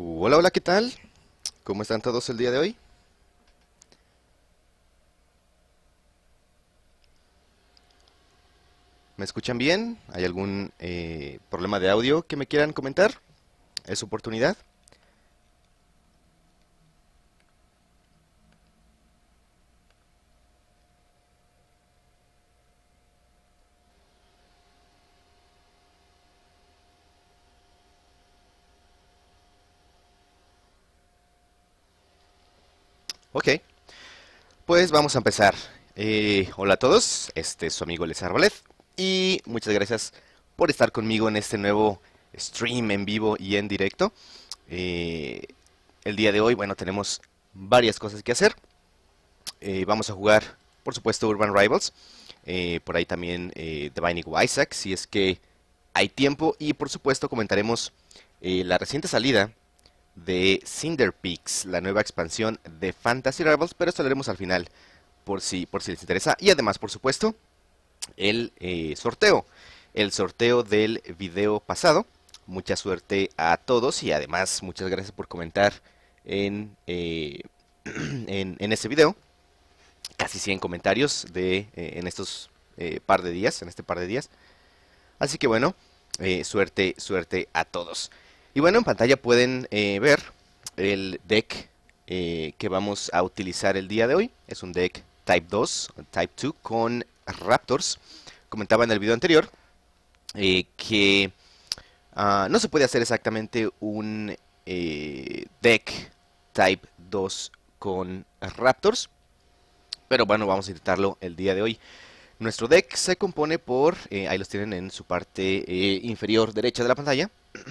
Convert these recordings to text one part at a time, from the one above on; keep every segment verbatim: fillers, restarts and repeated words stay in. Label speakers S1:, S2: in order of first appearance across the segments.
S1: Hola, hola, ¿qué tal? ¿Cómo están todos el día de hoy? ¿Me escuchan bien? ¿Hay algún eh, problema de audio que me quieran comentar? ¿Es su oportunidad? Ok, pues vamos a empezar. Eh, hola a todos, este es su amigo Les Arbalez y muchas gracias por estar conmigo en este nuevo stream en vivo y en directo. Eh, el día de hoy, bueno, tenemos varias cosas que hacer. Eh, vamos a jugar, por supuesto, Urban Rivals. Eh, por ahí también eh, The Binding of Isaac, si es que hay tiempo. Y por supuesto comentaremos eh, la reciente salida de Cinder Peaks, la nueva expansión de Fantasy Rivals. Pero esto lo haremos al final, por si, por si les interesa. Y además, por supuesto, el eh, sorteo. El sorteo del video pasado. Mucha suerte a todos y además muchas gracias por comentar en, eh, en, en ese video. Casi cien comentarios de, eh, en estos eh, par de días, en este par de días. Así que bueno, eh, suerte, suerte a todos. Y bueno, en pantalla pueden eh, ver el deck eh, que vamos a utilizar el día de hoy. Es un deck Type dos, Type dos con Raptors. Comentaba en el video anterior eh, que uh, no se puede hacer exactamente un eh, deck Type dos con Raptors. Pero bueno, vamos a intentarlo el día de hoy. Nuestro deck se compone por, eh, ahí los tienen en su parte eh, inferior derecha de la pantalla.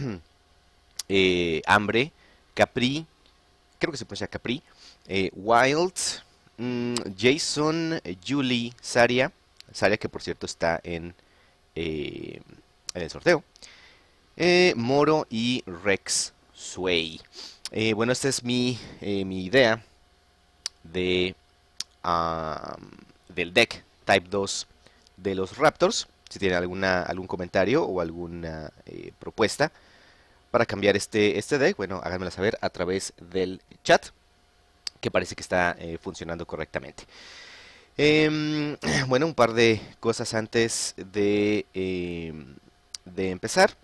S1: eh, Hambre, Capri, creo que se pronuncia Capri, eh, Wild, mm, Jason, eh, Julie, Saria, Saria que por cierto está en, eh, en el sorteo, eh, Moro y Rex Sway. Eh, bueno, esta es mi, eh, mi idea de ah, del deck Type dos de los Raptors. Si tienen alguna, algún comentario o alguna eh, propuesta para cambiar este, este deck, bueno, háganmela saber a través del chat, que parece que está eh, funcionando correctamente. Em, bueno, un par de cosas antes de, em, de empezar.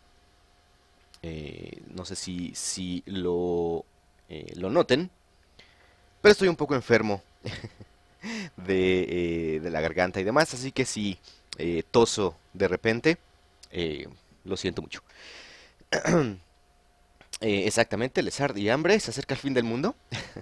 S1: Eh, no sé si, si lo, eh, lo noten, pero estoy un poco enfermo de, eh, de la garganta y demás, así que si eh, toso de repente, eh, lo siento mucho. Eh, exactamente, les arde y hambre, se acerca el fin del mundo.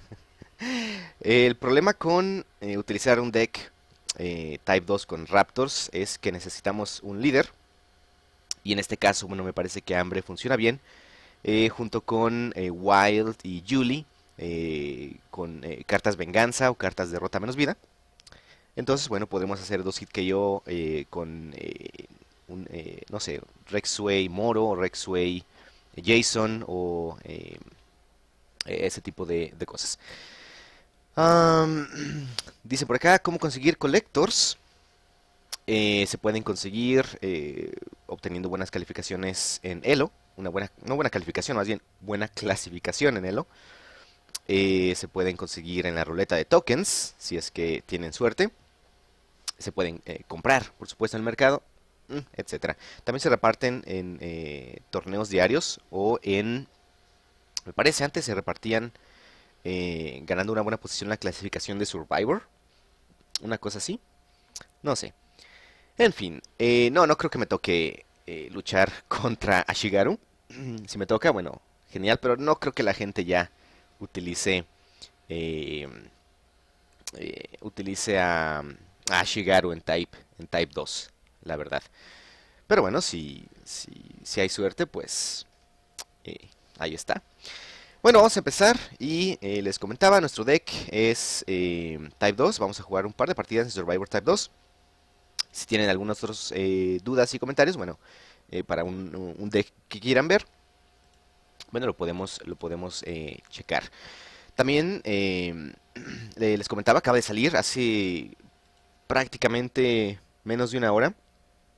S1: El problema con eh, utilizar un deck eh, Type dos con Raptors es que necesitamos un líder. Y en este caso, bueno, me parece que hambre funciona bien. eh, junto con eh, Wild y Julie. eh, con eh, cartas venganza o cartas derrota menos vida. Entonces, bueno, podemos hacer dos hit K O eh, con, eh, un, eh, no sé, Rexway Moro, Rexway Jason o eh, ese tipo de, de cosas. Am, dice por acá, ¿cómo conseguir collectors? Eh, se pueden conseguir eh, obteniendo buenas calificaciones en Elo. Una buena, no buena calificación, más bien buena clasificación en Elo. Eh, se pueden conseguir en la ruleta de tokens, si es que tienen suerte. Se pueden eh, comprar, por supuesto, en el mercado, mm, etcétera. También se reparten en eh, torneos diarios o en, me parece antes se repartían eh, ganando una buena posición en la clasificación de Survivor, una cosa así, no sé. En fin, eh, no, no creo que me toque eh, luchar contra Ashigaru. Si me toca, bueno, genial, pero no creo que la gente ya utilice eh, eh, utilice a, a Ashigaru en Type, en Type dos, la verdad. Pero bueno, si, si, si hay suerte, pues eh, ahí está. Bueno, vamos a empezar y eh, les comentaba, nuestro deck es eh, Type dos. Vamos a jugar un par de partidas en Survivor Type dos. Si tienen algunas otras eh, dudas y comentarios, bueno, eh, para un, un, deck que quieran ver, bueno, lo podemos, lo podemos eh, checar. También eh, les comentaba, acaba de salir hace prácticamente menos de una hora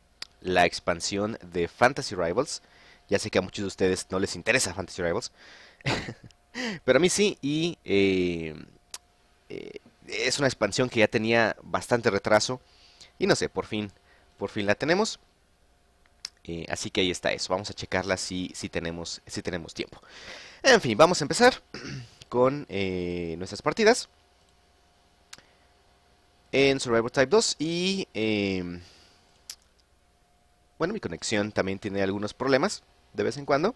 S1: la expansión de Fantasy Rivals. Ya sé que a muchos de ustedes no les interesa Fantasy Rivals, Pero a mí sí, y eh, eh, es una expansión que ya tenía bastante retraso. Y no sé, por fin, por fin la tenemos. Eh, así que ahí está eso. Vamos a checarla si, si tenemos, si tenemos tiempo. En fin, vamos a empezar con eh, nuestras partidas en Survivor Type dos. Y em, bueno, mi conexión también tiene algunos problemas de vez en cuando.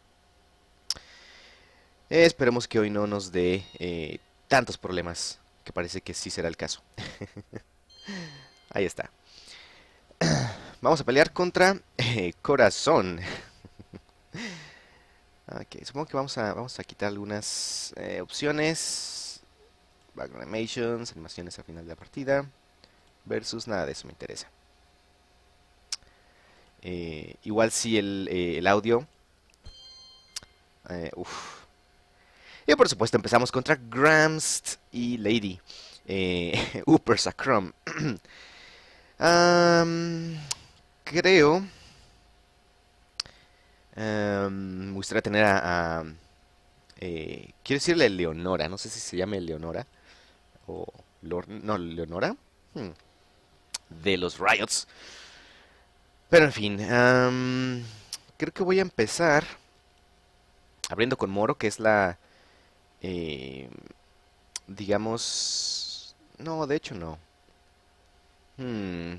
S1: Eh, esperemos que hoy no nos dé eh, tantos problemas, que parece que sí será el caso. Ahí está. Vamos a pelear contra eh, Corazón. Ok, supongo que vamos a, vamos a quitar algunas eh, opciones. Background animations, animaciones al final de la partida. Versus, nada de eso me interesa. Eh, igual si el, eh, el audio. Eh, uf. Y por supuesto empezamos contra Gramst y Lady. Eh, Upper Sacrum. Am, creo. am, me gustaría tener a, a, eh, quiero decirle Leonora. No sé si se llama Leonora. O Lor- no, Leonora. Hmm, de los Riots. Pero en fin. am, creo que voy a empezar abriendo con Moro, que es la. eh, digamos. No, de hecho no. Hmm,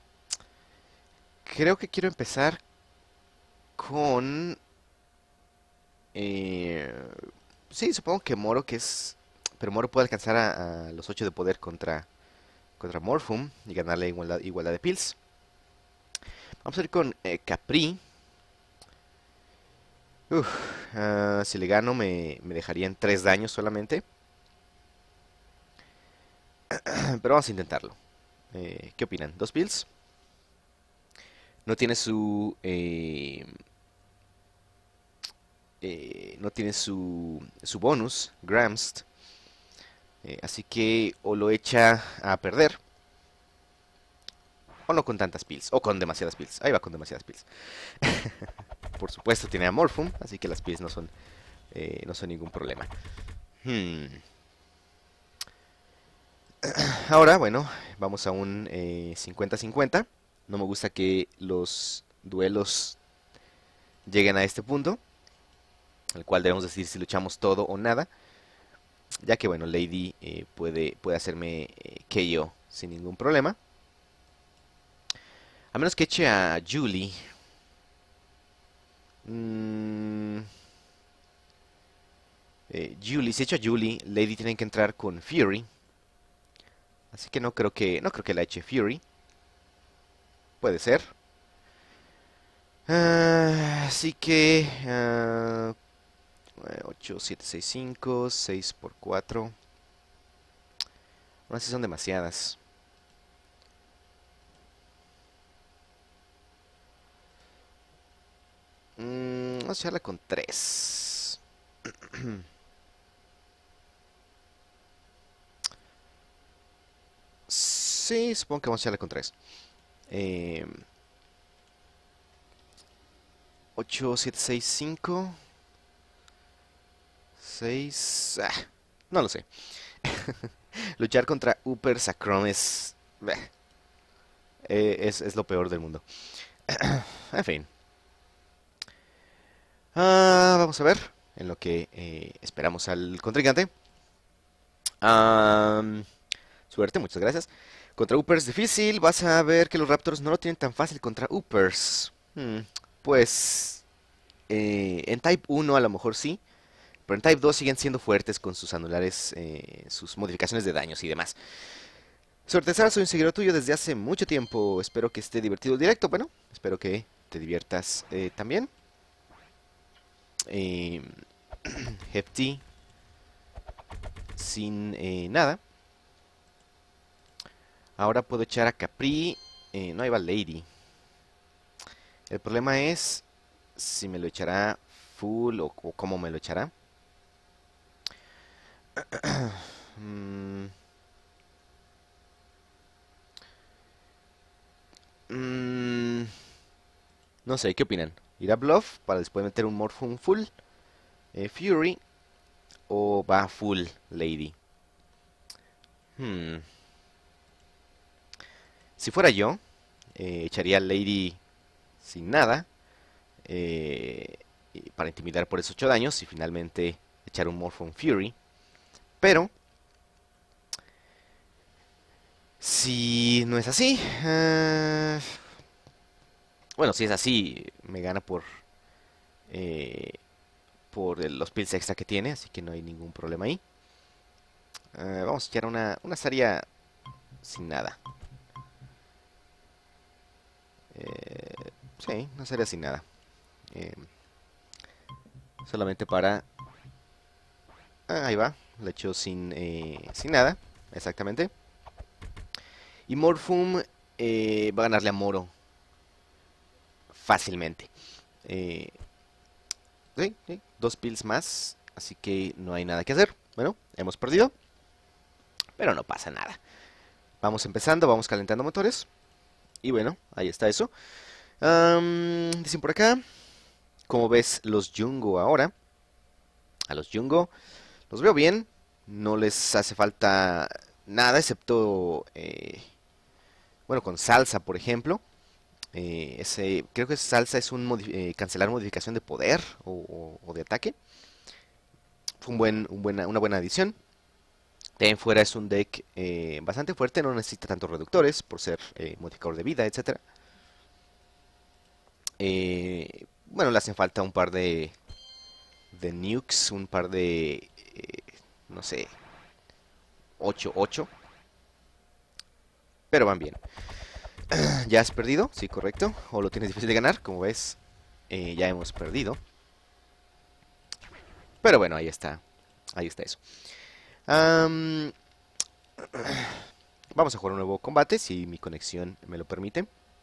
S1: creo que quiero empezar con. eh, sí, supongo que Moro, que es. Pero Moro puede alcanzar a, a los ocho de poder contra, contra Morphum y ganarle igualdad, igualdad de pills. Vamos a ir con eh, Capri. Uf, ah, si le gano me, me dejaría en tres daños solamente. Pero vamos a intentarlo. Eh, ¿qué opinan? ¿Dos pills? No tiene su. eh, eh, no tiene su, su bonus, Gramst. Eh, así que o lo echa a perder, o no con tantas pills, o con demasiadas pills. Ahí va con demasiadas pills. Por supuesto tiene a Morphum, así que las pills no son, eh, no son ningún problema. Hmm. Ahora, bueno, vamos a un eh, cincuenta cincuenta. No me gusta que los duelos lleguen a este punto, al cual debemos decir si luchamos todo o nada, ya que bueno, Lady eh, puede, puede hacerme eh, K O sin ningún problema. A menos que eche a Julie. Mm, eh, Julie, si echo a Julie, Lady tiene que entrar con Fury. Así que no creo que, no creo que la eche Fury. Puede ser. Ah, así que ah, ocho, siete, seis, cinco, seis por cuatro. No sé si son demasiadas. Mm, vamos a echarla con tres. Sí, supongo que vamos a echarla con tres. Eh, ocho, siete, seis, cinco, seis. Ah, no lo sé. Luchar contra Upper Sacrum es, bleh, eh, es. Es lo peor del mundo. En fin. Ah, vamos a ver. En lo que eh, esperamos al contrincante. Am, suerte, muchas gracias. Contra Uppers difícil. Vas a ver que los Raptors no lo tienen tan fácil contra Uppers. Hmm, pues eh, en Type uno a lo mejor sí. Pero en Type dos siguen siendo fuertes con sus anulares, eh, sus modificaciones de daños y demás. Sortezar, soy un seguidor tuyo desde hace mucho tiempo. Espero que esté divertido el directo. Bueno, espero que te diviertas eh, también. Eh, Hefty, sin eh, nada. Ahora puedo echar a Capri. Eh, no, ahí va Lady. El problema es si me lo echará full o, o cómo me lo echará. Mm, mm, no sé, ¿qué opinan? ¿Ir a Bluff para después meter un Morphum full? eh, Fury o va full Lady. Hmm. Si fuera yo, eh, echaría Lady sin nada eh, y para intimidar por esos ocho daños y finalmente echar un Morphone Fury. Pero si no es así, eh, bueno, si es así, me gana por eh, por el- los pills extra que tiene, así que no hay ningún problema ahí. Eh, vamos a echar una, una Saria sin nada. Eh, sí, una Saria sin nada. Eh, solamente para... ah, ahí va, la echo sin, eh, sin nada, exactamente. Y Morphum eh, va a ganarle a Moro fácilmente. Eh, sí, sí, dos pills más, así que no hay nada que hacer. Bueno, hemos perdido, pero no pasa nada. Vamos empezando, vamos calentando motores. Y bueno, ahí está eso. Am, dicen por acá, como ves los Jungo ahora? A los Jungo los veo bien, no les hace falta nada excepto, eh, bueno, con salsa, por ejemplo. Eh, ese, creo que salsa es un modi- eh, cancelar modificación de poder o, o- o de ataque. Fue un buen, un buena, una buena adición. De ahí en fuera es un deck eh, bastante fuerte, no necesita tantos reductores por ser eh, modificador de vida, etcétera. Eh, bueno, le hacen falta un par de, de nukes, un par de, eh, no sé, ocho ocho, pero van bien. ¿Ya has perdido? Sí, correcto. ¿O lo tienes difícil de ganar? Como ves, eh, ya hemos perdido. Pero bueno, ahí está. Ahí está eso. Am, vamos a jugar un nuevo combate, si mi conexión me lo permite.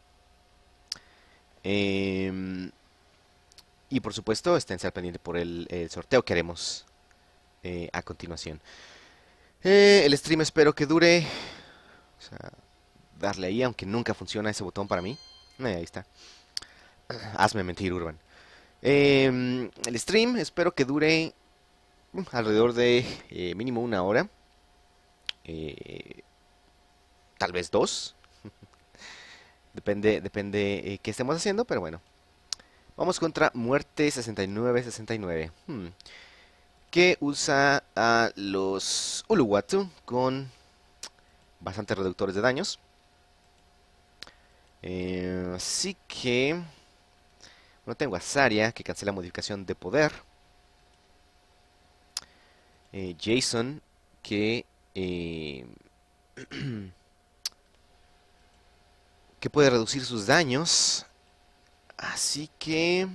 S1: Em, y por supuesto, esténse al pendiente por el, el sorteo que haremos eh, a continuación. Eh, el stream espero que dure. O sea, darle ahí, aunque nunca funciona ese botón para mí. Eh, ahí está. Hazme mentir, Urban. Em, el stream espero que dure mm, alrededor de eh, mínimo una hora. eh, Tal vez dos. Depende, depende eh, qué estemos haciendo, pero bueno. Vamos contra Muerte sesenta y nueve sesenta y nueve. Hmm, que usa a los Uluwatu con bastantes reductores de daños. Eh, así que... no tengo a Zarya, que cancela modificación de poder. Eh, Jason, que... eh, que puede reducir sus daños. Así que...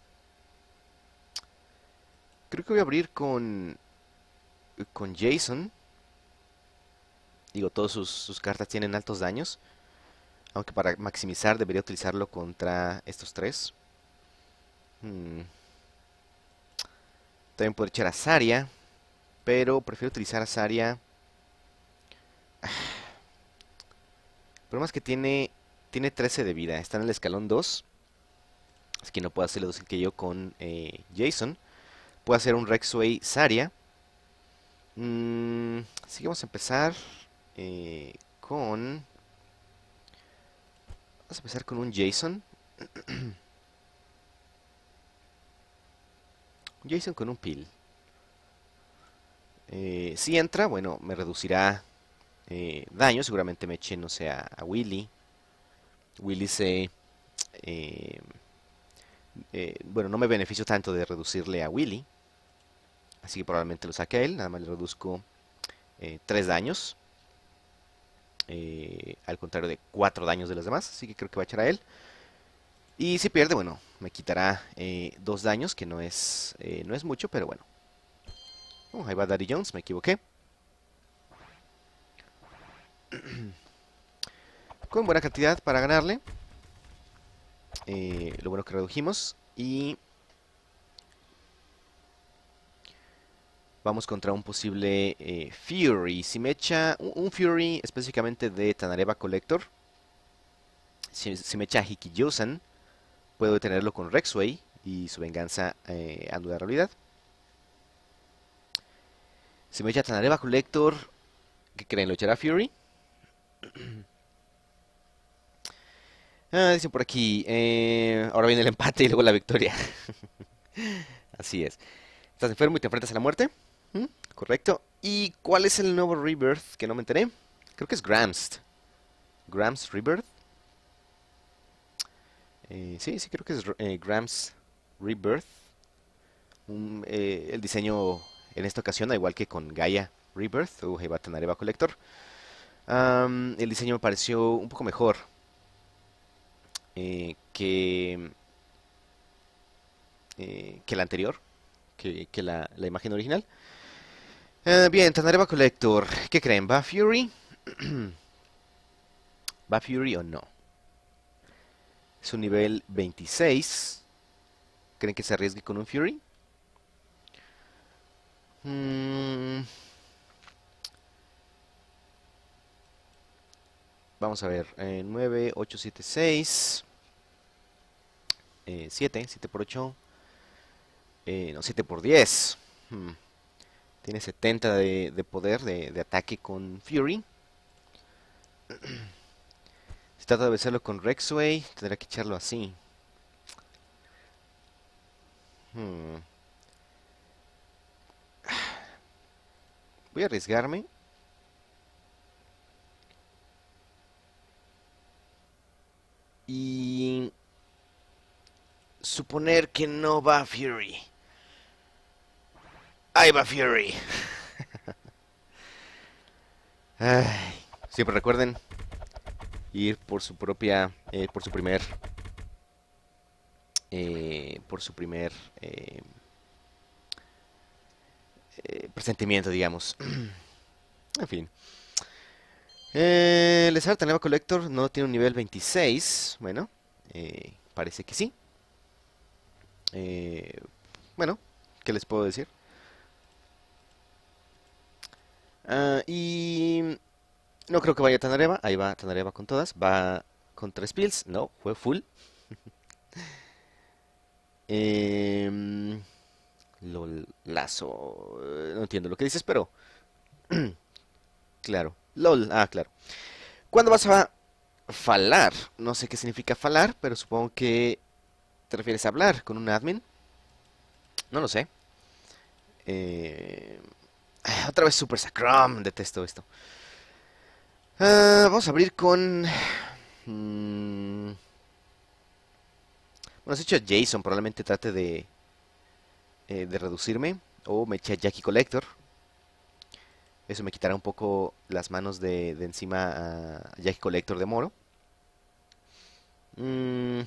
S1: creo que voy a abrir con... con Jason. Digo, todas sus, sus cartas tienen altos daños. Aunque para maximizar debería utilizarlo contra estos tres. Hmm, también puedo echar a Zarya. Pero prefiero utilizar a Zarya. El problema es que tiene, tiene trece de vida. Está en el escalón dos. Así que no puedo hacerle dos que yo con eh, Jason. Puedo hacer un Rexway Zarya. Mm, así que vamos a empezar eh, con... vamos a empezar con un Jason. Jason con un Peel. Eh, si entra, bueno, me reducirá eh, daño. Seguramente me eche, no sé, a, a Willy. Willy se... eh, eh, bueno, no me beneficio tanto de reducirle a Willy. Así que probablemente lo saque a él. Nada más le reduzco eh, tres daños. Eh, al contrario de cuatro daños de los demás. Así que creo que va a echar a él. Y si pierde, bueno, me quitará eh, dos daños, que no es, eh, no es mucho, pero bueno. Oh, ahí va Daddy Jones, me equivoqué. Con buena cantidad para ganarle. Eh, lo bueno que redujimos. Y vamos contra un posible eh, Fury. Si me echa un, un Fury específicamente de Tanareva Collector. Si, si me echa Hikiyosan, puedo detenerlo con Rexway y su venganza eh, anuda realidad. Se me echa Tanareva Collector. ¿Qué creen? ¿Lo echará Fury? Ah, dicen por aquí. Eh, ahora viene el empate y luego la victoria. Así es. Estás enfermo y te enfrentas a la muerte. ¿Mm? Correcto. ¿Y cuál es el nuevo Rebirth que no me enteré? Creo que es Gramst. Grams Rebirth. Eh, sí, sí, creo que es eh, Grams Rebirth. Un, eh, el diseño en esta ocasión, al igual que con Gaia Rebirth o Eva Tanareva Collector, am, el diseño me pareció un poco mejor eh, que, eh, que el anterior, que, que la, la imagen original. Eh, bien, Tanareva Collector, ¿qué creen? ¿Va Fury? ¿Va Fury o no? Es un nivel veintiséis. ¿Creen que se arriesgue con un Fury? Mm, vamos a ver. Eh, nueve, ocho, siete, seis. Eh, siete, siete por ocho. Eh, no, siete por diez. Hmm, Tiene setenta de, de poder de, de ataque con Fury. Si trata de vencerlo con Rexway, tendrá que echarlo así. Hmm, Voy a arriesgarme. Y suponer que no va Fury. Ahí va Fury. Ay, siempre recuerden ir por su propia, eh, por su primer, eh, por su primer eh, eh, presentimiento, digamos. En fin. Eh, el Lesar Taneva Collector no tiene un nivel veintiséis. Bueno, eh, parece que sí. Eh, bueno, ¿qué les puedo decir? Ah, y no creo que vaya Tanareva. Ahí va Tanareva con todas. Va con tres pills. No, fue full. Em, LOL, lazo. eh, No entiendo lo que dices, pero claro. LOL, ah, claro. ¿Cuándo vas a falar? No sé qué significa falar, pero supongo que te refieres a hablar con un admin. No lo sé. Eh, ah, Otra vez Super Sacrum. Detesto esto. Ah, vamos a abrir con... mm, bueno, has hecho Jason. Probablemente trate de, eh, de reducirme. O me eche a Jackie Collector. Eso me quitará un poco las manos de, de encima a Jackie Collector de Moro. Mm,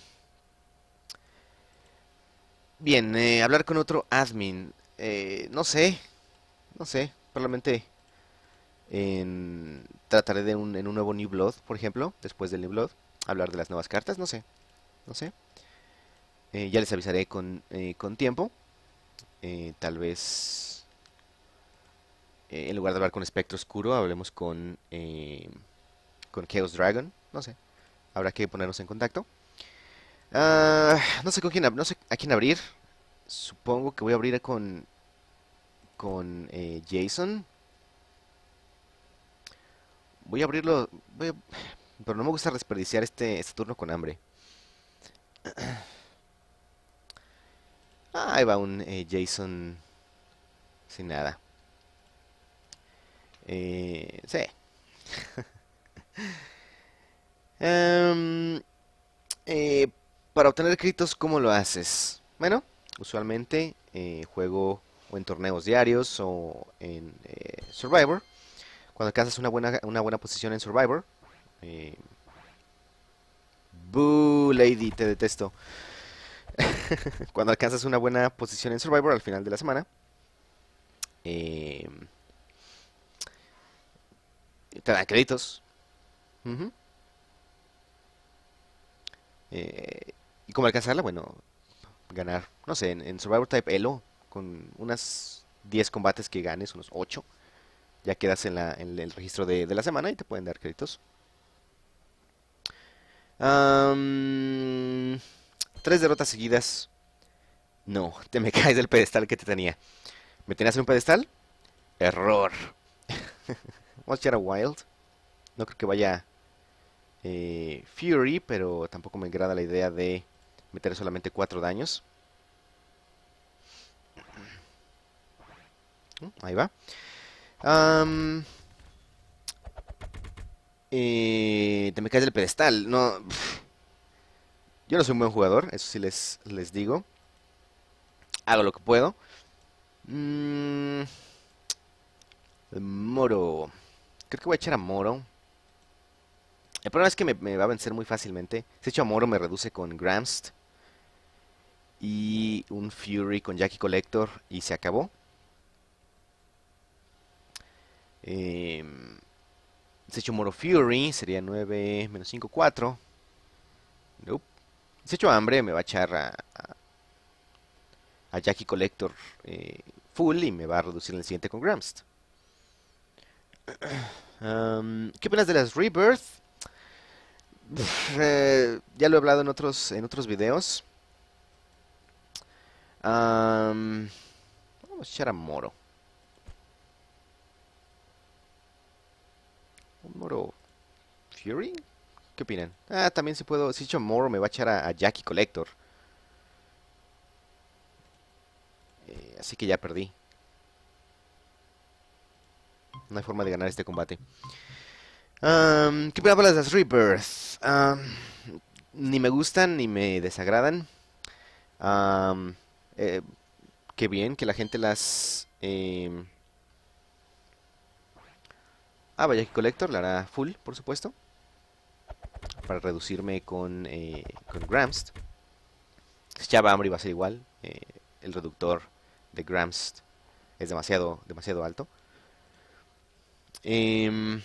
S1: bien, eh, hablar con otro admin. Eh, no sé, no sé. Probablemente en- trataré de un, en un nuevo New Blood, por ejemplo, después del New Blood. Hablar de las nuevas cartas, no sé, no sé. Eh, ya les avisaré con, eh, con tiempo. Eh, tal vez eh, en lugar de hablar con Espectro Oscuro, hablemos con, eh, con Chaos Dragon. No sé, habrá que ponernos en contacto. Ah, no sé con quién, ab- no sé a quién abrir. Supongo que voy a abrir con, con eh, Jason. Voy a abrirlo, voy a- pero no me gusta desperdiciar este, este turno con hambre. Ah, ahí va un eh, Jason sin nada. Eh, sí. Em, eh, para obtener créditos, ¿cómo lo haces? Bueno, usualmente eh, juego o en torneos diarios o en eh, Survivor. Cuando alcanzas una buena, una buena posición en Survivor. Eh, Boo, Lady, te detesto. Cuando alcanzas una buena posición en Survivor al final de la semana, eh, te dan créditos. Ujú. Eh, ¿Y cómo alcanzarla? Bueno, ganar, no sé, en, en Survivor Type Elo, con unas diez combates que ganes, unos ocho ya quedas en, la, en el registro de, de la semana y te pueden dar créditos. Am, Tres derrotas seguidas. No, te me caes del pedestal que te tenía. ¿Me tenías en un pedestal? Error. Vamos a echar a Wild. No creo que vaya eh, Fury, pero tampoco me agrada la idea de meter solamente cuatro daños. Mm, Ahí va. Am, eh, te me caes del pedestal. No, pf, yo no soy un buen jugador, eso sí les, les digo. Hago lo que puedo. Mm, Moro. Creo que voy a echar a Moro. El problema es que me, me va a vencer muy fácilmente. Si echo a Moro me reduce con Gramst y un Fury con Jackie Collector y se acabó. Em, si echo Moro Fury sería nueve menos cinco, cuatro. Nope. Si echo Hambre me va a echar a, a- a Jackie Collector eh, full y me va a reducir en el siguiente con Gramst. Am, ¿qué opinas de las Rebirth? Eh, ya lo he hablado en otros, en otros videos. Am, Vamos a echar a Moro. ¿Un Moro Fury? ¿Qué opinan? Ah, también si puedo. Si echo Moro me va a echar a, a Jackie Collector. Eh, así que ya perdí. No hay forma de ganar este combate. Am, ¿qué opinan de las Rebirth? Am, ni me gustan ni me desagradan. Am, eh, Qué bien que la gente las... em, Ah, vaya que Collector la hará full, por supuesto, para reducirme con, eh, con Gramst. Java Ambry va a ser igual. eh, el reductor de Gramst es demasiado, demasiado alto. Em,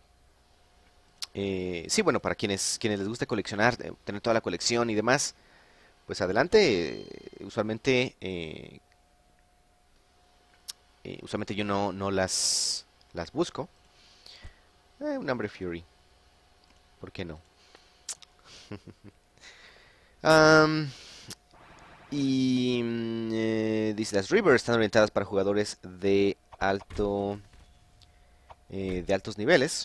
S1: eh, sí, bueno, para quienes, quienes les gusta coleccionar, eh, tener toda la colección y demás, pues adelante. eh, usualmente, eh, eh, usualmente yo no, no las, las busco. Eh, un Amber Fury, ¿por qué no? Am, y mm, eh, dice, las Rivers están orientadas para jugadores de alto, eh, de altos niveles,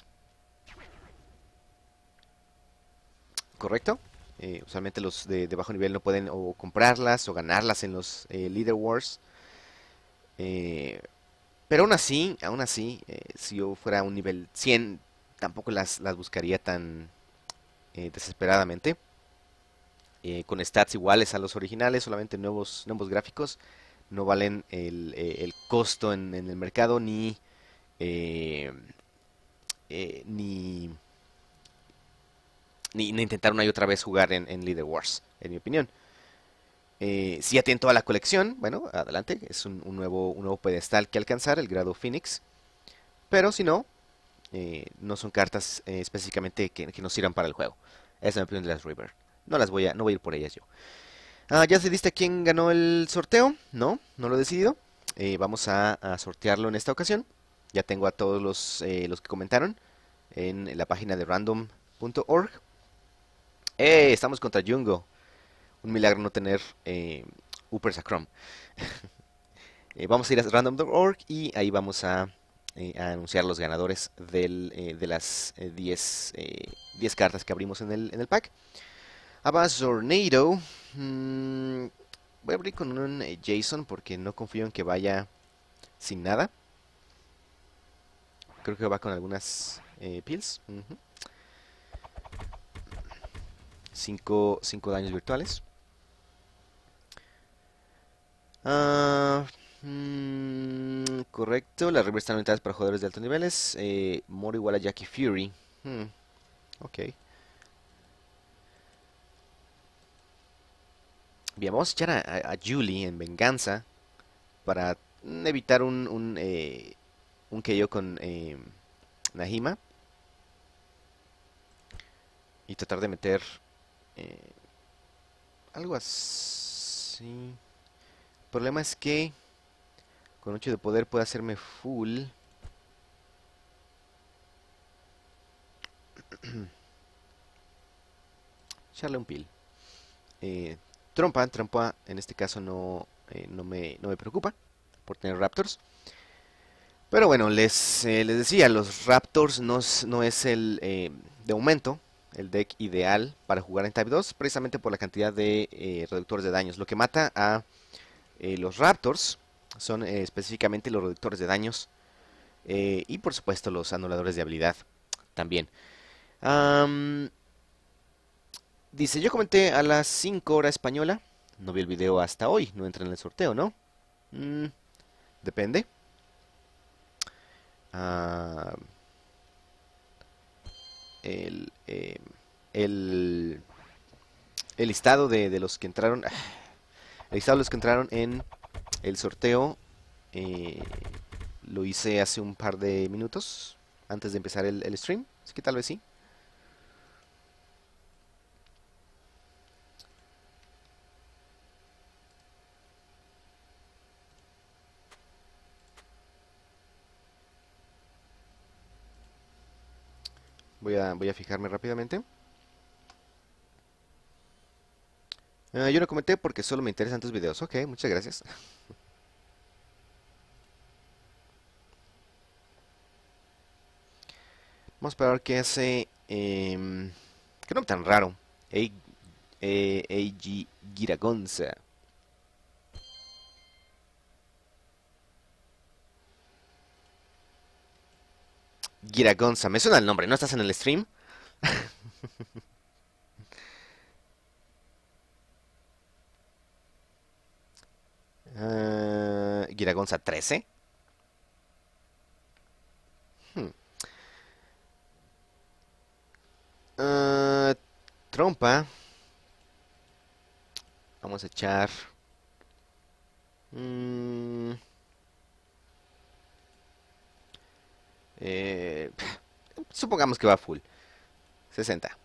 S1: ¿correcto? Eh, usualmente los de, de bajo nivel no pueden o comprarlas o ganarlas en los eh, Leader Wars. eh, pero aún así, aún así, eh, si yo fuera a un nivel cien, tampoco las, las buscaría tan eh, desesperadamente. Eh, con stats iguales a los originales, solamente nuevos, nuevos gráficos, no valen el, eh, el costo en, en el mercado ni, eh, eh, ni, ni, ni intentar una y otra vez jugar en, en Leader Wars, en mi opinión. Eh, si ya tienen toda la colección, bueno, adelante, es un, un nuevo, un nuevo pedestal que alcanzar, el grado Phoenix. Pero si no, eh, no son cartas eh, específicamente que, que nos sirvan para el juego. Esa es mi opinión de las River. No las voy a, no voy a ir por ellas yo. Ah, ¿ya decidiste quién ganó el sorteo? No, no lo he decidido. Eh, vamos a, a sortearlo en esta ocasión. Ya tengo a todos los, eh, los que comentaron en la página de random punto org. ¡Eh! Estamos contra Jungo. Un milagro no tener eh, Upper Chrome. Eh, vamos a ir a random punto org y ahí vamos a, eh, a anunciar los ganadores del, eh, de las eh, diez, eh, diez cartas que abrimos en el, en el pack. Abazornado. Mm, voy a abrir con un eh, Jason porque no confío en que vaya sin nada. Creo que va con algunas eh, pills. Ujú. Cinco, cinco daños virtuales. Ah, mm, correcto. Las reglas están orientadas para jugadores de altos niveles. Eh, Moro igual a Jackie Fury. Hmm, ok. Bien, vamos a echar a, a- a Julie en venganza para mm, evitar un, un, eh, un K O con eh, Nahima y tratar de meter eh, algo así. El problema es que con ocho de poder puede hacerme full. Echarle un pil. Eh, trompa, trampa en este caso no, eh, no me, no me preocupa por tener Raptors. Pero bueno, les, eh, les decía, los Raptors no es, no es el, eh, de momento, el deck ideal para jugar en Type dos, precisamente por la cantidad de eh, reductores de daños. Lo que mata a eh, los Raptors son eh, específicamente los reductores de daños eh, y por supuesto los anuladores de habilidad también. Am, dice, yo comenté a las cinco horas española, no vi el video hasta hoy, no entra en el sorteo, ¿no? Mm, depende. Ah, el, eh, el, el listado de, de los que entraron, el listado de los que entraron en el sorteo eh, lo hice hace un par de minutos antes de empezar el, el stream, así que tal vez sí. Voy a, voy a fijarme rápidamente. Ah, yo no comenté porque solo me interesan tus videos. Ok, muchas gracias. Vamos a ver qué hace. em, qué nombre tan raro. Ei- eh, Eiji Giragonza. Giragonza. Me suena el nombre. ¿No estás en el stream? Ah, Giragonza trece. Hmm. Ah, trompa. Vamos a echar. mm, eh, supongamos que va full. sesenta.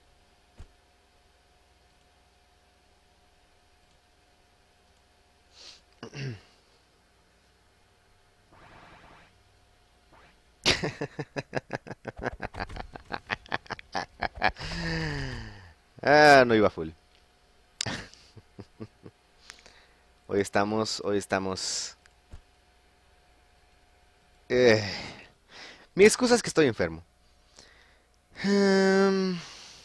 S1: Ah, no iba full. Hoy estamos, hoy estamos. eh, Mi excusa es que estoy enfermo. Em,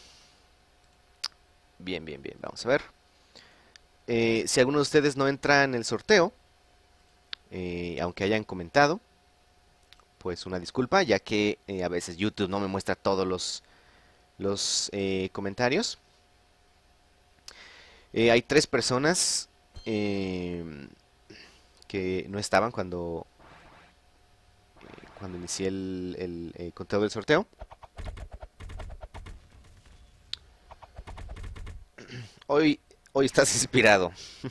S1: bien, bien, bien. Vamos a ver. Eh, si alguno de ustedes no entra en el sorteo, eh, aunque hayan comentado, pues una disculpa, ya que eh, a veces YouTube no me muestra todos los, los eh, comentarios. Eh, hay tres personas em, que no estaban cuando, cuando inicié el, el, eh, conteo del sorteo. Hoy, hoy estás inspirado.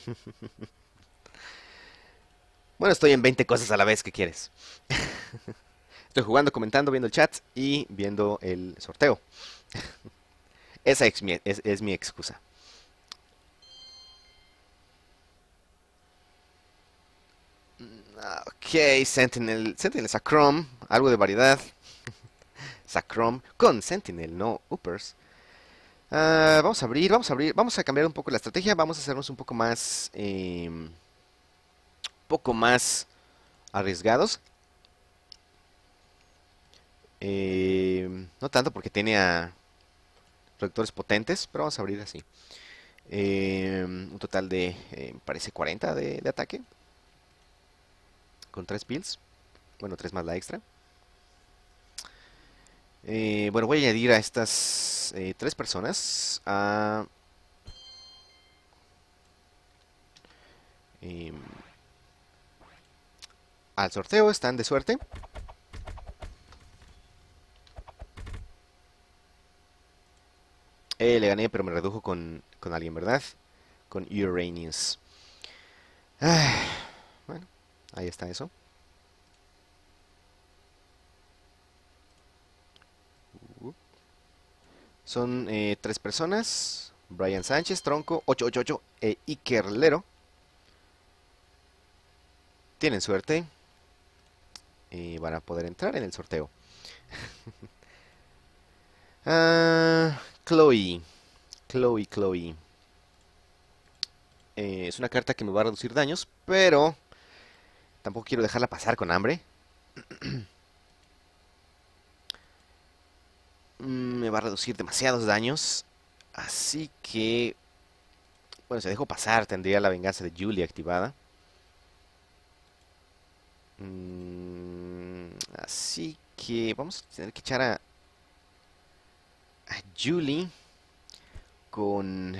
S1: Bueno, estoy en veinte cosas a la vez, ¿qué quieres? Estoy jugando, comentando, viendo el chat y viendo el sorteo. Esa es mi, es, es mi excusa. Ok, Sentinel. Sentinel Sacrom, algo de variedad. Sacrom con Sentinel, no Uppers. Ah, vamos a abrir, vamos a abrir, vamos a cambiar un poco la estrategia. Vamos a hacernos un poco más, eh, un poco más arriesgados. Eh, no tanto porque tiene a reductores potentes, pero vamos a abrir así. Eh, un total de, eh, me parece cuarenta de, de ataque. Con tres pills. Bueno, tres más la extra. Eh, bueno, voy a añadir a estas eh, tres personas a, em, al sorteo. Están de suerte. Eh, le gané, pero me redujo con, con alguien, ¿verdad? Con Uranus. Ah, bueno, ahí está eso. Uh, Son eh, tres personas. Brian Sánchez, Tronco, ocho ocho ocho e Iker Lero. Tienen suerte y van a poder entrar en el sorteo. Ah, Chloe. Chloe, Chloe. Eh, es una carta que me va a reducir daños, pero tampoco quiero dejarla pasar con hambre. Mm, me va a reducir demasiados daños. Así que... Bueno, si dejo pasar, tendría la venganza de Julie activada. Mm, así que vamos a tener que echar a, a Julie con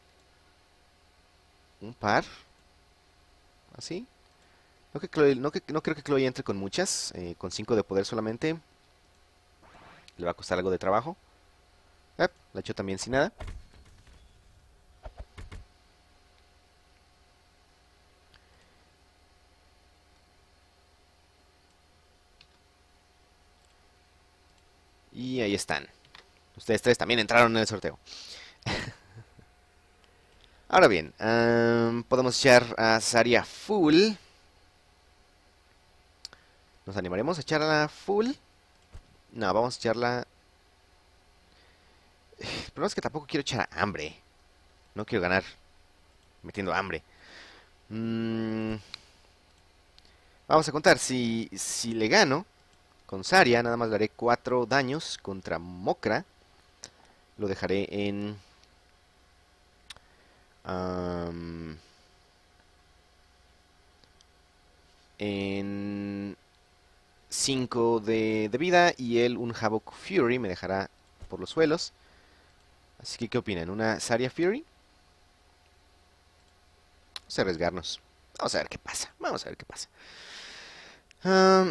S1: un par. Así. No, que Chloe- no, que- no creo que Chloe entre con muchas. Eh, con cinco de poder solamente. Le va a costar algo de trabajo. Ah, la echo también sin nada. Y ahí están. Ustedes tres también entraron en el sorteo. Ahora bien, am, podemos echar a Saria full. ¿Nos animaremos a echarla full? No, vamos a echarla... El problema es que tampoco quiero echar a hambre. No quiero ganar metiendo hambre. Mm, vamos a contar. Si, si le gano con Saria, nada más le haré cuatro daños contra Mokra. Lo dejaré en... am, en cinco de, de vida y él un Havoc Fury me dejará por los suelos. Así que, ¿qué opinan? ¿Una Saria Fury? Vamos a arriesgarnos. Vamos a ver qué pasa. Vamos a ver qué pasa. Am,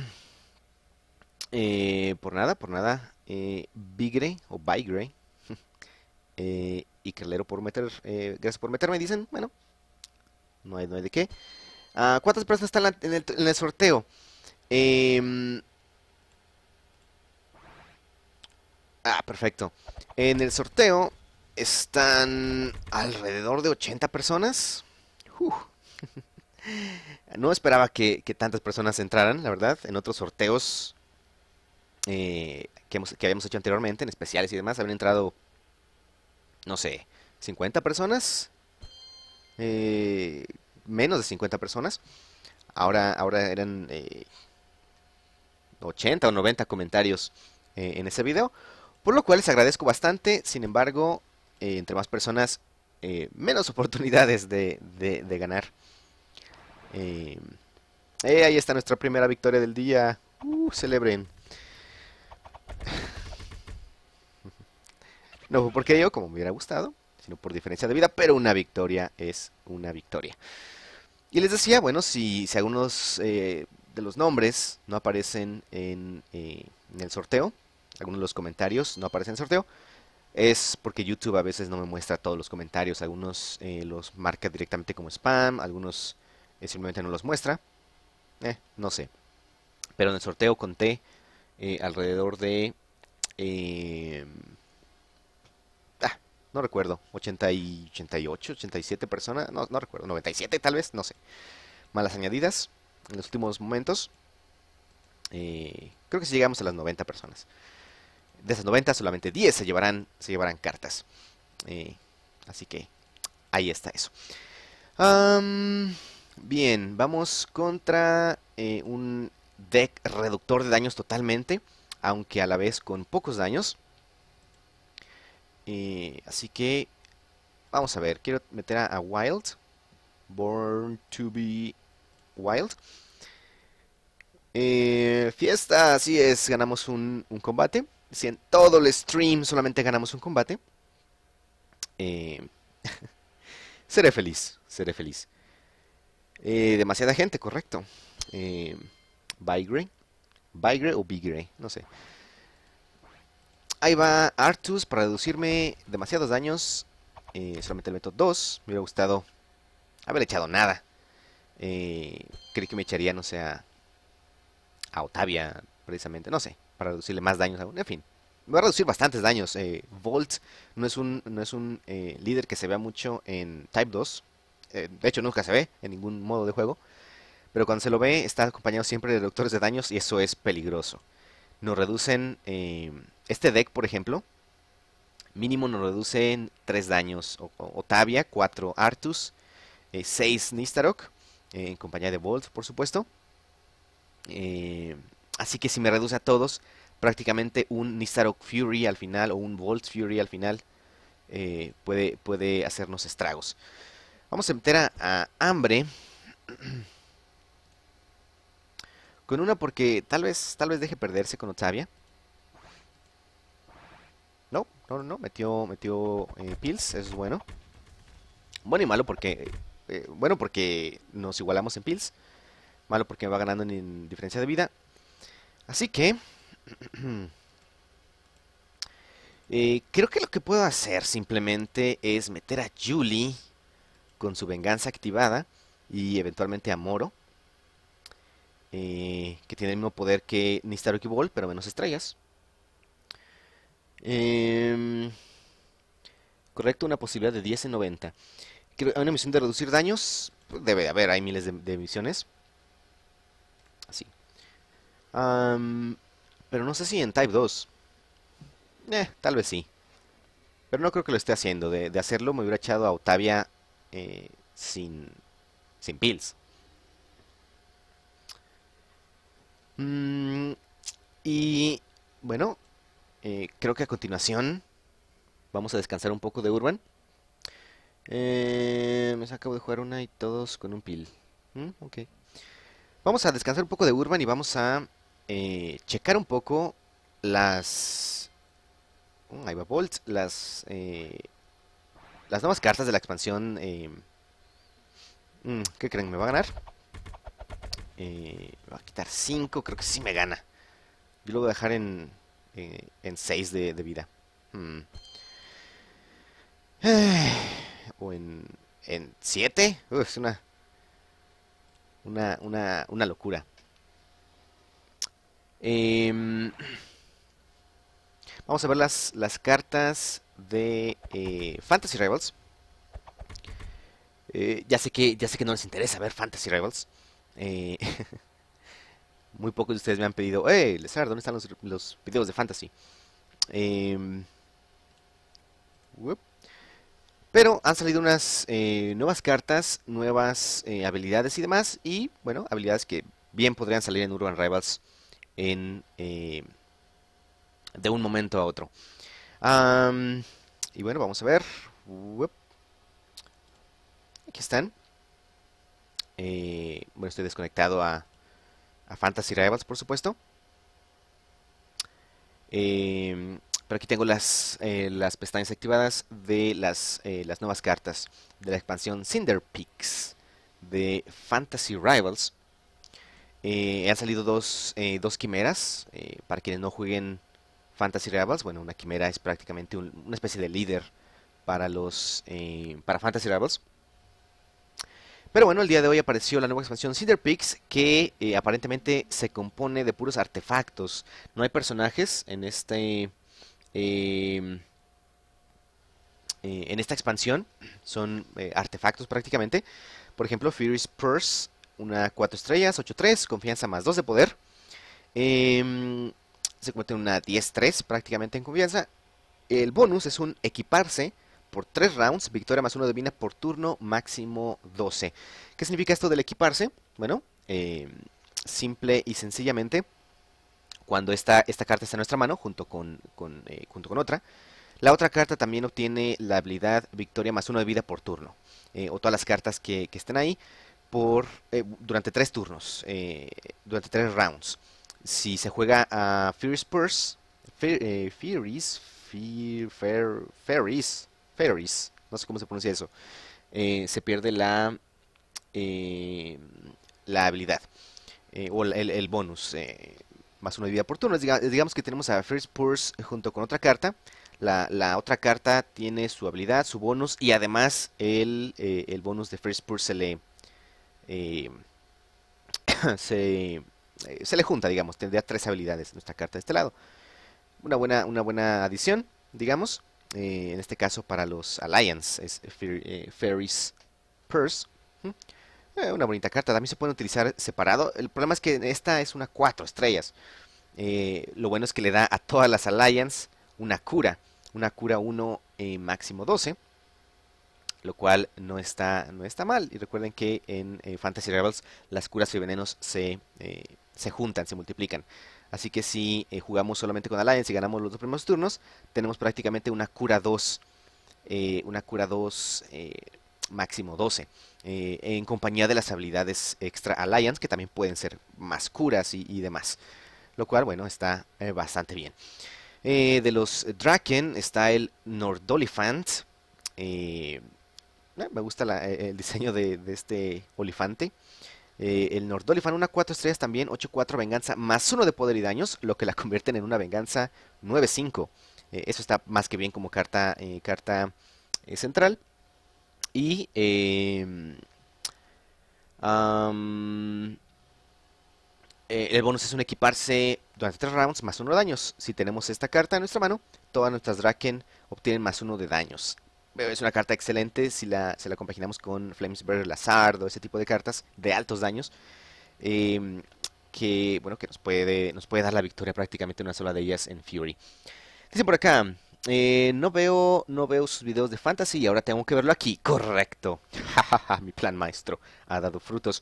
S1: eh, por nada, por nada. Eh, Bigre o Bigre eh, y Carlero por meter. Eh, gracias por meterme, dicen. Bueno, no hay, no hay de qué. Ah, ¿cuántas personas están en, la- en el, en el sorteo? Em, ah, perfecto. En el sorteo están alrededor de ochenta personas. Uf, no esperaba que, que tantas personas entraran, la verdad. En otros sorteos eh, que, hemos- que habíamos hecho anteriormente, en especiales y demás, habían entrado, no sé, cincuenta personas. eh, Menos de cincuenta personas. Ahora, ahora eran eh, ochenta o noventa comentarios eh, en ese video. Por lo cual les agradezco bastante. Sin embargo, eh, entre más personas, eh, menos oportunidades de, de- de ganar. Eh, eh, ahí está nuestra primera victoria del día. Uh, celebren. No fue porque yo, como me hubiera gustado, sino por diferencia de vida, pero una victoria es una victoria. Y les decía, bueno, si, si algunos eh, de los nombres no aparecen en, eh, en el sorteo, algunos de los comentarios no aparecen en el sorteo, es porque YouTube a veces no me muestra todos los comentarios, algunos eh, los marca directamente como spam, algunos eh, simplemente no los muestra, eh, no sé. Pero en el sorteo conté eh, alrededor de... eh, ah, no recuerdo, ochenta y ochenta y ocho, ochenta y siete personas, no, no recuerdo, noventa y siete tal vez, no sé. Malas añadidas en los últimos momentos. eh, creo que si llegamos a las noventa personas. De esas noventa solamente diez se llevarán, se llevarán cartas. Eh, así que ahí está eso. Am, bien, vamos contra eh, un deck reductor de daños totalmente, aunque a la vez con pocos daños. Eh, así que vamos a ver, quiero meter a, a Wild, Born to be Wild. Eh, fiesta, así es, ganamos un, un combate. Si en todo el stream solamente ganamos un combate, eh, seré feliz, seré feliz. Eh, demasiada gente, correcto. Eh, Bigre, Bigre o Bigre, no sé. Ahí va Artus para reducirme demasiados daños. Eh, solamente le meto dos. Me hubiera gustado haber echado nada. Eh, creí que me echaría, no sé, a, a Otavia, precisamente. No sé, para reducirle más daños aún. En fin, me va a reducir bastantes daños. Eh, Volt no es un, no es un eh, líder que se vea mucho en Type dos. Eh, de hecho, nunca se ve en ningún modo de juego. Pero cuando se lo ve, está acompañado siempre de reductores de daños y eso es peligroso. Nos reducen... eh, este deck, por ejemplo, mínimo nos reducen tres daños. O- o- Otavia, cuatro Artus, eh, seis Nistarok, eh, en compañía de Volt, por supuesto. Eh, Así que si me reduce a todos, prácticamente un Nizarok Fury al final o un Volt Fury al final eh, puede, puede hacernos estragos. Vamos a meter a, a Hambre con una porque tal vez, tal vez deje perderse con Octavia. No, no, no, no, metió, metió eh, Pills, eso es bueno. Bueno y malo porque, eh, bueno porque nos igualamos en Pills, malo porque me va ganando en, en diferencia de vida. Así que eh, creo que lo que puedo hacer simplemente es meter a Julie con su venganza activada y eventualmente a Moro, eh, que tiene el mismo poder que Nistaroki Ball, pero menos estrellas. Em, Correcto, una posibilidad de diez en noventa. Creo- Una misión de reducir daños, pues, debe de haber, hay miles de, de misiones. Así. Am, pero no sé si en Type dos. Eh, tal vez sí. Pero no creo que lo esté haciendo. De, de hacerlo me hubiera echado a Octavia eh, sin, sin pills. Mm, y bueno, eh, creo que a continuación vamos a descansar un poco de Urban. Eh, me acabo de jugar una y todos con un pill. Mm, ok. Vamos a descansar un poco de Urban y vamos a eh, checar un poco las... mm, ahí va Bolt, las, eh, las nuevas cartas de la expansión. eh, mm, ¿Qué creen? ¿Me va a ganar? Eh, me va a quitar cinco, creo que sí me gana. Yo lo voy a dejar en, eh, en seis de, de vida. Hmm. O en, en siete. Es una, una, una, una locura. Em, Vamos a ver las, las cartas de eh, Fantasy Rivals. Eh, ya sé que, ya sé que no les interesa ver Fantasy Rivals. Eh, Muy pocos de ustedes me han pedido, hey, Lezar, ¿dónde están los, los videos de Fantasy? Em, uep. Pero han salido unas eh, nuevas cartas, nuevas eh, habilidades y demás. Y bueno, habilidades que bien podrían salir en Urban Rivals en, eh, de un momento a otro. Am, y bueno, vamos a ver. Uep, aquí están. Eh, bueno, estoy desconectado a, a Fantasy Rivals, por supuesto. Em, pero aquí tengo las, eh, las pestañas activadas de las, eh, las nuevas cartas de la expansión Cinder Peaks de Fantasy Rivals. Eh, han salido dos, eh, dos quimeras. Eh, para quienes no jueguen Fantasy Rivals, bueno, una quimera es prácticamente un- una especie de líder para los eh, para Fantasy Rivals. Pero bueno, el día de hoy apareció la nueva expansión Cinder Peaks que eh, aparentemente se compone de puros artefactos. No hay personajes en este em, eh, en esta expansión. Son eh, artefactos prácticamente. Por ejemplo, Fury's Purse, una cuatro estrellas, ocho tres, confianza más dos de poder. Em, Se convierte en una diez tres prácticamente en confianza. El bonus es un equiparse por tres rounds, victoria más uno de vida por turno, máximo doce. ¿Qué significa esto del equiparse? Bueno, em, simple y sencillamente, cuando esta, esta carta está en nuestra mano, junto con, con, eh, junto con otra, la otra carta también obtiene la habilidad victoria más uno de vida por turno. Eh, o todas las cartas que, que estén ahí por, eh, durante tres turnos, eh, durante tres rounds. Si se juega a Fury's Purse, Fe- eh, Furies, Fe- Fer- Ferries, Ferries, no sé cómo se pronuncia eso, eh, se pierde la, eh, la habilidad eh, o el, el bonus, eh, más uno de vida por turno. Diga- digamos que tenemos a First Purse junto con otra carta. La, la otra carta tiene su habilidad, su bonus y además el, eh, el bonus de First Purse se le, eh, se, eh, se le junta, digamos. Tendría tres habilidades nuestra carta de este lado. Una buena, una buena adición, digamos. Eh, en este caso para los Alliance es Fer- eh, Fairy's Purse. ¿Mm? Eh, una bonita carta, también se puede utilizar separado. El problema es que esta es una cuatro estrellas. Eh, lo bueno es que le da a todas las Alliance una cura. Una cura uno eh, máximo doce. Lo cual no está, no está mal. Y recuerden que en eh, Fantasy Rebels las curas y venenos se, eh, se juntan, se multiplican. Así que si eh, jugamos solamente con Alliance y ganamos los dos primeros turnos, tenemos prácticamente una cura dos, eh, una cura dos eh, máximo doce, eh, en compañía de las habilidades extra Alliance, que también pueden ser más curas y, y demás. Lo cual, bueno, está eh, bastante bien. Eh, de los Draken está el Nordolifant. Eh, eh, Me gusta la- eh, el diseño de, de este olifante. Eh, el Nordolifant, una cuatro estrellas también, ocho cuatro venganza, más uno de poder y daños, lo que la convierten en una venganza nueve cinco. Eh, eso está más que bien como carta, eh, carta eh, central. Y em, am, eh, el bonus es un equiparse durante tres rounds más uno de daños. Si tenemos esta carta en nuestra mano, todas nuestras Draken obtienen más uno de daños. Eh, Es una carta excelente si la, si la compaginamos con Flamesbearer Lazard o ese tipo de cartas de altos daños. em, que, bueno, que nos puede, nos puede dar la victoria prácticamente una sola de ellas en Fury. Dicen por acá, eh, no veo, no veo sus videos de Fantasy y ahora tengo que verlo aquí. Correcto. Jajaja, mi plan maestro ha dado frutos.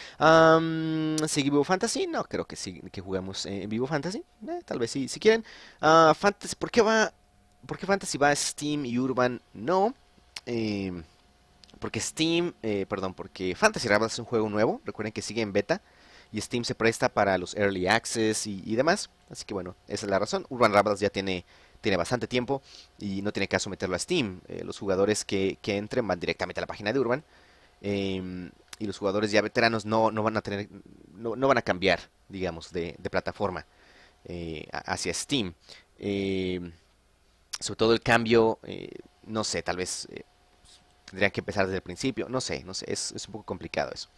S1: Am, ¿sigue Vivo Fantasy? No, creo que sí, que jugamos eh, en Vivo Fantasy. Eh, tal vez sí, si quieren. Ah, Fantasy, ¿por qué va, por qué Fantasy va a Steam y Urban? No. Em, porque Steam, eh, perdón, porque Fantasy Rebels es un juego nuevo. Recuerden que sigue en beta. Y Steam se presta para los Early Access y, y demás. Así que bueno, esa es la razón. Urban Rebels ya tiene, tiene bastante tiempo y no tiene caso meterlo a Steam. Eh, los jugadores que, que entren van directamente a la página de Urban. em, y los jugadores ya veteranos no, no van a tener, no, no van a cambiar, digamos, de, de plataforma eh, a- hacia Steam. Em, sobre todo el cambio, eh, no sé, tal vez eh, tendrían que empezar desde el principio. No sé, no sé, es, es un poco complicado eso.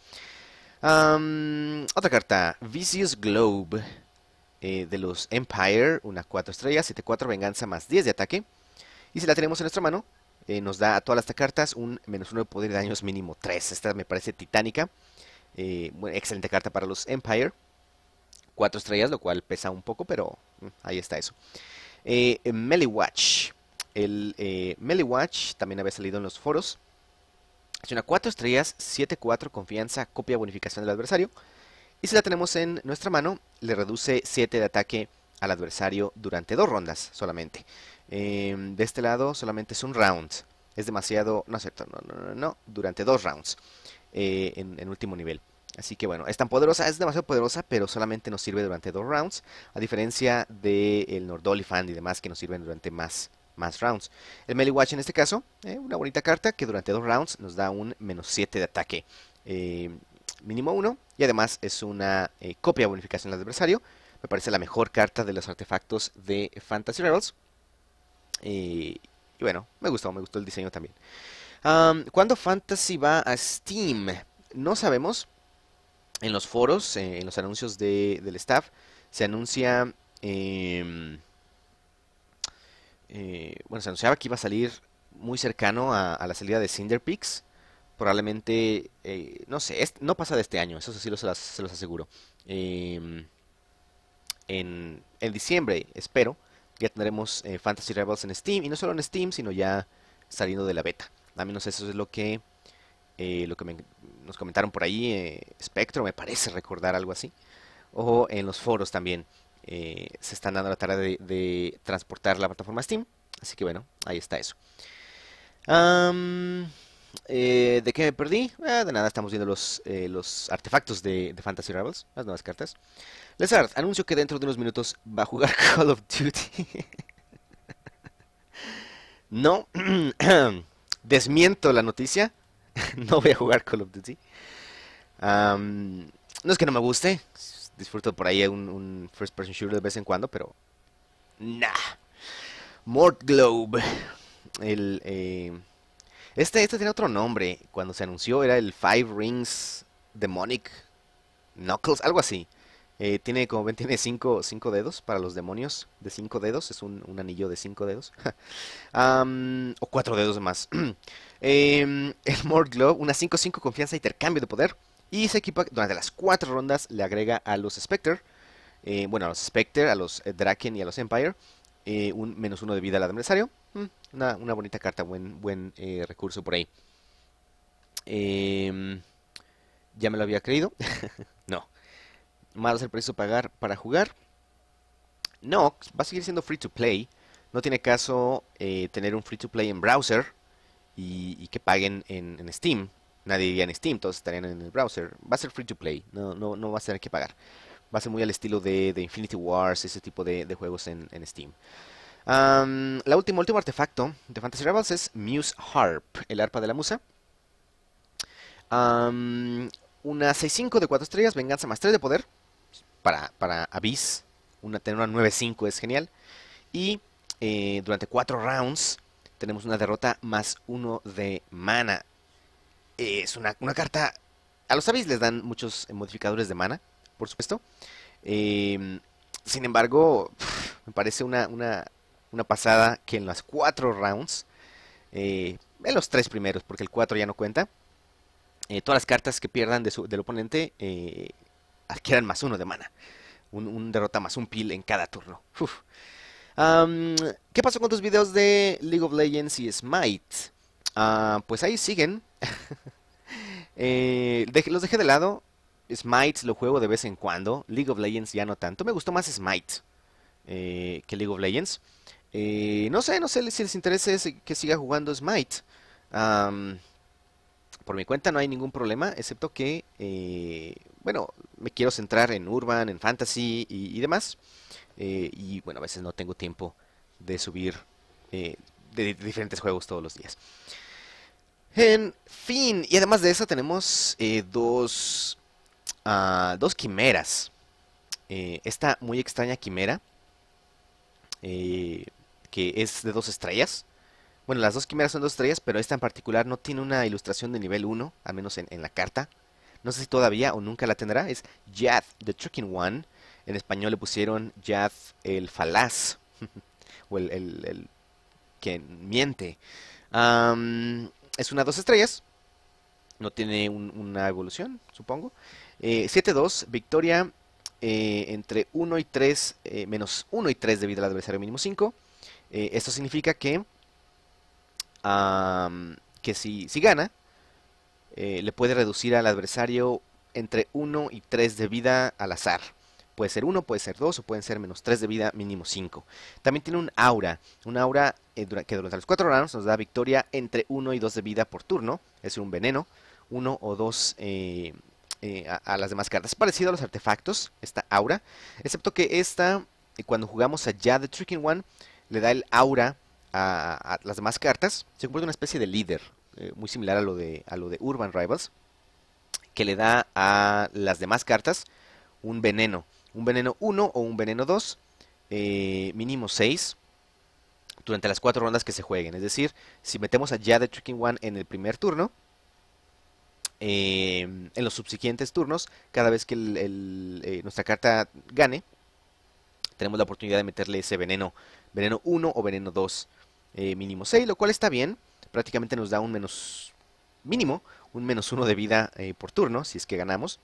S1: Am, otra carta, Vicious Globe, eh, de los Empire, una cuatro estrellas, siete cuatro venganza más diez de ataque. Y si la tenemos en nuestra mano, eh, nos da a todas estas cartas un menos uno de poder y daños mínimo tres. Esta me parece titánica. Eh, bueno, excelente carta para los Empire. Cuatro estrellas, lo cual pesa un poco, pero mm, ahí está eso. Eh, Melee Watch. El eh, Melee Watch también había salido en los foros. Es una cuatro estrellas, siete cuatro confianza, copia bonificación del adversario. Y si la tenemos en nuestra mano, le reduce siete de ataque al adversario durante dos rondas solamente. Em, de este lado solamente es un round. Es demasiado... No es cierto, no, no, no, no. Durante dos rounds eh, en, en último nivel. Así que bueno, es tan poderosa, es demasiado poderosa, pero solamente nos sirve durante dos rounds. A diferencia del Nordolifant y demás que nos sirven durante más, más rounds. El Melee Watch en este caso, eh, una bonita carta que durante dos rounds nos da un menos siete de ataque. Eh, mínimo uno. Y además es una eh, copia de bonificación del adversario. Me parece la mejor carta de los artefactos de Fantasy Rebels. Eh, y bueno, me gustó, me gustó el diseño también. Am, ¿cuándo Fantasy va a Steam? No sabemos. En los foros, eh, en los anuncios de- del staff, se anuncia... em, eh, bueno, se anunciaba que iba a salir muy cercano a, a la salida de Cinderpix. Probablemente, eh, no sé, es- no pasa de este año, eso sí lo- se, las- se los aseguro. Em, en, en diciembre, espero, ya tendremos eh, Fantasy Rebels en Steam, y no solo en Steam, sino ya saliendo de la beta. Al menos eso es lo que, eh, lo que me- nos comentaron por ahí, eh, Spectro, me parece recordar algo así. O en los foros también eh, se están dando la tarea de, de transportar la plataforma Steam. Así que bueno, ahí está eso. Am, eh, ¿de qué me perdí? Ah, de nada, estamos viendo los, eh, los artefactos de, de Fantasy Rebels, las nuevas cartas. Lezard, anuncio que dentro de unos minutos va a jugar Call of Duty. No, desmiento la noticia. No voy a jugar Call of Duty. Am, no es que no me guste. Disfruto por ahí un, un first person shooter de vez en cuando, pero nah. Mort Globe. El, eh, este, este tiene otro nombre. Cuando se anunció era el Five Rings Demonic Knuckles, algo así. Eh, tiene, como ven, tiene cinco, cinco dedos para los demonios de cinco dedos. Es un, un anillo de cinco dedos. Am, o cuatro dedos más. Em, el Mort Globe, una cinco cinco confianza, intercambio de poder. Y se equipa durante las cuatro rondas. Le agrega a los Spectre, eh, bueno, a los Spectre, a los eh, Draken y a los Empire, eh, un menos uno de vida al adversario. Mm, una, una bonita carta, buen, buen eh, recurso por ahí. Em, ¿Ya me lo había creído? No. ¿Más va a ser preciso pagar para jugar? No, va a seguir siendo free to play. No tiene caso eh, tener un free to play en browser y, y que paguen en, en Steam. Nadie iría en Steam, todos estarían en el browser. Va a ser free to play, no, no, no vas a tener que pagar. Va a ser muy al estilo de, de Infinity Wars, ese tipo de, de juegos en, en Steam. Am, la última, último artefacto de Fantasy Rebels es Muse Harp, el arpa de la musa. Am, una seis cinco de cuatro estrellas, venganza más tres de poder. Para, para Abyss, una, tener una nueve cinco es genial. Y eh, durante cuatro rounds tenemos una derrota más uno de mana. Eh, es una, una carta... A los Abyss les dan muchos eh, modificadores de mana, por supuesto. Em, Sin embargo, pf, me parece una, una, una pasada que en las cuatro rounds, eh, en los tres primeros, porque el cuatro ya no cuenta, eh, todas las cartas que pierdan de su- del oponente eh, adquieran más uno de mana. Un, un derrota más un pil en cada turno. Uf. Am, ¿Qué pasó con tus videos de League of Legends y Smite? Ah, pues ahí siguen. Eh, dej- los dejé de lado. Smite lo juego de vez en cuando. League of Legends ya no tanto. Me gustó más Smite eh, que League of Legends. Eh, no sé, no sé si les interesa ese- que siga jugando Smite. Am, por mi cuenta no hay ningún problema, excepto que, eh, bueno, me quiero centrar en Urban, en Fantasy y, y demás. Eh, y bueno, a veces no tengo tiempo de subir eh, de, de diferentes juegos todos los días. En fin, y además de eso tenemos eh, dos, ah, dos quimeras. Eh, esta muy extraña quimera, eh, que es de dos estrellas. Bueno, las dos quimeras son dos estrellas, pero esta en particular no tiene una ilustración de nivel uno, al menos en, en la carta. No sé si todavía o nunca la tendrá. Es Yath, the Tricking One. En español le pusieron Yath el falaz, o el, el- el que miente. Am, es una dos estrellas, no tiene un- una evolución, supongo. Eh, siete dos, victoria eh, entre uno y tres, eh, menos uno y tres de vida al adversario mínimo cinco. Eh, esto significa que, am, que si, si gana, eh, le puede reducir al adversario entre uno y tres de vida al azar. Puede ser uno, puede ser dos o pueden ser menos tres de vida, mínimo cinco. También tiene un aura, un aura eh, dura- que durante los cuatro rounds nos da victoria entre uno y dos de vida por turno, es decir, un veneno, uno o dos eh, eh, a, a las demás cartas. Es parecido a los artefactos, esta aura, excepto que esta, eh, cuando jugamos allá de Tricking One, le da el aura a, a las demás cartas, se convierte en una especie de líder, eh, muy similar a lo de, a lo de Urban Rivals, que le da a las demás cartas un veneno. Un veneno uno o un veneno dos, eh, mínimo seis durante las cuatro rondas que se jueguen. Es decir, si metemos a Jade Tricking One en el primer turno, eh, en los subsiguientes turnos, cada vez que el- el, eh, nuestra carta gane, tenemos la oportunidad de meterle ese veneno, veneno uno o veneno dos, eh, mínimo seis, lo cual está bien. Prácticamente nos da un menos mínimo, un menos uno de vida eh, por turno, si es que ganamos.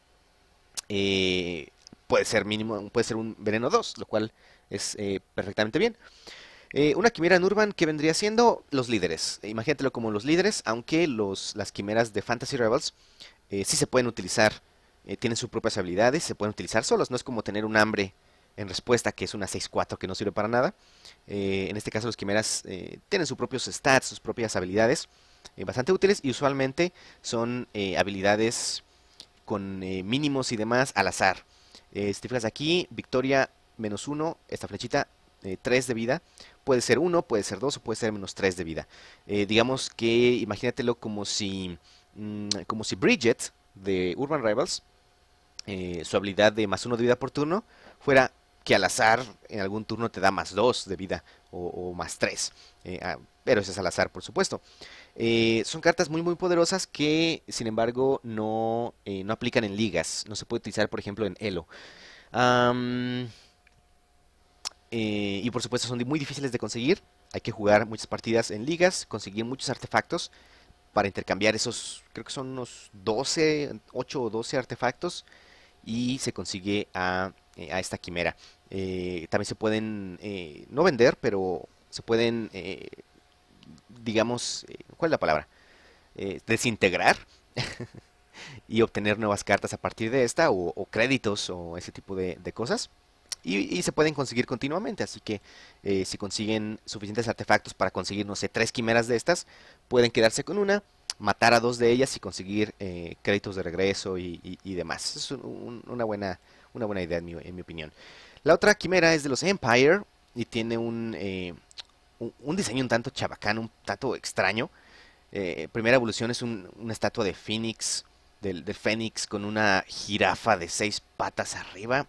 S1: Eh, Puede ser mínimo, puede ser un veneno dos, lo cual es eh, perfectamente bien. Eh, una quimera en Urban que vendría siendo los líderes. Eh, imagínatelo como los líderes, aunque los, las quimeras de Fantasy Rebels eh, sí se pueden utilizar, eh, tienen sus propias habilidades, se pueden utilizar solos. No es como tener un hambre en respuesta, que es una seis cuatro que no sirve para nada. Eh, en este caso, los quimeras eh, tienen sus propios stats, sus propias habilidades, eh, bastante útiles y usualmente son eh, habilidades con eh, mínimos y demás al azar. Eh, si te fijas aquí, victoria menos uno, esta flechita, eh, tres de vida. Puede ser uno, puede ser dos o puede ser menos tres de vida. Eh, digamos que imagínatelo como si, mm, como si Bridget de Urban Rivals, eh, su habilidad de más uno de vida por turno, fuera que al azar en algún turno te da más dos de vida o, o más tres. Eh, ah, pero eso es al azar, por supuesto. Eh, son cartas muy muy poderosas que, sin embargo, no, eh, no aplican en ligas. No se puede utilizar, por ejemplo, en Elo. Am, eh, y por supuesto son di- muy difíciles de conseguir. Hay que jugar muchas partidas en ligas, conseguir muchos artefactos para intercambiar esos, creo que son unos doce, ocho o doce artefactos y se consigue a, eh, a esta quimera. Eh, también se pueden, eh, no vender, pero se pueden, eh, digamos, eh, ¿cuál es la palabra? Eh, desintegrar y obtener nuevas cartas a partir de esta, o, o créditos, o ese tipo de, de cosas. Y, y se pueden conseguir continuamente, así que eh, si consiguen suficientes artefactos para conseguir, no sé, tres quimeras de estas, pueden quedarse con una, matar a dos de ellas y conseguir eh, créditos de regreso y, y- y demás. Es un- un- una buena, una buena idea en mi, en mi opinión. La otra quimera es de los Empire y tiene un, eh, un, un diseño un tanto chabacano, un tanto extraño. Eh, primera evolución es un- una estatua de Phoenix, del, del Fénix con una jirafa de seis patas arriba.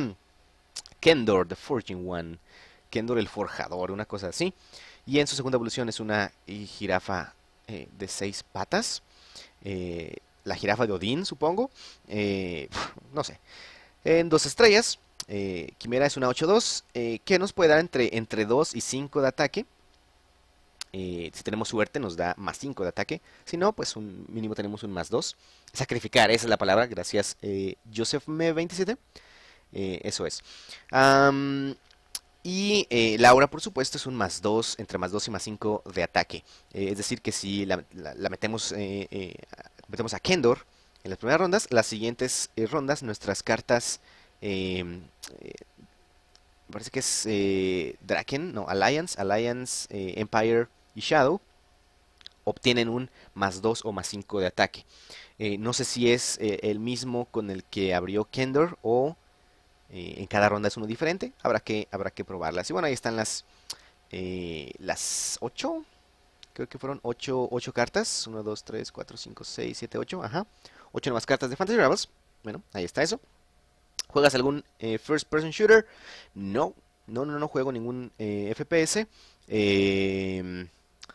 S1: Kendor, the Forging One. Kendor el Forjador, una cosa así. Y en su segunda evolución es una eh, jirafa eh, de seis patas. eh, la jirafa de Odín, supongo. Eh, no sé. En dos estrellas, eh, Quimera es una ocho dos, eh, que nos puede dar entre, entre dos y cinco de ataque. Eh, si tenemos suerte nos da más cinco de ataque. Si no, pues un mínimo tenemos un más dos. Sacrificar, esa es la palabra. Gracias, eh, Joseph M veintisiete. Eh, eso es. Am, y eh, Laura, por supuesto, es un más dos, entre más dos y más cinco de ataque. Eh, es decir, que si la, la- la metemos, eh, eh, metemos a Kendor en las primeras rondas, las siguientes eh, rondas, nuestras cartas, eh, eh, me parece que es eh, Draken, no, Alliance, Alliance, eh, Empire y Shadow, obtienen un más dos o más cinco de ataque. Eh, no sé si es eh, el mismo con el que abrió Kendor o eh, en cada ronda es uno diferente. Habrá que, habrá que probarlas. Y bueno, ahí están las, eh, las ocho. Creo que fueron ocho ocho cartas. Uno, dos, tres, cuatro, cinco, seis, siete, ocho. Ajá. Ocho nuevas cartas de Fantasy Rebels. Bueno, ahí está eso. ¿Juegas algún eh, first person shooter? No, no, no, no juego ningún eh, F P S. Eh,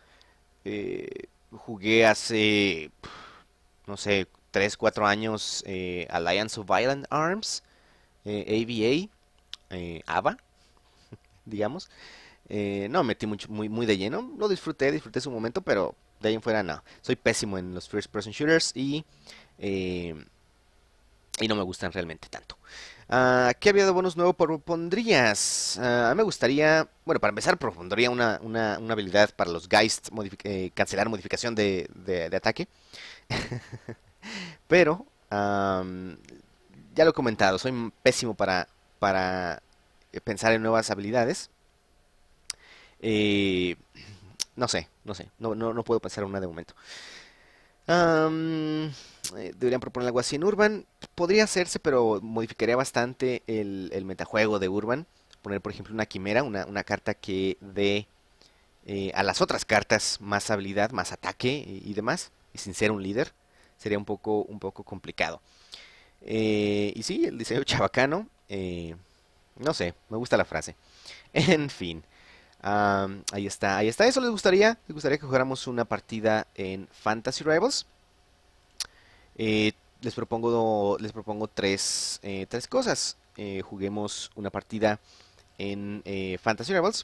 S1: eh, Jugué hace, no sé, tres cuatro años eh, Alliance of Violent Arms, eh, A V A, eh, A V A, digamos. Eh, no me metí mucho, muy, muy de lleno. Lo disfruté, disfruté su momento, pero de ahí en fuera no. Soy pésimo en los first person shooters y, eh, y no me gustan realmente tanto. Ah, ¿qué había de bonus nuevo propondrías? Ah, a mí me gustaría, bueno, para empezar, propondría una, una, una habilidad para los Geist, modifi- eh, cancelar modificación de, de- de ataque. Pero, am, ya lo he comentado, soy pésimo para, para eh, pensar en nuevas habilidades. Eh, no sé, no sé, no, no, no puedo pensar en una de momento. Am, eh, deberían proponer algo así en Urban. Podría hacerse, pero modificaría bastante el, el metajuego de Urban. Poner, por ejemplo, una quimera, una, una carta que dé eh, a las otras cartas más habilidad, más ataque y, y demás, y sin ser un líder. Sería un poco, un poco complicado. Eh, y sí, el diseño chabacano, eh, no sé, me gusta la frase. En fin. Am, ahí está, ahí está. ¿Eso les gustaría? ¿Les gustaría que jugáramos una partida en Fantasy Rivals? Eh, les propongo, les propongo tres, eh, tres cosas. Eh, juguemos una partida en eh, Fantasy Rivals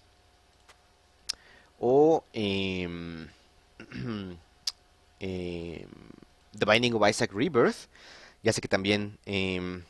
S1: o em, em, The Binding of Isaac Rebirth. Ya sé que también em,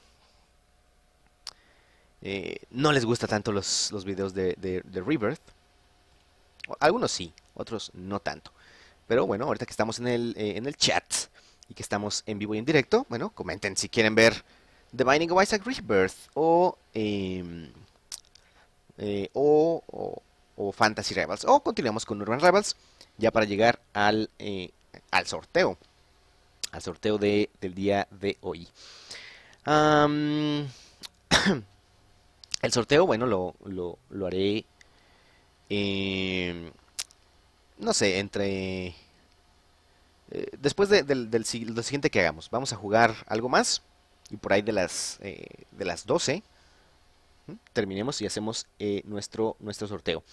S1: eh, no les gusta tanto los, los videos de, de, de Rebirth. Algunos sí, otros no tanto. Pero bueno, ahorita que estamos en el, eh, en el chat y que estamos en vivo y en directo, bueno, comenten si quieren ver The Binding of Isaac Rebirth o, em, eh, o, o- o Fantasy Rebels. O continuamos con Urban Rebels ya para llegar al, eh, al sorteo, al sorteo de, del día de hoy. Am, el sorteo, bueno, lo, lo, lo haré, em, no sé, entre Eh, después de, del, del si- lo siguiente que hagamos, vamos a jugar algo más y por ahí de las, eh, de las doce ¿m? Terminemos y hacemos eh, nuestro, nuestro sorteo.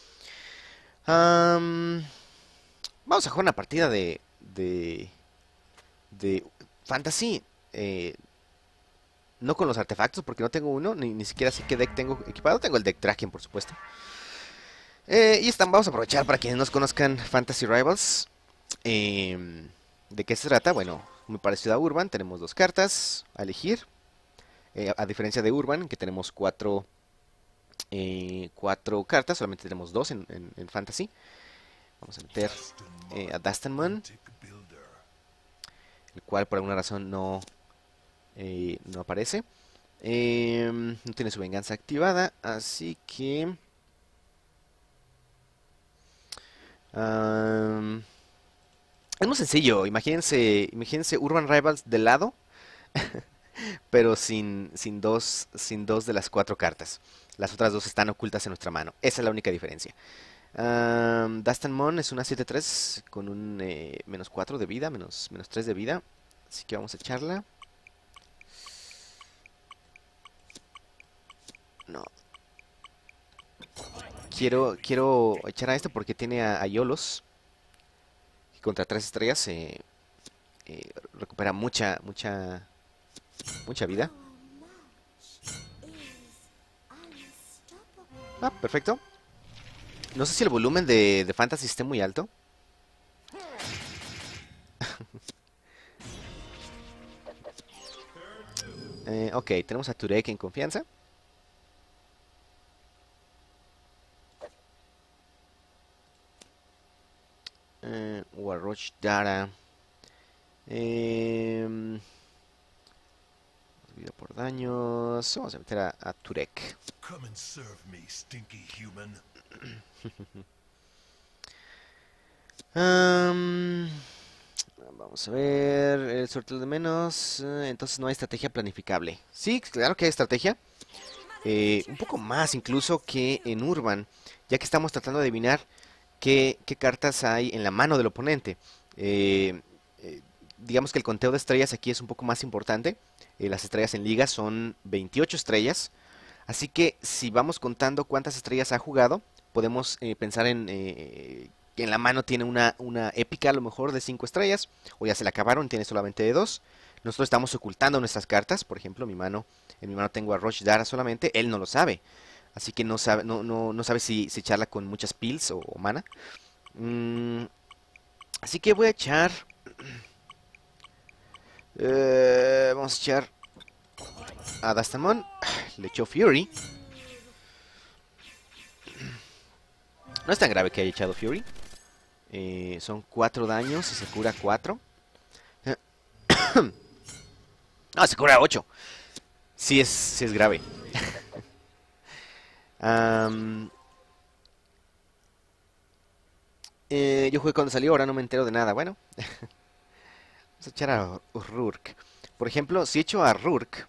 S1: Am, Vamos a jugar una partida de, de, de Fantasy. eh, no con los artefactos porque no tengo uno, ni, ni siquiera sé qué deck tengo equipado. Tengo el deck Draken, por supuesto. Eh, y están, vamos a aprovechar para quienes nos conozcan Fantasy Rivals. Em, ¿De qué se trata? Bueno, muy parecido a Urban, tenemos dos cartas a elegir. Eh, a diferencia de Urban, que tenemos cuatro, eh, cuatro cartas, solamente tenemos dos en, en- en Fantasy. Vamos a meter eh, a Dustanmon, el cual por alguna razón no, Eh, no aparece. Eh, no tiene su venganza activada, así que... am, es muy sencillo, imagínense, imagínense Urban Rivals de lado, pero sin, sin dos, sin dos de las cuatro cartas. Las otras dos están ocultas en nuestra mano. Esa es la única diferencia. Um, Dastan Mon es una siete tres con un eh, menos cuatro de vida, menos, menos tres de vida. Así que vamos a echarla. No. Quiero, quiero echar a este porque tiene a, a Yolos. Que contra tres estrellas eh, eh, recupera mucha, mucha, mucha vida. Ah, perfecto. No sé si el volumen de, de Fantasy esté muy alto. Eh, ok, tenemos a Turek en confianza. Eh, Warroch Dara. Eh, vida por daños. Vamos a meter a, a Turek.
S2: Come and serve me, stinky human.
S1: Am, vamos a ver. El sorteo de menos. eh, Entonces no hay estrategia planificable. Sí, claro que hay estrategia. Eh, un poco más incluso que en Urban. Ya que estamos tratando de adivinar qué, qué cartas hay en la mano del oponente. Eh, eh, digamos que el conteo de estrellas aquí es un poco más importante. Eh, las estrellas en liga son veintiocho estrellas. Así que si vamos contando cuántas estrellas ha jugado, podemos eh, pensar en eh, que en la mano tiene una, una épica a lo mejor de cinco estrellas, o ya se la acabaron, tiene solamente de dos. Nosotros estamos ocultando nuestras cartas, por ejemplo, mi mano, en mi mano tengo a Rosh Dara solamente, él no lo sabe. Así que no sabe, no, no, no sabe si, si echarla con muchas pills o, o mana. Mm, así que voy a echar... eh, vamos a echar a Dastamon. Le echó Fury. No es tan grave que haya echado Fury. Eh, son cuatro daños y se cura cuatro. No, se cura ocho. Sí es, sí es grave. Am, eh, yo jugué cuando salió, ahora no me entero de nada. Bueno, vamos a echar a Rurk. Por ejemplo, si echo a Rurk,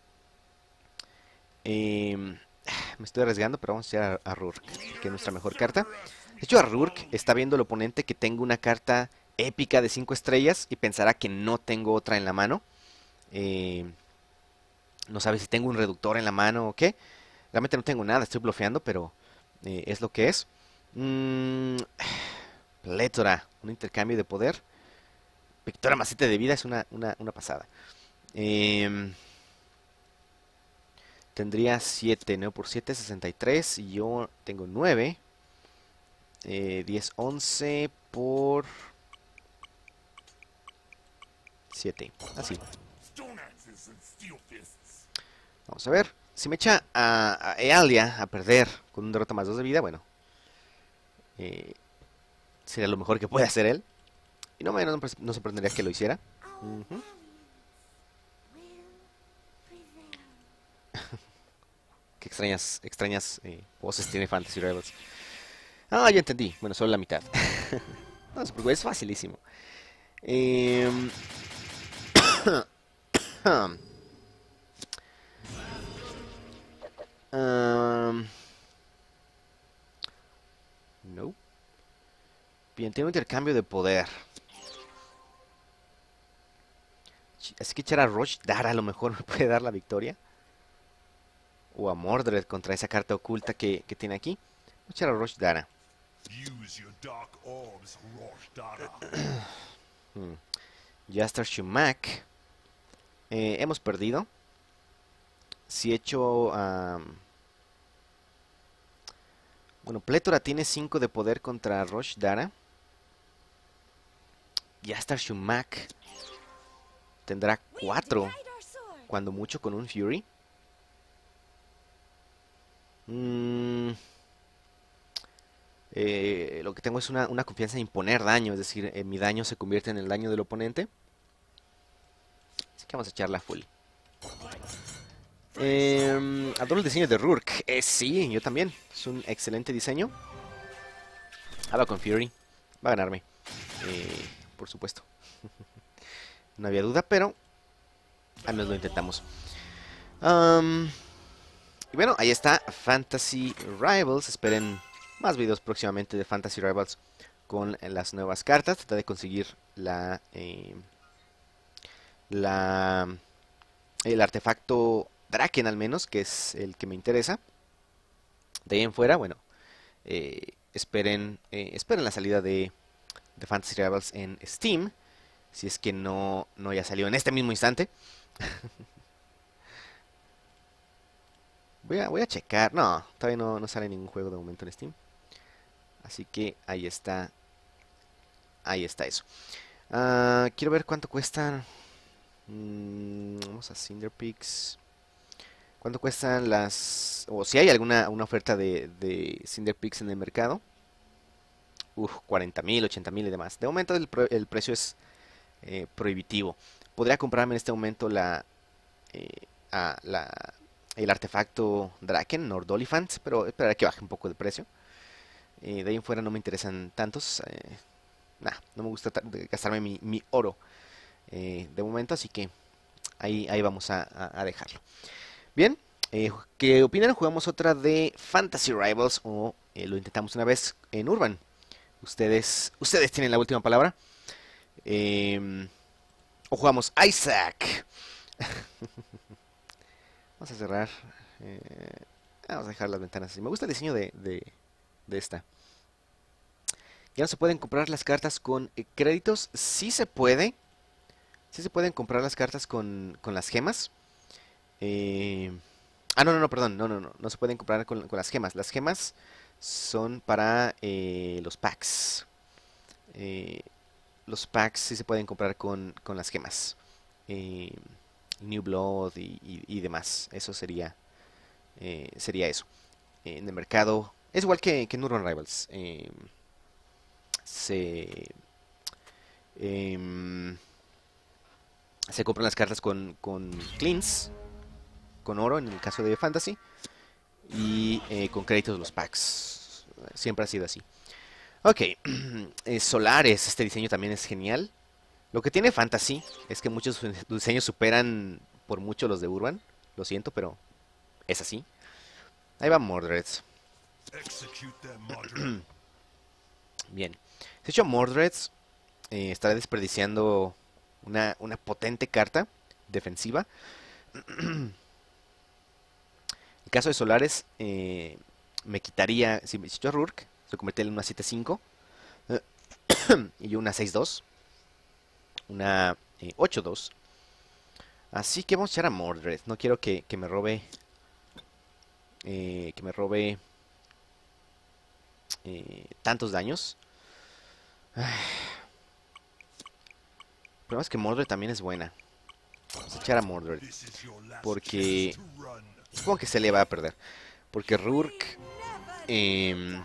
S1: em, me estoy arriesgando, pero vamos a echar a, a Rurk, que es nuestra mejor carta. De hecho, a Rurk está viendo el oponente que tengo una carta épica de cinco estrellas y pensará que no tengo otra en la mano. Eh, no sabe si tengo un reductor en la mano o qué. Realmente no tengo nada, estoy bloqueando, pero eh, es lo que es. Mm, Plétora, un intercambio de poder. Victoria más siete de vida es una, una, una pasada. Em, tendría siete, nueve por siete, sesenta y tres. Y yo tengo nueve. Eh, diez, once por siete. Así. Vamos a ver. Si me echa a, a Ealia a perder con un derrota más dos de vida, bueno. Eh, sería lo mejor que puede hacer él. Y no me no, no sorprendería que lo hiciera. Ujú. Qué extrañas, extrañas eh, voces tiene Fantasy Rebels. Ah, ya entendí. Bueno, solo la mitad. No se preocupe, es facilísimo. Em, um, no. Bien, tiene un intercambio de poder. Así que echar a Rosh Dara a lo mejor me puede dar la victoria. O a Mordred contra esa carta oculta que, que tiene aquí. Voy a echar a Rosh Dara.
S2: Use your dark orbs, Rosh Dara.
S1: Hmm. Jaster Shumak. Eh, hemos perdido. Si echo a... bueno, Plétora tiene cinco de poder contra Rosh Dara. Jaster Shumak tendrá cuatro, cuando mucho con un Fury. Mm, eh, lo que tengo es una, una confianza en imponer daño, es decir, eh, mi daño se convierte en el daño del oponente. Así que vamos a echarla full. Eh, adoro el diseño de Rourke. Eh, sí, yo también. Es un excelente diseño. Habla con Fury. Va a ganarme. Eh, por supuesto. No había duda, pero al menos lo intentamos. Um, y bueno, ahí está Fantasy Rivals. Esperen más videos próximamente de Fantasy Rivals con las nuevas cartas. Trata de conseguir la, eh, la el artefacto Draken al menos, que es el que me interesa. De ahí en fuera, bueno, eh, esperen, eh, esperen la salida de, de Fantasy Rivals en Steam. Si es que no, no ya salió en este mismo instante. Voy a, voy a checar. No, todavía no, no sale ningún juego de momento en Steam. Así que ahí está. Ahí está eso. Ah, quiero ver cuánto cuestan. Mm, vamos a Cinderpix. ¿Cuánto cuestan las... o si hay alguna una oferta de, de Cinderpix en el mercado? Uf, cuarenta mil, ochenta mil y demás. De momento el, pro- el precio es eh, prohibitivo. Podría comprarme en este momento la, eh, ah, la, el artefacto Draken, Nordolifant, pero esperaré que baje un poco de precio. Eh, de ahí en fuera no me interesan tantos. Eh, nah, no me gusta ta- de gastarme mi, mi oro eh, de momento, así que ahí, ahí vamos a, a- a dejarlo. Bien, eh, ¿qué opinan? ¿Jugamos otra de Fantasy Rivals o eh, lo intentamos una vez en Urban? Ustedes, ustedes tienen la última palabra. Em, o jugamos Isaac. Vamos a cerrar. eh, vamos a dejar las ventanas así. Me gusta el diseño de, de, de esta. Ya no se pueden comprar las cartas con eh, créditos. Sí se puede. Sí se pueden comprar las cartas con, con las gemas. Eh, ah, no, no, no, perdón. No, no, no. No se pueden comprar con, con las gemas. Las gemas son para eh, los packs. Eh, los packs sí se pueden comprar con, con las gemas. Eh, New Blood y, y- y demás. Eso sería, eh, sería eso. Eh, en el mercado es igual que, que en Urban Rivals. eh, se, em, se compran las cartas con, con cleans, con oro en el caso de Fantasy, y eh, con créditos los packs. Siempre ha sido así. Ok, eh, Solares, este diseño también es genial. Lo que tiene Fantasy es que muchos de sus diseños superan por mucho los de Urban. Lo siento, pero es así. Ahí va Mordred.
S2: Execute their murderer.
S1: Bien. De hecho, Mordred eh, estará desperdiciando una, una potente carta defensiva. En caso de Solares, eh, me quitaría. Si me yo a Rourke, se convertiría en una siete cinco. Y yo una seis dos. Una eh, ocho dos. Así que vamos a echar a Mordred. No quiero que, que me robe. eh, que me robe eh, tantos daños. El problema es que Mordred también es buena. Vamos a echar a Mordred.
S2: This is your last
S1: Porque
S2: chance to run.
S1: supongo que se le va a perder. Porque Rourke... em,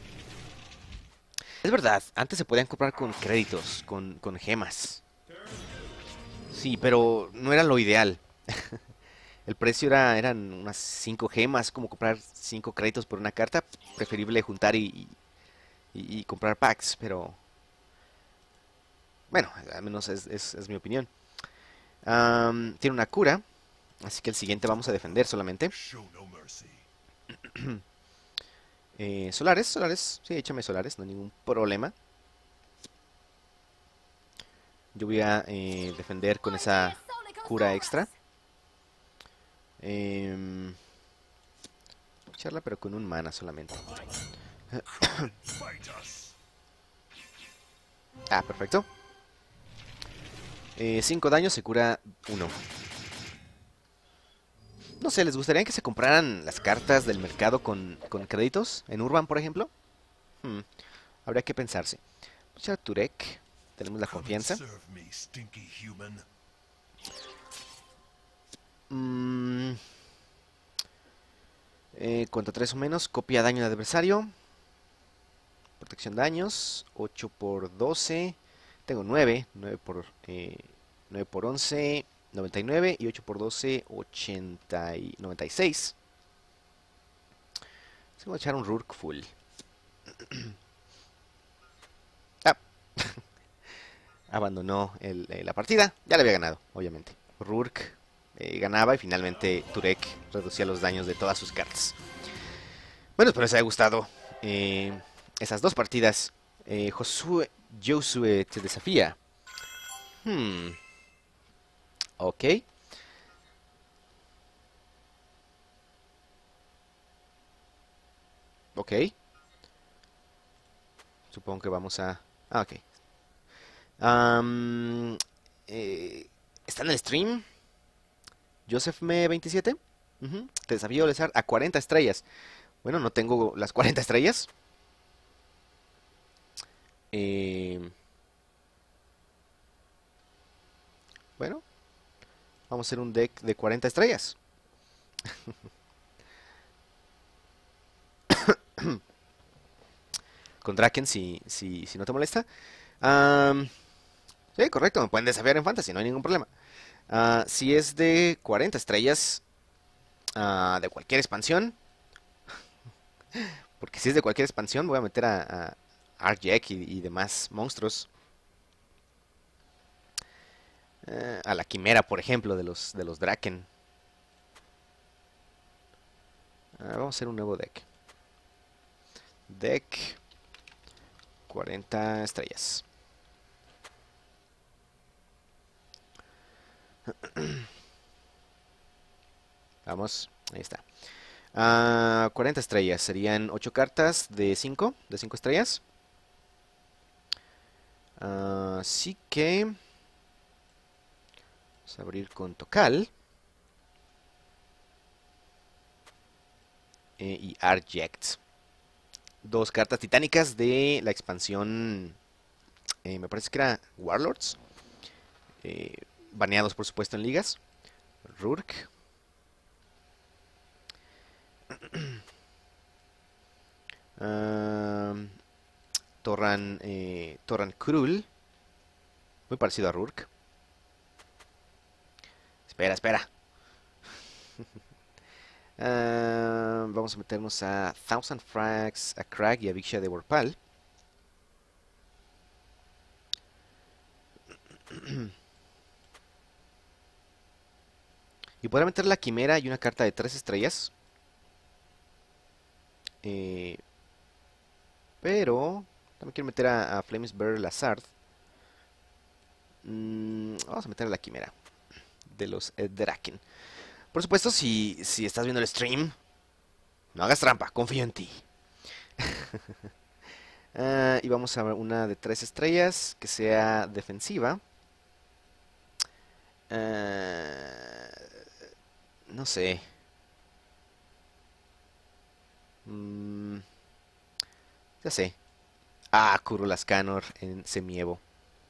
S1: es verdad, antes se podían comprar con créditos, con, con gemas. Sí, pero no era lo ideal. El precio era, eran unas cinco gemas, como comprar cinco créditos por una carta. Preferible juntar y, y- y comprar packs, pero bueno, al menos es, es- es mi opinión. Am, tiene una cura, así que el siguiente vamos a defender solamente.
S2: Show no mercy.
S1: Eh, solares, solares, sí, échame solares, no hay ningún problema. Yo voy a eh, defender con esa cura extra. Em, echarla pero con un mana solamente.
S2: Fight us.
S1: Ah, perfecto. cinco daños, se cura uno. No sé, ¿les gustaría que se compraran las cartas del mercado con, con créditos? En Urban, por ejemplo. Hmm, habría que pensarse. Echar a Turek. Tenemos la
S2: Come and
S1: confianza.
S2: serve me, stinky human.
S1: Mm, eh, contra tres o menos, copia daño de adversario. Protección daños. ocho por doce. Tengo nueve. nueve por, eh, nueve por once. noventa y nueve y ocho por doce, ochenta y noventa y seis. Voy a echar un Rurk full. Ah, abandonó el, eh, la partida. Ya le había ganado, obviamente. Rurk eh, ganaba y finalmente Turek reducía los daños de todas sus cartas. Bueno, espero les haya gustado eh, esas dos partidas. Eh, Josué, Josué te desafía. Hmm, ok. Ok. Supongo que vamos a... Ah, ok. Am, eh, ¿está en el stream? Joseph Me veintisiete. Ujú. Te desafío a Lezar a cuarenta estrellas. Bueno, no tengo las cuarenta estrellas. Eh, bueno, vamos a hacer un deck de cuarenta estrellas. Con Draken, si, si, si no te molesta. Am, sí, correcto, me pueden desafiar en Fantasy, no hay ningún problema. Ah, si es de cuarenta estrellas, ah, de cualquier expansión, porque si es de cualquier expansión, voy a meter a, a Arjek y, y demás monstruos. Eh, a la Quimera, por ejemplo, de los, de los Draken. Ah, vamos a hacer un nuevo deck. Deck cuarenta estrellas. Vamos, ahí está. Ah, cuarenta estrellas, serían ocho cartas de cinco, de cinco estrellas. Ah, así que vamos a abrir con Tokal eh, y Arject. Dos cartas titánicas de la expansión, eh, me parece que era Warlords. Eh, baneados, por supuesto, en ligas. Rurk. Ah, Torran, eh, Torran Krul. Muy parecido a Rurk. Espera, espera. Ah, vamos a meternos a Thousand Frags, a Crag y a Vixia de Vorpal. Y podrá meter la Quimera y una carta de tres estrellas. Eh, pero también quiero meter a, a Flames Bear Lazard. Mm, vamos a meter a la Quimera de los eh, Draken. Por supuesto, si, si estás viendo el stream, no hagas trampa, confío en ti. Ah, y vamos a ver una de tres estrellas que sea defensiva. Ah, no sé. Mm, ya sé. Ah, Kurulaskanor en Semievo.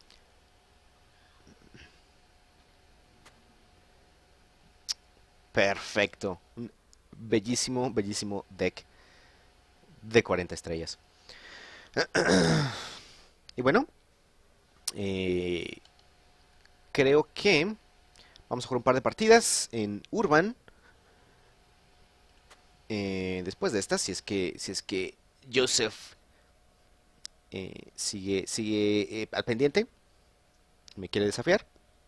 S1: Perfecto. Un bellísimo, bellísimo deck de cuarenta estrellas. Y bueno, eh, creo que vamos a jugar un par de partidas en Urban. Eh, después de estas, si es que, si es que Joseph eh, sigue, sigue eh, al pendiente, me quiere desafiar.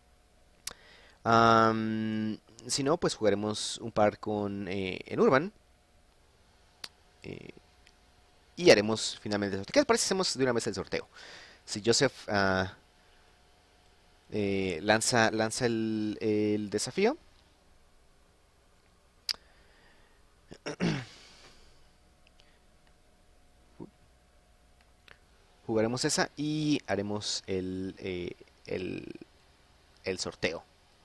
S1: Am, si no, pues jugaremos un par con eh, en Urban. eh, y haremos finalmente el sorteo. ¿Qué les parece si hacemos de una vez el sorteo? Si Joseph ah, eh, lanza, lanza el, el desafío. Jugaremos esa y haremos el, eh, el, el sorteo.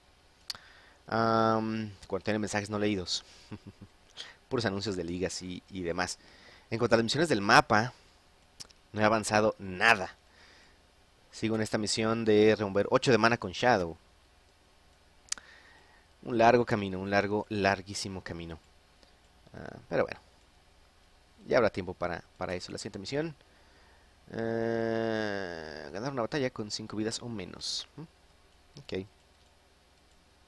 S1: Um, cuarenta de mensajes no leídos. Puros anuncios de ligas y, y demás. En cuanto a las misiones del mapa, no he avanzado nada. Sigo en esta misión de remover ocho de mana con Shadow. Un largo camino, un largo, larguísimo camino. Uh, pero bueno, ya habrá tiempo para, para eso. La siguiente misión. Uh, ganar una batalla con cinco vidas o menos. ¿Mm? Ok.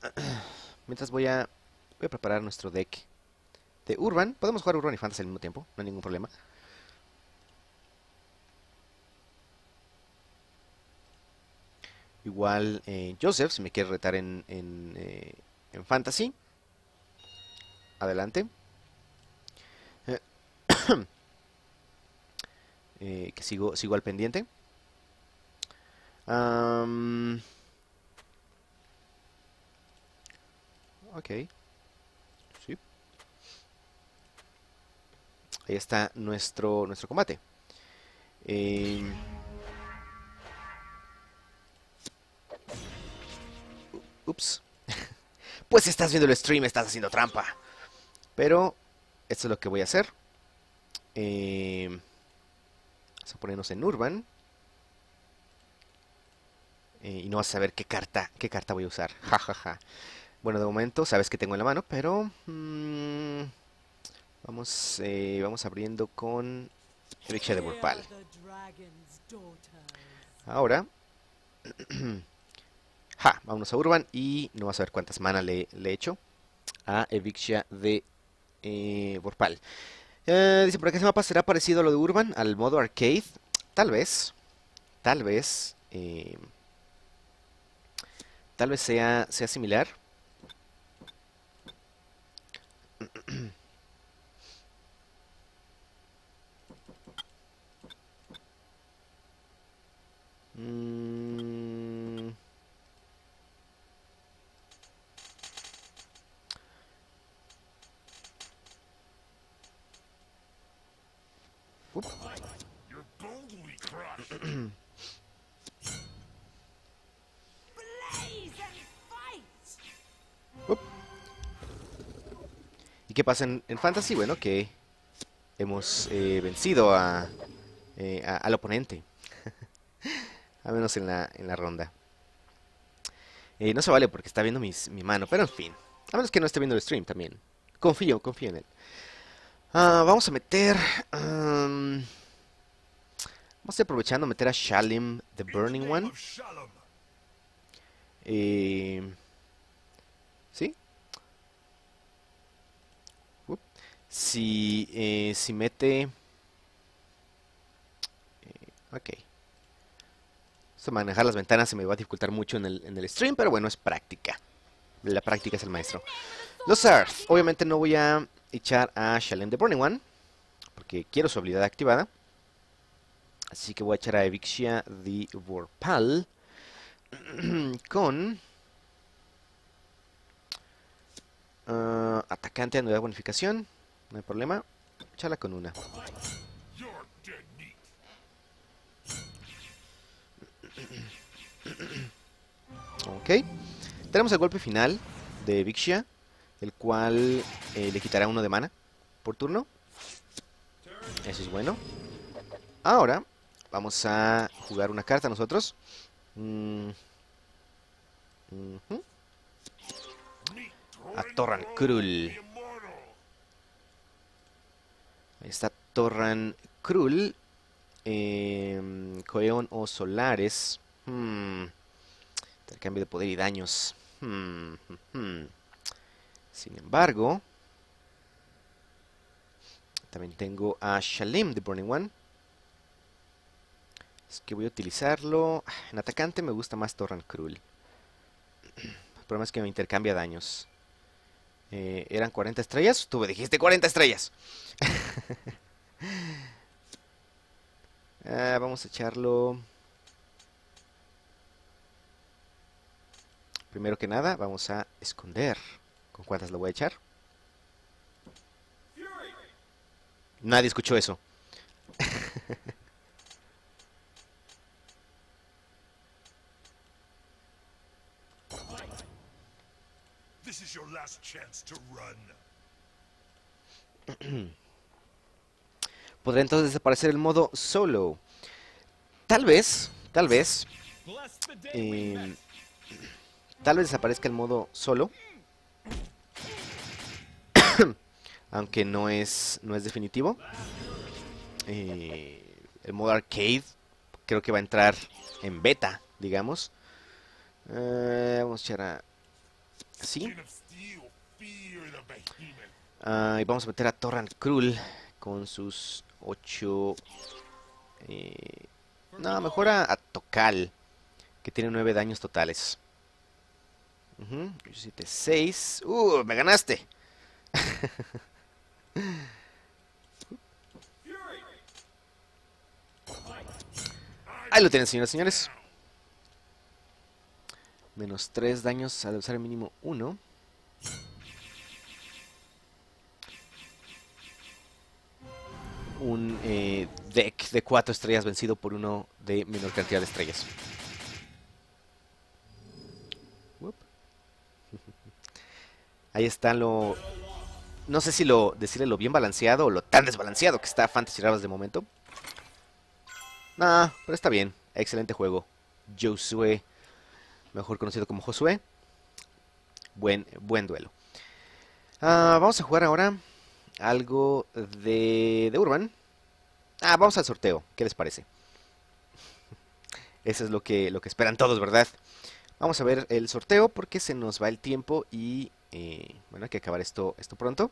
S1: Mientras voy a, voy a preparar nuestro deck de Urban. Podemos jugar Urban y Fantasy al mismo tiempo, no hay ningún problema. Igual eh, Joseph, si me quiere retar en, en, eh, en Fantasy, adelante. Eh, eh, que sigo, sigo al pendiente. Um, ok. Sí. Ahí está nuestro, nuestro combate. Eh, ups. Pues si estás viendo el stream, estás haciendo trampa. Pero esto es lo que voy a hacer. Eh, vamos a ponernos en Urban. Eh, y no vas a saber qué carta, qué carta voy a usar. Ja, ja, ja. Bueno, de momento sabes que tengo en la mano, pero mmm, vamos, eh, vamos abriendo con Evixia de Vorpal. Ahora, ja, vámonos a Urban y no vas a ver cuántas mana le, le he hecho a Evixia de eh, Vorpal. Eh, dice por acá, ese mapa será parecido a lo de Urban, al modo arcade. Tal vez, tal vez, eh, tal vez sea, sea similar. Mm, up.
S2: Your bones will be crushed.
S1: Up. ¿Y qué pasa en, en Fantasy? Bueno, que hemos eh, vencido a, eh, a- al oponente, al menos en la, en la ronda. Eh, no se vale porque está viendo mis, mi mano, pero en fin, a menos que no esté viendo el stream también. Confío, confío en él. Ah, vamos a meter... am, vamos a ir aprovechando a meter a Shalim, The
S2: In the
S1: Burning
S2: name
S1: One.
S2: of Shalom,
S1: Eh, ¿sí? Up. Si, eh, si mete... eh, ok. Esto de manejar las ventanas se me va a dificultar mucho en el, en el stream, pero bueno, es práctica. La práctica es el maestro. Los Earth. Obviamente no voy a echar a Shalem the Burning One, porque quiero su habilidad activada. Así que voy a echar a Evixia the Vorpal con ah, atacante, anular bonificación. No hay problema. Echarla con una.
S2: you're dead meat.
S1: Ok. Tenemos el golpe final de Evixia, el cual eh, le quitará uno de mana por turno. Eso es bueno. Ahora vamos a jugar una carta nosotros. Mm, ujú.
S2: Meat
S1: A
S2: throwing
S1: Torran
S2: bones
S1: Krul.
S2: will be immortal.
S1: Ahí está Torran Krul. Eh, Coeon o Solares. Hmm, intercambio de poder y daños. Hmm, hmm, hmm. Sin embargo, también tengo a Shalim, The Burning One. Es que voy a utilizarlo. Ah, en atacante me gusta más Torran Krul. El problema es que me intercambia daños. Eh, ¿Eran cuarenta estrellas? Tú me dijiste cuarenta estrellas. Ah, vamos a echarlo. Primero que nada, vamos a esconder. ¿Con cuántas lo voy a echar? Nadie escuchó eso.
S2: This is your last chance to run.
S1: Podrá entonces desaparecer el modo solo. Tal vez, tal vez, eh, tal vez desaparezca el modo solo. Aunque no es, no es definitivo. Eh, el modo arcade creo que va a entrar en beta, digamos. Eh, vamos a echar a, Así.
S2: Skin of steel, fear the behemoth.
S1: Ah, y vamos a meter a Torrent Krul con sus ocho... no, mejor a, a Tokal, que tiene nueve daños totales. Uh siete, seis. ¡Uh! ¡Me ganaste! Ahí lo tienen, señoras y señores. Menos tres daños al usar el mínimo uno. Un eh, deck de cuatro estrellas vencido por uno de menor cantidad de estrellas. Uop. Ahí está lo... No sé si lo decirle lo bien balanceado o lo tan desbalanceado que está Fantasy Rebels de momento. Nah, pero está bien. Excelente juego. Josué, mejor conocido como Josué. Buen, buen duelo. Ah, vamos a jugar ahora algo de, de Urban. Ah, vamos al sorteo. ¿Qué les parece? Eso es lo que, lo que esperan todos, ¿verdad? Vamos a ver el sorteo porque se nos va el tiempo y... Eh, bueno, hay que acabar esto, esto pronto.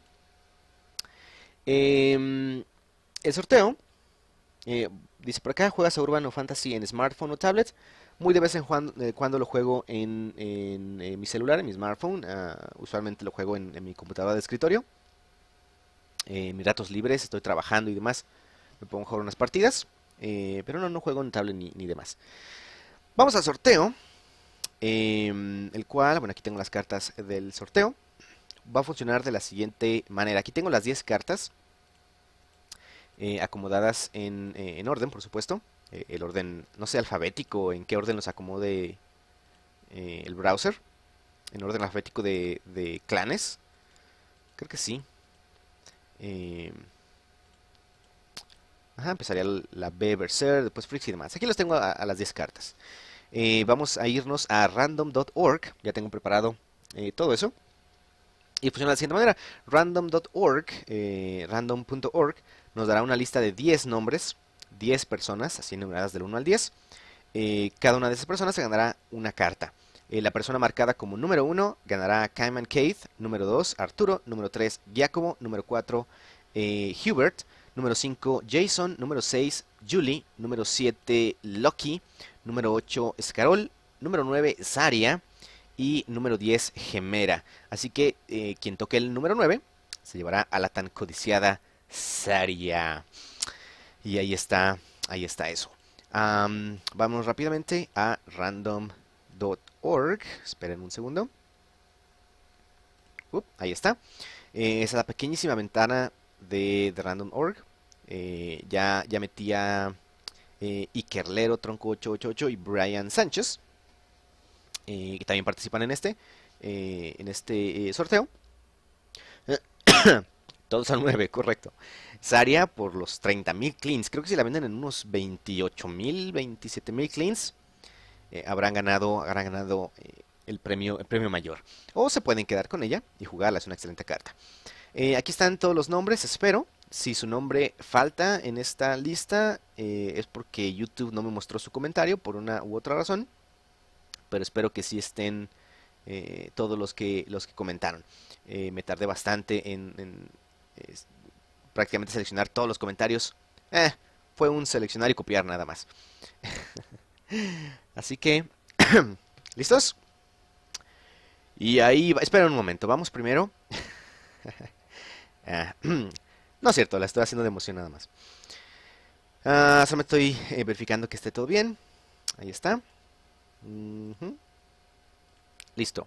S1: Eh, el sorteo... Eh, dice por acá, ¿juegas a Urban o Fantasy en smartphone o tablet? Muy de vez en cuando, eh, cuando lo juego en, en, en mi celular, en mi smartphone. Uh, usualmente lo juego en, en mi computadora de escritorio. Eh, en mis ratos libres, estoy trabajando y demás. Me pongo a jugar unas partidas. Eh, pero no, no juego en tablet ni, ni demás. Vamos al sorteo. Eh, el cual, bueno, aquí tengo las cartas del sorteo. Va a funcionar de la siguiente manera. Aquí tengo las diez cartas. Eh, acomodadas en, eh, en orden, por supuesto. Eh, el orden, no sé, alfabético, en qué orden los acomode eh, el browser. En orden alfabético de, de clanes. Creo que sí. Eh, ajá, empezaría la B, Berserk, después Frix y demás. Aquí los tengo a, a las diez cartas. Eh, vamos a irnos a random punto org. Ya tengo preparado eh, todo eso. Y funciona de la siguiente manera. random punto org, eh, random punto org nos dará una lista de diez nombres, diez personas, así enumeradas del uno al diez. Eh, cada una de esas personas se ganará una carta. Eh, la persona marcada como número uno ganará Cayman Keith, número dos Arturo, número tres Giacomo, número cuatro eh, Hubert, número cinco Jason, número seis Julie, número siete Lucky, número ocho Scarol, número nueve Zaria y número diez Gemera. Así que eh, quien toque el número nueve se llevará a la tan codiciada Zaria. Y ahí está, ahí está eso. Um, vamos rápidamente a random punto org. Esperen un segundo. Uh, ahí está. Eh, esa es la pequeñísima ventana de, de random punto org. Eh, ya, ya metí a eh, Ikerlero, Tronco ocho ocho ocho y Brian Sánchez. Eh, que también participan en este, eh, en este eh, sorteo. Todos al nueve, correcto. Zaria por los treinta mil cleans. Creo que si la venden en unos veintiocho mil, veintisiete mil cleans, eh, habrán ganado, habrán ganado eh, el premio, el premio mayor. O se pueden quedar con ella y jugarla, es una excelente carta. Eh, aquí están todos los nombres, espero. Si su nombre falta en esta lista, eh, es porque YouTube no me mostró su comentario por una u otra razón. Pero espero que sí estén eh, todos los que, los que comentaron. Eh, me tardé bastante en... en es, prácticamente seleccionar todos los comentarios. Eh, fue un seleccionar y copiar nada más. Así que, ¿listos? Y ahí, va, esperen un momento, vamos primero. ah, no es cierto, la estoy haciendo de emoción nada más. Ah, solo me estoy eh, verificando que esté todo bien. Ahí está. Uh-huh. Listo.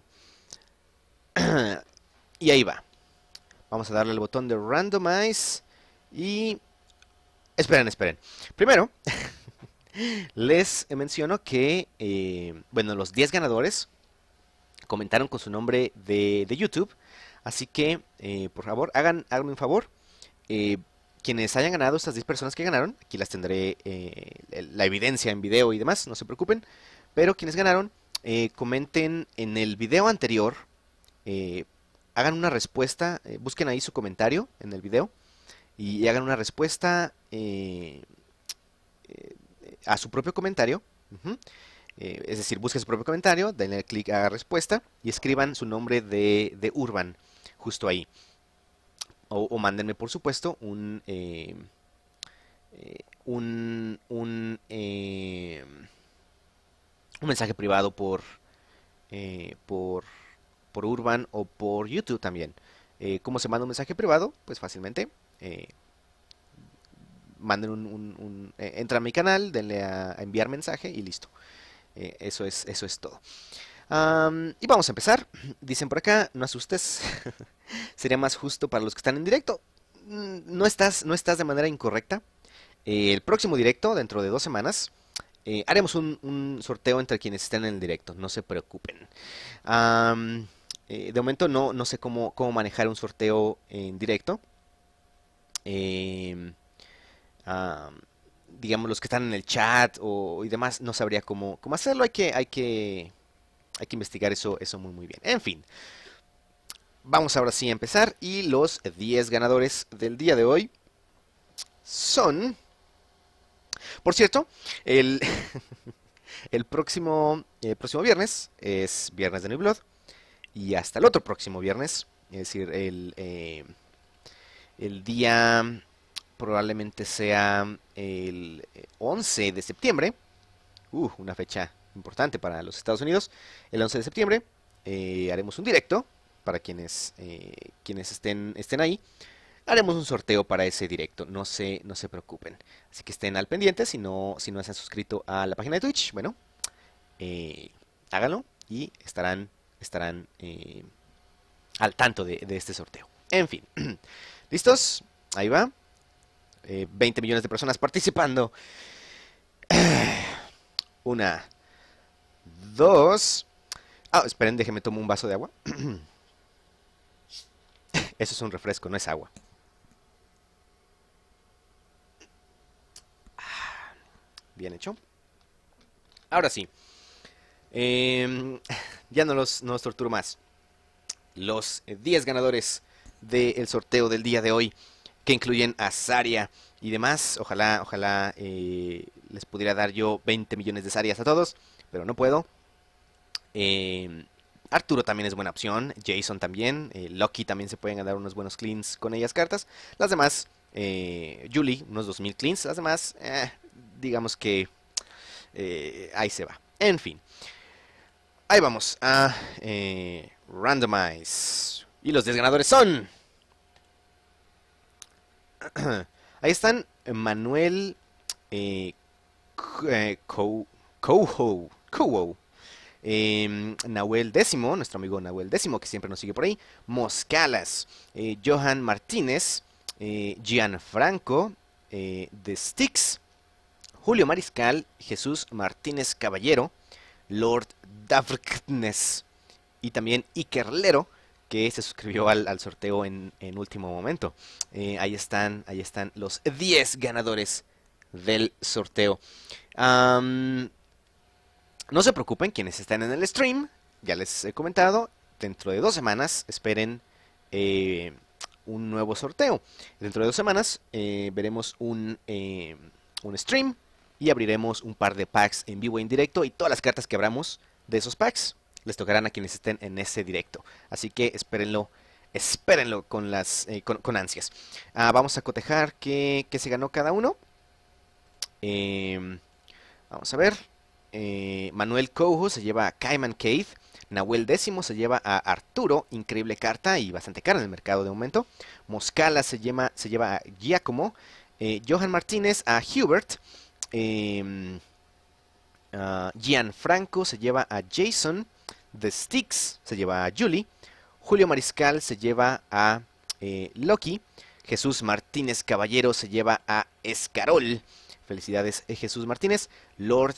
S1: Y ahí va. Vamos a darle al botón de randomize. Y... Esperen, esperen. Primero, les menciono que, eh, bueno, los diez ganadores comentaron con su nombre de, de YouTube. Así que, eh, por favor, hagan, háganme un favor. Eh, quienes hayan ganado, estas diez personas que ganaron, aquí las tendré eh, la evidencia en video y demás, no se preocupen. Pero quienes ganaron, eh, comenten en el video anterior, eh, hagan una respuesta, eh, busquen ahí su comentario en el video y hagan una respuesta eh, eh, a su propio comentario. Uh-huh. Eh, es decir, busquen su propio comentario, denle clic a respuesta y escriban su nombre de, de Urban justo ahí. O, o mándenme, por supuesto, un, eh, eh, un, un, eh, un mensaje privado por, eh, por, por Urban o por YouTube también. Eh, ¿Cómo se manda un mensaje privado? Pues fácilmente. Eh, manden un, un- un- eh, entra a mi canal, denle a, a enviar mensaje y listo. Eh, eso es, eso es todo. Am, y vamos a empezar. Dicen por acá, no asustes. Sería más justo para los que están en directo. Mm, No estás, no estás de manera incorrecta. Eh, el próximo directo, dentro de dos semanas, eh, haremos un, un sorteo entre quienes estén en el directo. No se preocupen. Am, eh, de momento no, no sé cómo, cómo manejar un sorteo en directo. Em, am, digamos, los que están en el chat o, y demás, no sabría cómo, cómo hacerlo. Hay que, hay que, hay que investigar eso, eso muy, muy bien. En fin, vamos ahora sí a empezar. Y los diez ganadores del día de hoy son... Por cierto, el, el próximo, el próximo viernes es viernes de New Blood. Y hasta el otro próximo viernes, es decir, el, eh, el día probablemente sea el eh, once de septiembre. Uh, una fecha importante para los Estados Unidos. El once de septiembre eh, haremos un directo para quienes, eh, quienes estén, estén ahí. Haremos un sorteo para ese directo, no se, no se preocupen. Así que estén al pendiente, si no, si no se han suscrito a la página de Twitch, bueno, eh, háganlo y estarán, estarán eh, al tanto de, de este sorteo. En fin, ¿listos? Ahí va. Eh, veinte millones de personas participando. Una, dos. Ah, esperen, déjenme tomar un vaso de agua. Eso es un refresco, no es agua. Bien hecho. Ahora sí. em, ya no los, no los torturo más. Los eh, diez ganadores del sorteo del día de hoy, que incluyen a Saria y demás. Ojalá, ojalá eh, les pudiera dar yo veinte millones de Sarias a todos, pero no puedo. Em, Arturo también es buena opción, Jason también, eh, Loki también se pueden ganar unos buenos cleans con ellas cartas. Las demás, eh, Julie, unos dos mil cleans. Las demás, eh, digamos que eh, ahí se va. En fin, ahí vamos a eh, randomize. Y los diez ganadores son... Ahí están Manuel eh, Co- eh, Co- Coho, Coho, em, Nahuel Décimo, nuestro amigo Nahuel Décimo, que siempre nos sigue por ahí, Moscalas, eh, Johan Martínez, eh, Gianfranco, eh, The Sticks, Julio Mariscal, Jesús Martínez Caballero, Lord Davrknes y también Ikerlero, que se suscribió al, al sorteo en, en último momento. Eh, ahí están, ahí están los diez ganadores del sorteo. Am, no se preocupen quienes están en el stream, ya les he comentado, dentro de dos semanas esperen eh, un nuevo sorteo. Dentro de dos semanas eh, veremos un, eh, un stream y abriremos un par de packs en vivo e en directo y todas las cartas que abramos de esos packs les tocarán a quienes estén en ese directo. Así que espérenlo, espérenlo con las eh, con, con ansias. Ah, vamos a cotejar qué, qué se ganó cada uno. Em, vamos a ver. Eh, Manuel Cojo se lleva a Cayman Cave. Nahuel Décimo se lleva a Arturo, increíble carta y bastante cara en el mercado de momento. Moscala se lleva, se lleva a Giacomo. Eh, Johan Martínez a Hubert. em, ah, Gianfranco se lleva a Jason. The Sticks se lleva a Julie. Julio Mariscal se lleva a eh, Loki. Jesús Martínez Caballero se lleva a Escarol. Felicidades, eh, Jesús Martínez. Lord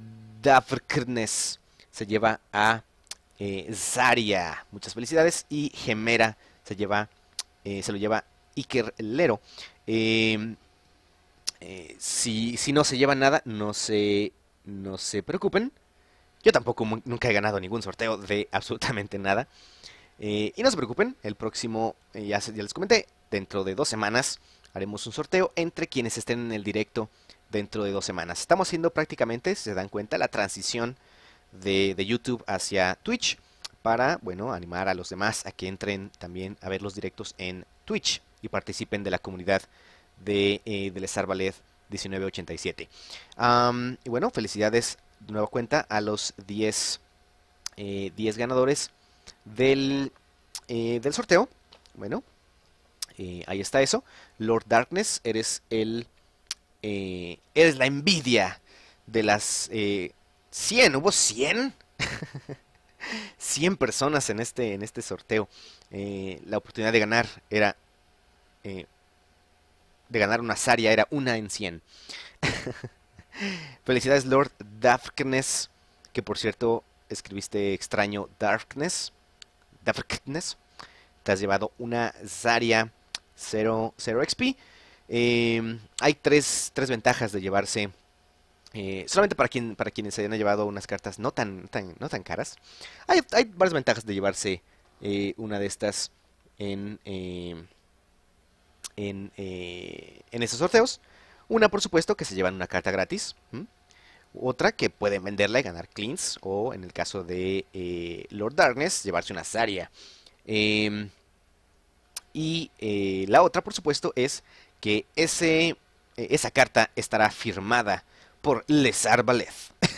S1: Davrknes se lleva a eh, Zaria. Muchas felicidades. Y Gemera se lleva, eh, se lo lleva Iker Lero. Eh, eh, si, si no se lleva nada, no se, no se preocupen. Yo tampoco mu- nunca he ganado ningún sorteo de absolutamente nada. Eh, y no se preocupen, el próximo, eh, ya, se- ya les comenté, dentro de dos semanas haremos un sorteo entre quienes estén en el directo dentro de dos semanas. Estamos haciendo prácticamente, si se dan cuenta, la transición de, de YouTube hacia Twitch para, bueno, animar a los demás a que entren también a ver los directos en Twitch y participen de la comunidad de, eh, del Star Ballet diecinueve ochenta y siete. Um, y bueno, felicidades de nueva cuenta a los diez, eh, diez ganadores del, eh, del sorteo. Bueno, eh, ahí está eso. Lord Darkness, eres el... Eh, eres la envidia de las eh, cien. ¿Hubo cien? cien personas en este, en este sorteo. Eh, la oportunidad de ganar era... Eh, de ganar una Saria era una en cien. Felicidades, Lord Darkness, que por cierto escribiste extraño Darkness. Darkness. Te has llevado una Zarya cero, cero X P. Eh, hay tres, tres ventajas de llevarse. Eh, solamente para, quien, para quienes se hayan llevado unas cartas no tan, tan, no tan caras. Hay, hay varias ventajas de llevarse eh, una de estas en, eh, en, eh, en estos sorteos. Una, por supuesto, que se llevan una carta gratis. ¿m? Otra, que pueden venderla y ganar cleans. O, en el caso de eh, Lord Darkness, llevarse una Zarya. Eh, y eh, la otra, por supuesto, es que ese, eh, esa carta estará firmada por Les Arbaleth.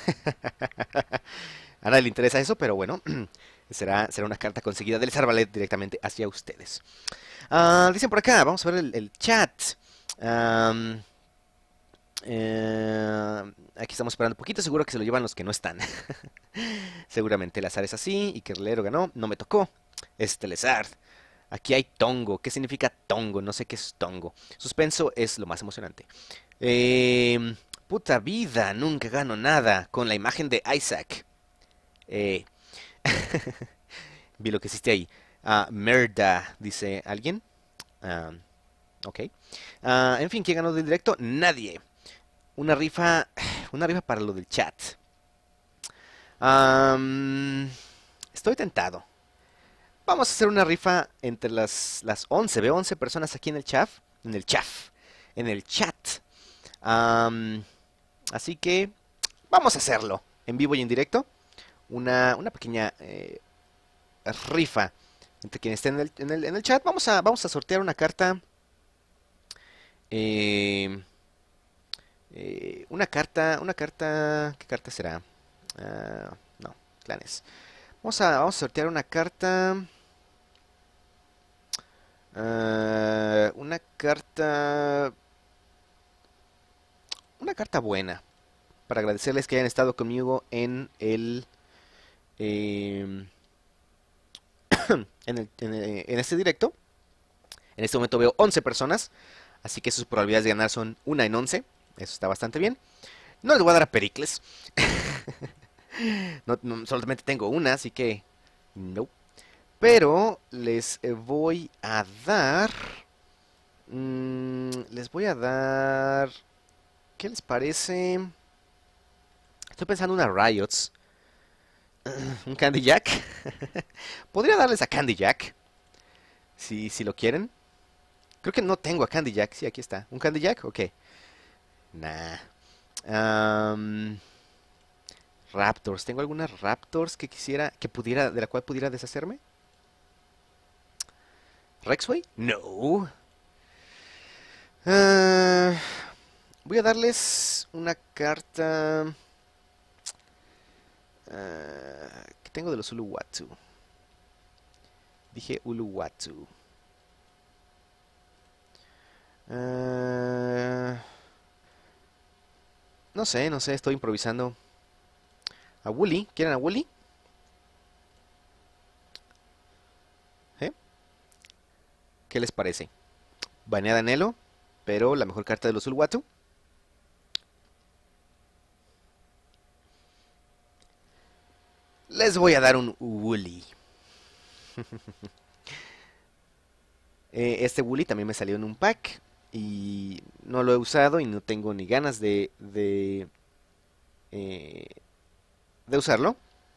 S1: A nadie le interesa eso, pero bueno, será, será una carta conseguida de Les Arbaleth directamente hacia ustedes. Uh, dicen por acá, vamos a ver el, el chat. Um, eh, aquí estamos esperando un poquito, seguro que se lo llevan los que no están. Seguramente el azar es así y que el Lero ganó, no me tocó. Este Telezard. Aquí hay tongo. ¿Qué significa tongo? No sé qué es tongo. Suspenso es lo más emocionante. Eh, puta vida, nunca gano nada con la imagen de Isaac. Eh, vi lo que hiciste ahí. Ah, merda, dice alguien. Ah, ok. Ah, en fin, ¿quién ganó del directo? Nadie. Una rifa, una rifa para lo del chat. Am, estoy tentado. Vamos a hacer una rifa entre las, las once. Veo once personas aquí en el chat. En el chat. En el chat. Am, así que vamos a hacerlo. En vivo y en directo. Una, una pequeña eh, rifa entre quienes estén en el, en el, en el chat. Vamos a, vamos a sortear una carta. Eh, eh, una carta. Una carta. ¿Qué carta será? Ah, no, clanes. Vamos a, vamos a sortear una carta. Uh, una carta. Una carta buena. Para agradecerles que hayan estado conmigo en el. Eh, en, el en, el- en este directo. En este momento veo once personas. Así que sus probabilidades de ganar son una en once. Eso está bastante bien. No les voy a dar a Pericles. No, no, solamente tengo una, así que no. Pero les eh, voy a dar... mm, les voy a dar... ¿Qué les parece? Estoy pensando en una Riots. ¿Un Candy Jack? Podría darles a Candy Jack. Si, si lo quieren. Creo que no tengo a Candy Jack. Sí, aquí está. ¿Un Candy Jack? Ok. Nah. Am, Raptors. ¿Tengo algunas Raptors que quisiera, que pudiera, de la cual pudiera deshacerme? ¿Rexway? No. Ah, voy a darles una carta ah, que tengo de los Uluwatu. Dije Uluwatu. Ah, no sé, no sé, estoy improvisando. ¿A Wooly? ¿Quieren a Wooly? ¿Eh? ¿Qué les parece? Baneada Nelo, pero la mejor carta de los Uluwatu. Les voy a dar un Wooly. Eh, este Wooly también me salió en un pack y no lo he usado y no tengo ni ganas de, de, eh, de usarlo.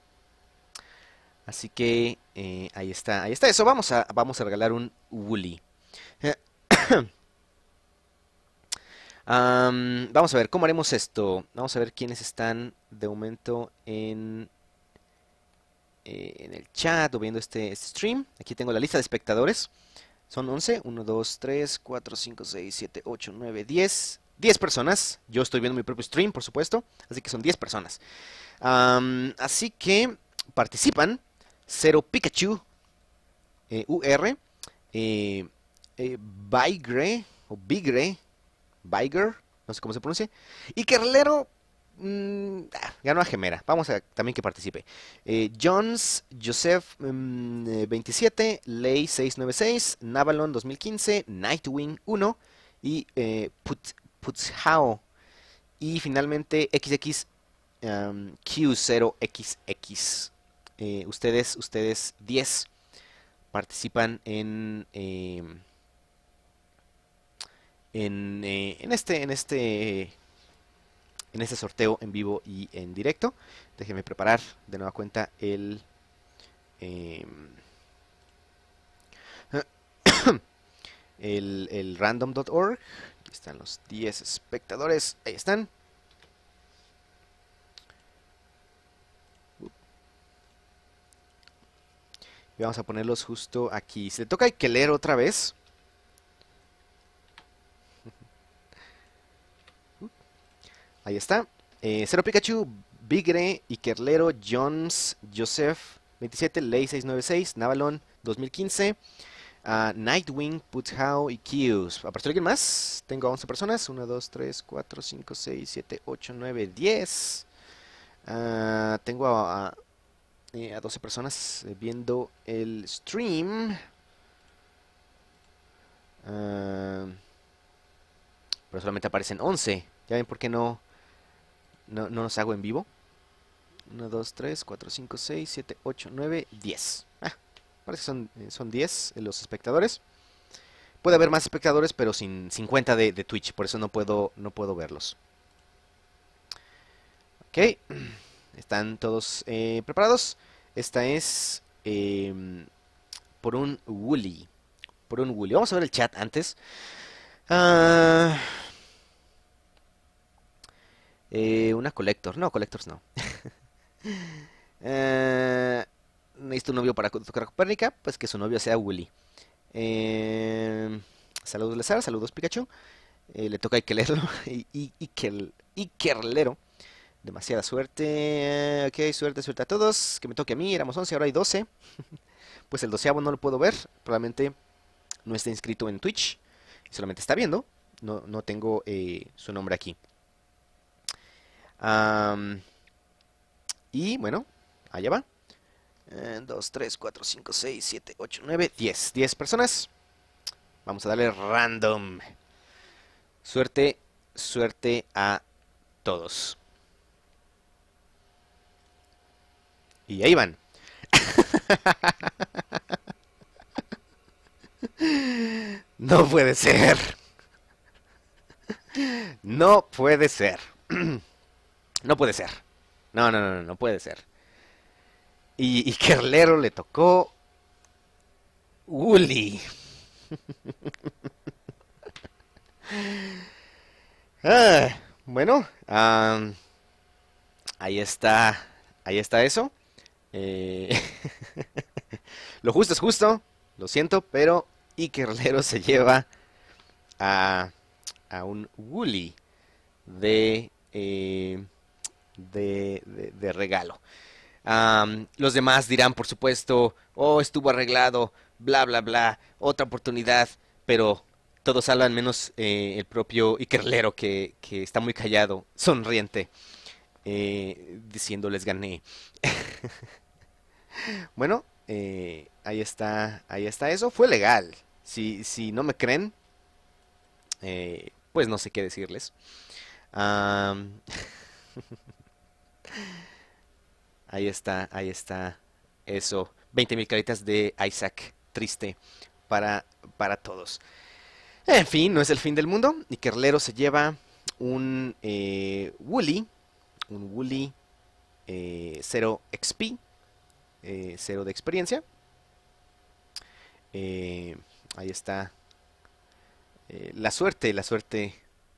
S1: Así que eh, ahí está, ahí está eso. Vamos a, vamos a regalar un Wooly. Am, vamos a ver, ¿cómo haremos esto? Vamos a ver quiénes están de momento en, eh, en el chat o viendo este, este stream. Aquí tengo la lista de espectadores. Son once. uno, dos, tres, cuatro, cinco, seis, siete, ocho, nueve, diez. diez personas. Yo estoy viendo mi propio stream, por supuesto. Así que son diez personas. Am, así que participan. Cero Pikachu. eh, U R. Eh, eh, Bigre. O Bigre. Biger. No sé cómo se pronuncia. Y Kerlero. mm, ah, ganó a Gemera. Vamos a también que participe. Eh, Jones, Joseph mm, eh, veintisiete, Ley seiscientos noventa y seis, Navalon dos mil quince, Nightwing uno y eh, Put, Putshao. Y finalmente X X um, Q cero X X. Eh, ustedes, ustedes diez participan en, eh, en, eh, en este, en este en este sorteo en vivo y en directo. Déjenme preparar de nueva cuenta el eh, el, el random punto org. Aquí están los diez espectadores. Ahí están. Y vamos a ponerlos justo aquí. Se le toca que leer otra vez. Ahí está. Eh, Cero Pikachu, Bigre, Ikerlero, Jones, Joseph veintisiete, Ley seiscientos noventa y seis, Navalon dos mil quince, uh, Nightwing, Puthow y Kius. ¿Apareció alguien más? Tengo once personas. uno, dos, tres, cuatro, cinco, seis, siete, ocho, nueve, diez. Uh, tengo a, a, eh, a doce personas eh, viendo el stream. Uh, pero solamente aparecen once. ¿Ya ven por qué no, no, no los hago en vivo? uno, dos, tres, cuatro, cinco, seis, siete, ocho, nueve, diez. Ah, parece que son, eh, son diez los espectadores. Puede haber más espectadores, pero sin, sin cuenta de, de Twitch, por eso no puedo, no puedo verlos. Ok, están todos eh, preparados. Esta es eh, por un Woolly. Por un Woolly. Vamos a ver el chat antes. Ah, eh, una Collector. No, Collectors no. Eh, necesito un novio para tocar a Copérnica, pues que su novio sea Willy. Eh, saludos Lezar, saludos Pikachu. Eh, le toca a Ikelero y, y, Ikel, Ikerlero. Demasiada suerte. Ok, suerte, suerte a todos. Que me toque a mí, éramos once, ahora hay doce. Pues el doceavo no lo puedo ver. Probablemente no está inscrito en Twitch. Solamente está viendo. No, no tengo eh, su nombre aquí. Um, y bueno, allá va. dos, tres, cuatro, cinco, seis, siete, ocho, nueve, diez. diez personas. Vamos a darle random. Suerte, suerte a todos. Y ahí van. No puede ser. No puede ser. No puede ser. No, no, no, no, no puede ser. Y, y Kerlero le tocó Woolly. Ah, bueno, am, ahí está, ahí está eso. Eh, lo justo es justo, lo siento, pero Ikerlero se lleva a, a un Woolly de, eh, de, de, de regalo. Am, los demás dirán, por supuesto, oh, estuvo arreglado, bla, bla, bla, otra oportunidad, pero todos hablan menos eh, el propio Ikerlero que, que está muy callado, sonriente, eh, diciendo les gané. Bueno, eh, ahí está, ahí está eso, fue legal. Si, si no me creen, eh, pues no sé qué decirles. Am, ahí está, ahí está eso. veinte mil caritas de Isaac, triste para, para todos. En fin, no es el fin del mundo. Y Kerlero se lleva un eh, Woolly, un Woolly eh, cero X P, eh, cero de experiencia. Eh, ahí está eh, la suerte, la suerte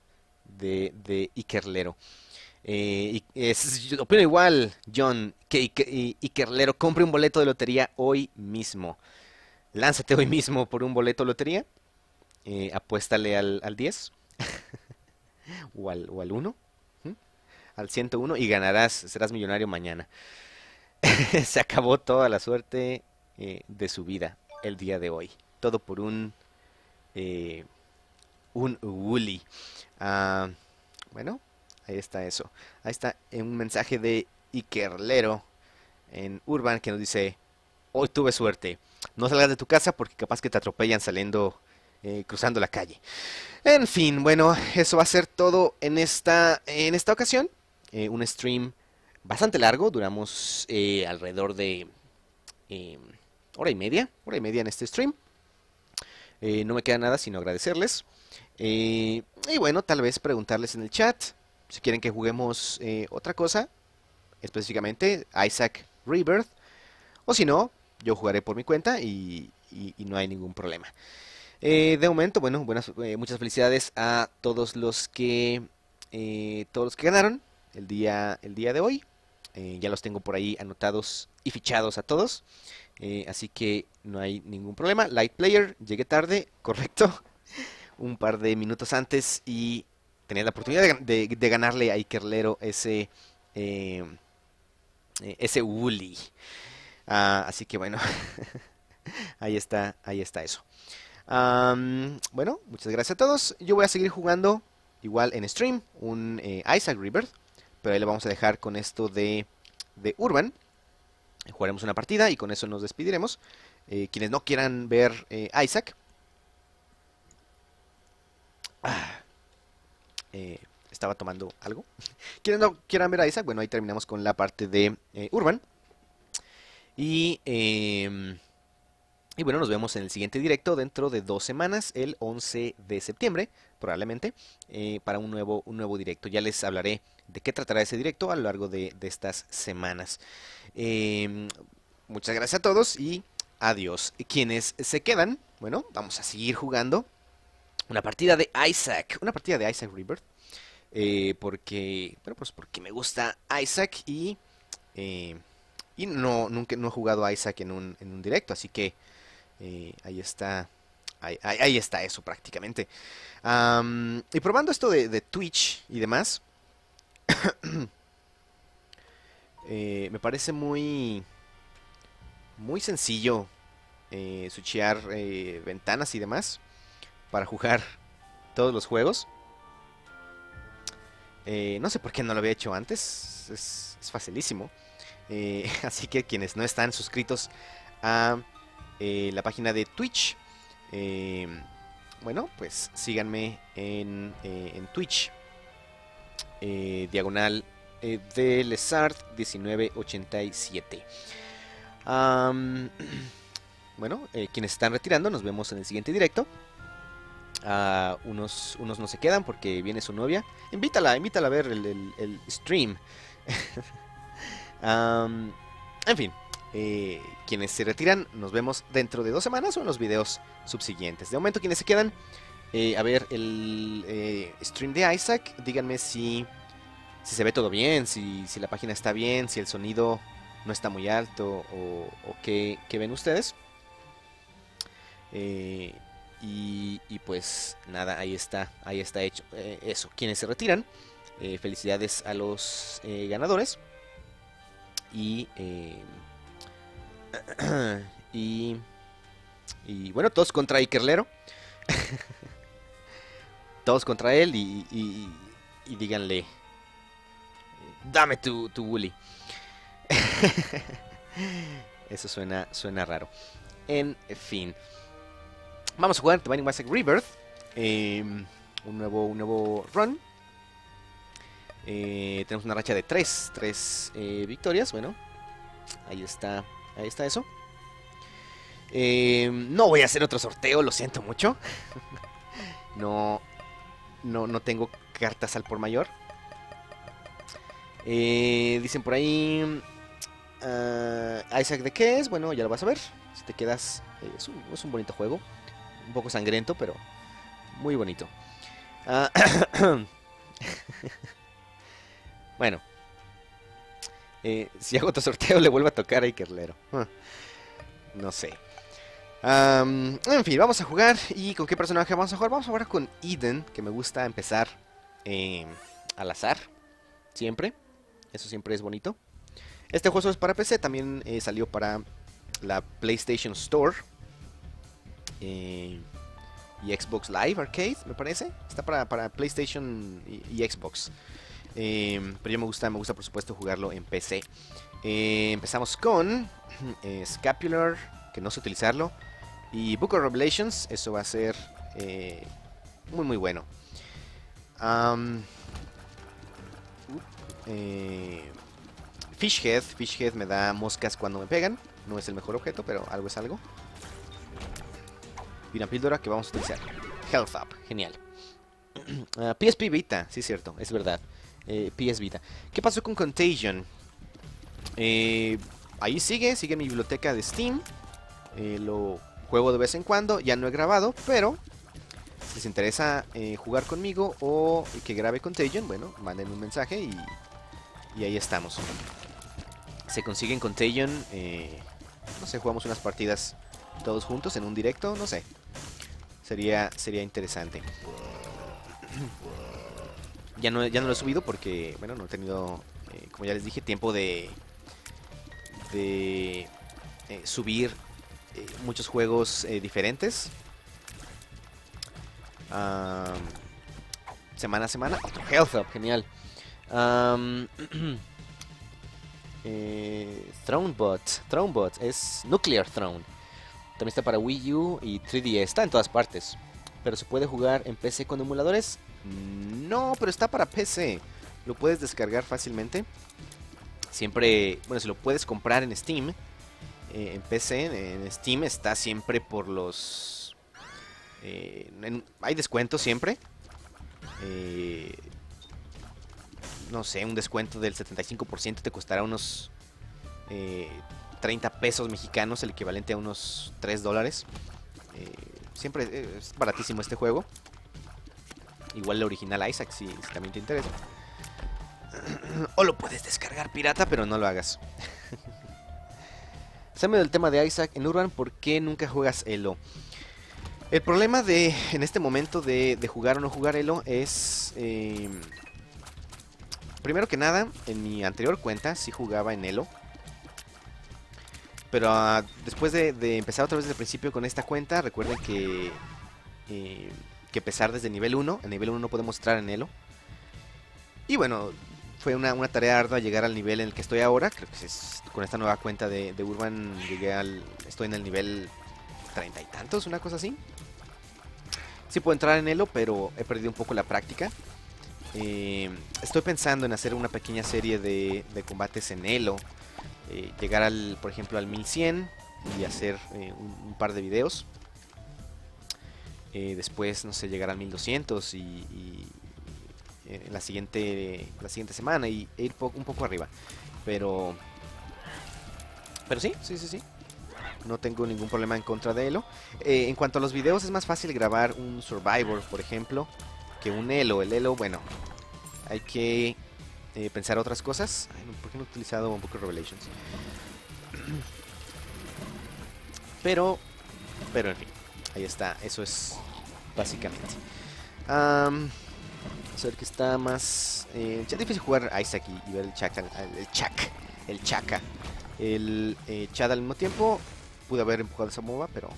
S1: de, de Ikerlero. Eh, y es, yo opino igual, John, que Ike- I- Ikerlero compre un boleto de lotería hoy mismo. Lánzate hoy mismo por un boleto de lotería. Eh, apuéstale al, al diez o al, o al uno, ¿m? Al ciento uno y ganarás, serás millonario mañana. Se acabó toda la suerte eh, de su vida el día de hoy. Todo por un, eh, un Wooly. Ah, bueno, ahí está eso. Ahí está eh, un mensaje de Ikerlero en Urban que nos dice, hoy tuve suerte. No salgas de tu casa porque capaz que te atropellan saliendo, eh, cruzando la calle. En fin, bueno, eso va a ser todo en esta, en esta ocasión. Eh, un stream bastante largo, duramos eh, alrededor de eh, hora y media, hora y media en este stream. Eh, no me queda nada sino agradecerles. Eh, y bueno, tal vez preguntarles en el chat si quieren que juguemos eh, otra cosa, específicamente Isaac Rebirth, o si no, yo jugaré por mi cuenta y, y- y no hay ningún problema. Eh, de momento, bueno, buenas, eh, muchas felicidades a todos los que eh, todos los que ganaron el día, el día de hoy. Eh, ya los tengo por ahí anotados y fichados a todos. Eh, así que no hay ningún problema. Light Player, llegué tarde, correcto. Un par de minutos antes y tenía la oportunidad de, gan- de- de ganarle a Ikerlero ese, eh, eh, ese Woolly. Ah, así que bueno, ahí está, ahí está eso. Am, bueno, muchas gracias a todos. Yo voy a seguir jugando igual en stream un eh, Isaac Rebirth, pero ahí lo vamos a dejar con esto de, de Urban. Jugaremos una partida y con eso nos despediremos. Eh, quienes no quieran ver eh, Isaac, ah, eh, estaba tomando algo. Quienes no quieran ver a Isaac, bueno, ahí terminamos con la parte de eh, Urban. Y em, Y bueno, nos vemos en el siguiente directo dentro de dos semanas, el once de septiembre, probablemente, eh, para un nuevo, un nuevo directo. Ya les hablaré de qué tratará ese directo a lo largo de, de estas semanas. Em, muchas gracias a todos y adiós. Quienes se quedan, bueno, vamos a seguir jugando una partida de Isaac, una partida de Isaac Rebirth, eh, porque, bueno, pues porque me gusta Isaac y, eh, y no, nunca, no he jugado a Isaac en un, en un directo, así que eh, ahí está. Ahí, ahí- ahí está eso prácticamente. Am, y probando esto de, de Twitch y demás, eh, me parece muy, muy sencillo eh, switchear eh, ventanas y demás para jugar todos los juegos. Eh, no sé por qué no lo había hecho antes. Es, es facilísimo. Eh, así que quienes no están suscritos a eh, la página de Twitch, eh, bueno, pues síganme en, eh, en Twitch, eh, diagonal eh, de Lesart diecinueve ochenta y siete. Am, bueno, eh, quienes están retirando, nos vemos en el siguiente directo. Ah, unos, unos no se quedan porque viene su novia. Invítala, invítala a ver el, el- el stream. Am, en fin, eh, quienes se retiran, nos vemos dentro de dos semanas o en los videos subsiguientes. De momento, quienes se quedan, eh, a ver el eh, stream de Isaac, díganme si, si se ve todo bien, si, si la página está bien, si el sonido no está muy alto o, o qué, qué ven ustedes. Eh, y, y pues nada, ahí está, ahí está hecho eh, eso. Quienes se retiran, eh, felicidades a los eh, ganadores. Y, eh, y, y bueno, todos contra Ikerlero. Todos contra él y, y, y díganle, dame tu, tu Woolly. Eso suena, suena raro. En fin, vamos a jugar The Binding of Isaac Rebirth. eh, un, nuevo, un nuevo run. Eh, tenemos una racha de tres, tres eh, victorias. Bueno, ahí está, ahí está eso. Eh, no voy a hacer otro sorteo, lo siento mucho. No, no, no tengo cartas al por mayor. Eh, dicen por ahí, ah, Isaac, ¿de qué es? Bueno, ya lo vas a ver. Si te quedas, eh, es, un, es un bonito juego. Un poco sangriento, pero muy bonito. Ah, Bueno. Eh, si hago otro sorteo le vuelvo a tocar a Ikerlero. Huh. No sé. Um, en fin, vamos a jugar. ¿Y con qué personaje vamos a jugar? Vamos a jugar con Eden, que me gusta empezar eh, al azar. Siempre. Eso siempre es bonito. Este juego es para P C. También eh, salió para la PlayStation Store. Eh, y Xbox Live Arcade, me parece. Está para, para PlayStation y, y Xbox. Eh, pero yo me gusta, me gusta por supuesto jugarlo en P C. Eh, empezamos con eh, Scapular, que no sé utilizarlo. Y Book of Revelations, eso va a ser eh, muy muy bueno. Um, eh, Fishhead, Fishhead me da moscas cuando me pegan. No es el mejor objeto, pero algo es algo. Y una píldora que vamos a utilizar. Health Up, genial. uh, P S P Vita, sí es cierto, es verdad. Eh, P S Vita. ¿Qué pasó con Contagion? Eh, ahí sigue, sigue en mi biblioteca de Steam. Eh, lo juego de vez en cuando, ya no he grabado, pero si les interesa eh, jugar conmigo o que grabe Contagion, bueno, manden un mensaje y, y ahí estamos. Se consigue en Contagion, eh, no sé, jugamos unas partidas todos juntos en un directo, no sé. Sería, sería interesante. Ya no, ya no lo he subido porque, bueno, no he tenido, eh, como ya les dije, tiempo de, de eh, subir eh, muchos juegos eh, diferentes. Um, semana a semana. Otro Health Up, genial. Um, eh, Thronebot. Thronebot es Nuclear Throne. También está para Wii U y tres D S. Está en todas partes. Pero se puede jugar en P C con emuladores. No, pero está para P C. Lo puedes descargar fácilmente. Siempre, bueno, si lo puedes comprar en Steam, eh, en P C, en Steam está siempre por los... Eh, en, hay descuentos siempre. Eh, no sé, un descuento del setenta y cinco por ciento te costará unos eh, treinta pesos mexicanos, el equivalente a unos tres dólares. Eh, siempre es baratísimo este juego. Igual el original Isaac, si, si también te interesa. O lo puedes descargar pirata, pero no lo hagas. Sáme del tema de Isaac en Urban, ¿por qué nunca juegas Elo? El problema de, en este momento, de, de jugar o no jugar Elo es... Eh, primero que nada, en mi anterior cuenta sí jugaba en Elo. Pero uh, después de, de empezar otra vez desde el principio con esta cuenta, recuerden que... Eh, que empezar desde nivel uno. En nivel uno no podemos entrar en Elo. Y bueno, fue una, una tarea ardua llegar al nivel en el que estoy ahora. Creo que es, con esta nueva cuenta de, de Urban llegué al... Estoy en el nivel treinta y tantos, una cosa así. Sí puedo entrar en Elo, pero he perdido un poco la práctica. Eh, estoy pensando en hacer una pequeña serie de, de combates en Elo. Eh, llegar al, por ejemplo, al mil cien y hacer eh, un, un par de videos. Eh, después, no sé, llegar al mil doscientos y, y eh, en la siguiente, la siguiente semana y e ir po un poco arriba. Pero, pero sí, sí, sí, sí. No tengo ningún problema en contra de Elo. Eh, en cuanto a los videos, es más fácil grabar un Survivor, por ejemplo, que un Elo. El Elo, bueno, hay que eh, pensar otras cosas. Ay, ¿por qué no he utilizado un poco Revelations? Pero, pero en fin, ahí está. Eso es básicamente. Um, a ver qué está más. Eh, ya es difícil jugar Isaac y, y ver el Chaka, el Chak, el Chaka, el eh, Chad al mismo tiempo. Pude haber empujado esa MOBA, pero...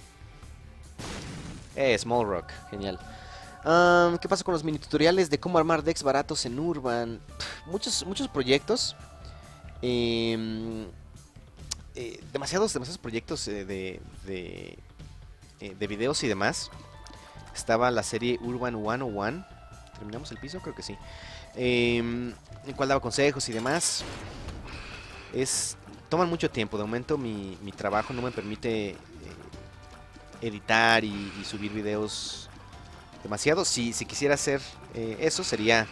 S1: Eh, Small Rock, genial. Um, ¿Qué pasa con los mini tutoriales de cómo armar decks baratos en Urban? Pff, muchos, muchos proyectos. Eh, eh, demasiados, demasiados proyectos eh, de, de, eh, de videos y demás. Estaba la serie Urban ciento uno. ¿Terminamos el piso? Creo que sí. Eh, en cual daba consejos y demás. Es... Toman mucho tiempo. De momento mi, mi trabajo no me permite eh, editar y, y subir videos demasiado. Si, si quisiera hacer eh, eso, sería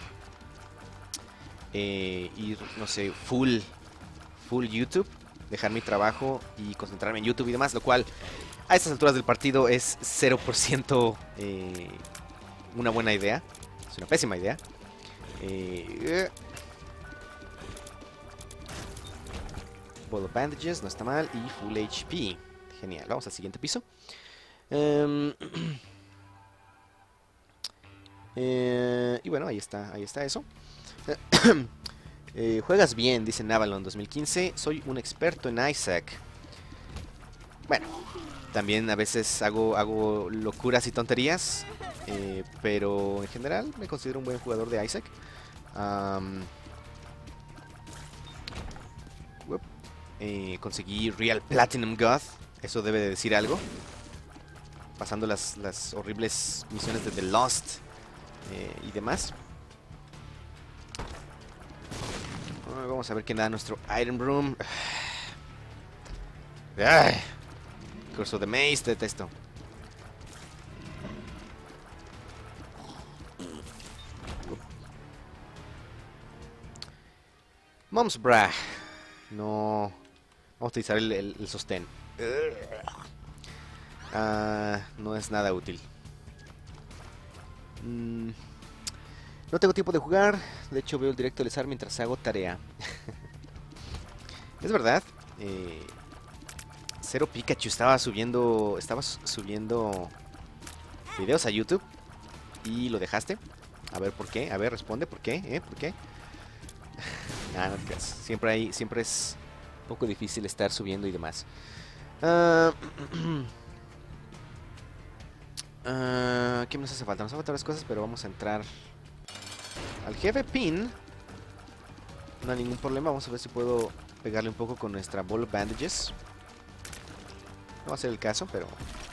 S1: eh, ir, no sé, full, full YouTube. Dejar mi trabajo y concentrarme en YouTube y demás. Lo cual, a estas alturas del partido, es cero por ciento eh, una buena idea. Es una pésima idea. Eh, Ball of Bandages, no está mal. Y Full H P. Genial, vamos al siguiente piso. Um, eh, y bueno, ahí está, ahí está eso. eh, Juegas bien, dice Navalon dos mil quince. Soy un experto en Isaac. Bueno, también a veces hago, hago locuras y tonterías. Eh, pero en general me considero un buen jugador de Isaac. Um, eh, conseguí Real Platinum God. Eso debe de decir algo. Pasando las, las horribles misiones de The Lost eh, y demás. Uh, vamos a ver qué da nuestro Iron Room. Ay, Curse of the Maze, detesto. Mom's Bra. No. Vamos a utilizar el, el, el sostén. Uh, no es nada útil. Mm, no tengo tiempo de jugar. De hecho veo el directo de Lezar mientras hago tarea. Es verdad. Eh, Cero Pikachu estaba subiendo. Estaba subiendo videos a YouTube. Y lo dejaste. A ver por qué. A ver, responde por qué. ¿Eh? ¿Por qué? Nah, no te creas. Siempre hay. Siempre es un poco difícil estar subiendo y demás. Uh, Uh, ¿Qué nos hace falta? Nos hace falta varias cosas, pero vamos a entrar al jefe Pin. No hay ningún problema. Vamos a ver si puedo pegarle un poco con nuestra Ball of Bandages. No va a ser el caso, pero...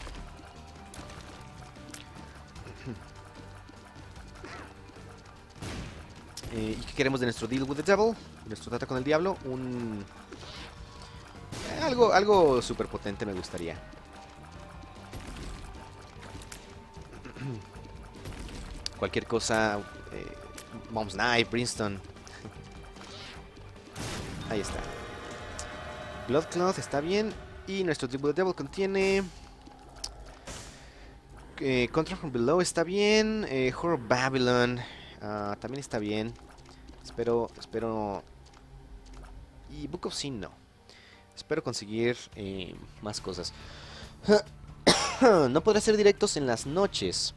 S1: eh, ¿Y qué queremos de nuestro Deal with the Devil? Nuestro trata con el diablo. Un... Eh, algo, algo súper potente me gustaría. Cualquier cosa, eh, Mom's Knife, Brimstone. Ahí está. Bloodcloth está bien. Y nuestro Triple Devil contiene... Eh, Control from Below está bien. Eh, Horror Babylon uh, también está bien. Espero, espero... Y Book of Sin no. Espero conseguir eh, más cosas. No podré hacer directos en las noches.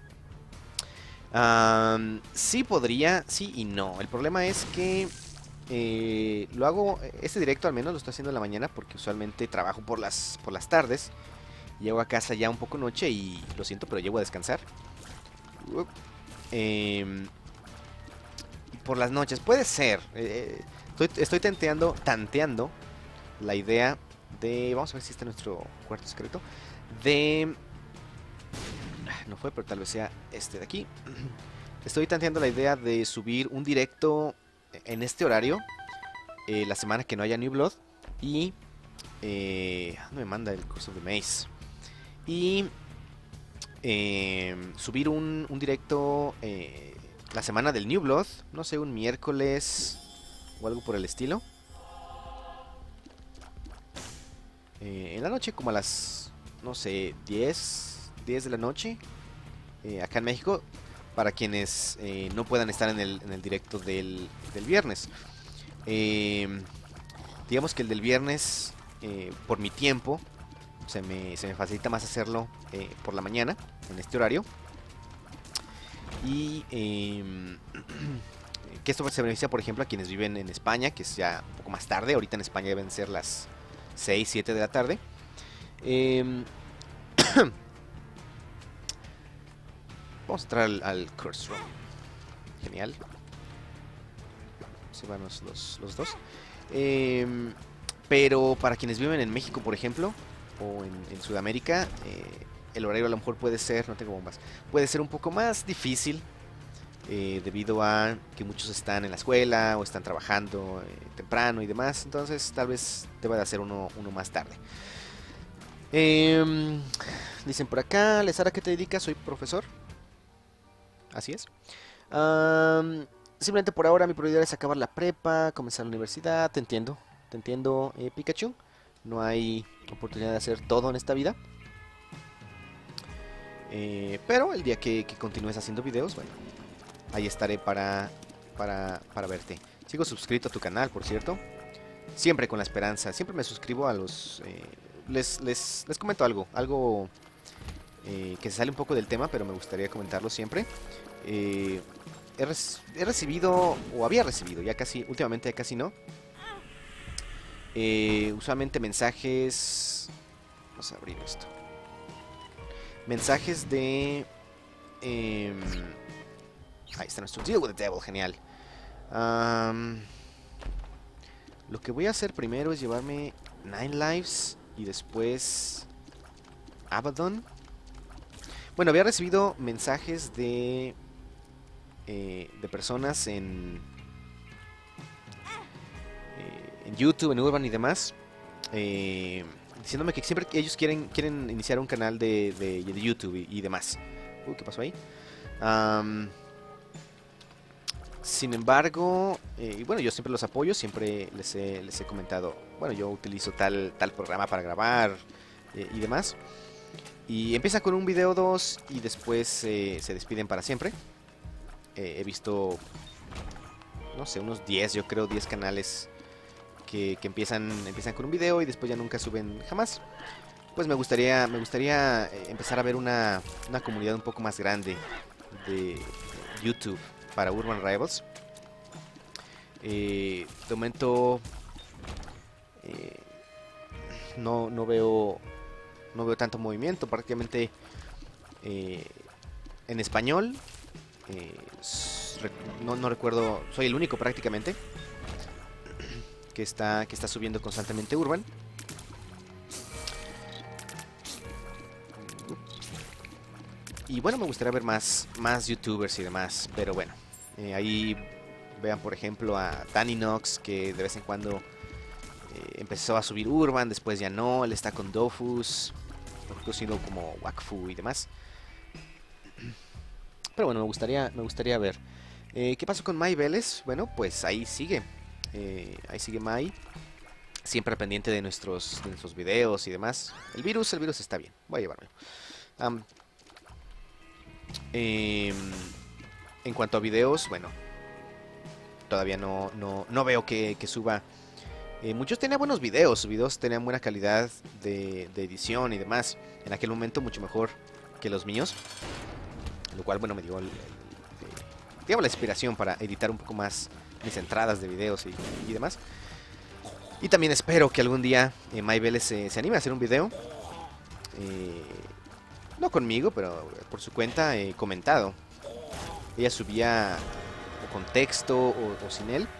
S1: Um, sí podría, sí y no. El problema es que eh, lo hago, este directo al menos lo estoy haciendo en la mañana porque usualmente trabajo por las, por las tardes. Llego a casa ya un poco noche y lo siento, pero llego a descansar. Uh, eh, por las noches, puede ser. Eh, estoy, estoy tanteando, tanteando la idea de... Vamos a ver si está nuestro cuarto secreto. De... No fue, pero tal vez sea este de aquí. Estoy tanteando la idea de subir un directo en este horario eh, la semana que no haya New Blood. Y... Eh, no me manda el Curse of the Maze. Y... Eh, subir un, un directo eh, la semana del New Blood. No sé, un miércoles o algo por el estilo. Eh, en la noche como a las... No sé, diez, diez de la noche. Eh, acá en México, para quienes eh, no puedan estar en el, en el directo del, del viernes. Eh, digamos que el del viernes, eh, por mi tiempo, se me, se me facilita más hacerlo eh, por la mañana, en este horario. Y eh, que esto se beneficia, por ejemplo, a quienes viven en España, que es ya un poco más tarde. Ahorita en España deben ser las seis, siete de la tarde. Eh, Vamos a entrar al, al Curse Room. Genial. Se van los, los, los dos. Eh, pero para quienes viven en México, por ejemplo, o en, en Sudamérica, eh, el horario a lo mejor puede ser, no tengo bombas, puede ser un poco más difícil. Eh, debido a que muchos están en la escuela o están trabajando eh, temprano y demás. Entonces tal vez deba de hacer uno, uno más tarde. Eh, dicen por acá, Lesara, ¿a qué te dedicas? Soy profesor. Así es. Um, simplemente por ahora mi prioridad es acabar la prepa, comenzar la universidad. Te entiendo, te entiendo, eh, Pikachu. No hay oportunidad de hacer todo en esta vida. Eh, pero el día que, que continúes haciendo videos, bueno, ahí estaré para para, para verte. Sigo suscrito a tu canal, por cierto. Siempre con la esperanza. Siempre me suscribo a los... Eh, les, les, les comento algo. Algo eh, que se sale un poco del tema, pero me gustaría comentarlo siempre. Eh, he, rec he recibido, o había recibido, ya casi, últimamente ya casi no. Eh, usualmente mensajes... Vamos a abrir esto. Mensajes de... Eh, ahí está nuestro Deal with the Devil, genial. Um, lo que voy a hacer primero es llevarme Nine Lives y después Abaddon. Bueno, había recibido mensajes de eh, de personas en eh, en YouTube, en Urban y demás, eh, diciéndome que siempre ellos quieren quieren iniciar un canal de, de, de YouTube y, y demás. Uy, ¿qué pasó ahí? Um, sin embargo, eh, y bueno, yo siempre los apoyo, siempre les he, les he comentado, bueno, yo utilizo tal, tal programa para grabar eh, y demás. Y empiezan con un video o dos y después eh, se despiden para siempre. Eh, he visto, no sé, unos diez, yo creo, diez canales que, que empiezan, empiezan con un video y después ya nunca suben jamás. Pues me gustaría, me gustaría eh, empezar a ver una, una comunidad un poco más grande de YouTube para Urban Rivals. Eh, de momento eh, no, no veo no veo tanto movimiento, prácticamente eh, en español. Eh, no, no recuerdo, soy el único prácticamente que está que está subiendo constantemente Urban. Y bueno, me gustaría ver más, más youtubers y demás. Pero bueno, eh, ahí vean por ejemplo a Danny Nox, que de vez en cuando eh, empezó a subir Urban, después ya no. Él está con Dofus, conocido como Wakfu y demás. Pero bueno, me gustaría, me gustaría ver. Eh, ¿Qué pasó con Mai Vélez? Bueno, pues ahí sigue. Eh, ahí sigue Mai. Siempre pendiente de nuestros, de nuestros videos y demás. El virus, el virus está bien. Voy a llevármelo. Um, Eh, en cuanto a videos, bueno, todavía no, no, no veo que, que suba. Eh, muchos tenían buenos videos, sus videos tenían buena calidad de, de edición y demás. En aquel momento mucho mejor que los míos. Lo cual, bueno, me dio el, el, el, digamos, la inspiración para editar un poco más mis entradas de videos y, y demás. Y también espero que algún día eh, Mai Vélez se, se anime a hacer un video. Eh... No conmigo, pero por su cuenta he comentado. Ella subía o con texto o, o sin él.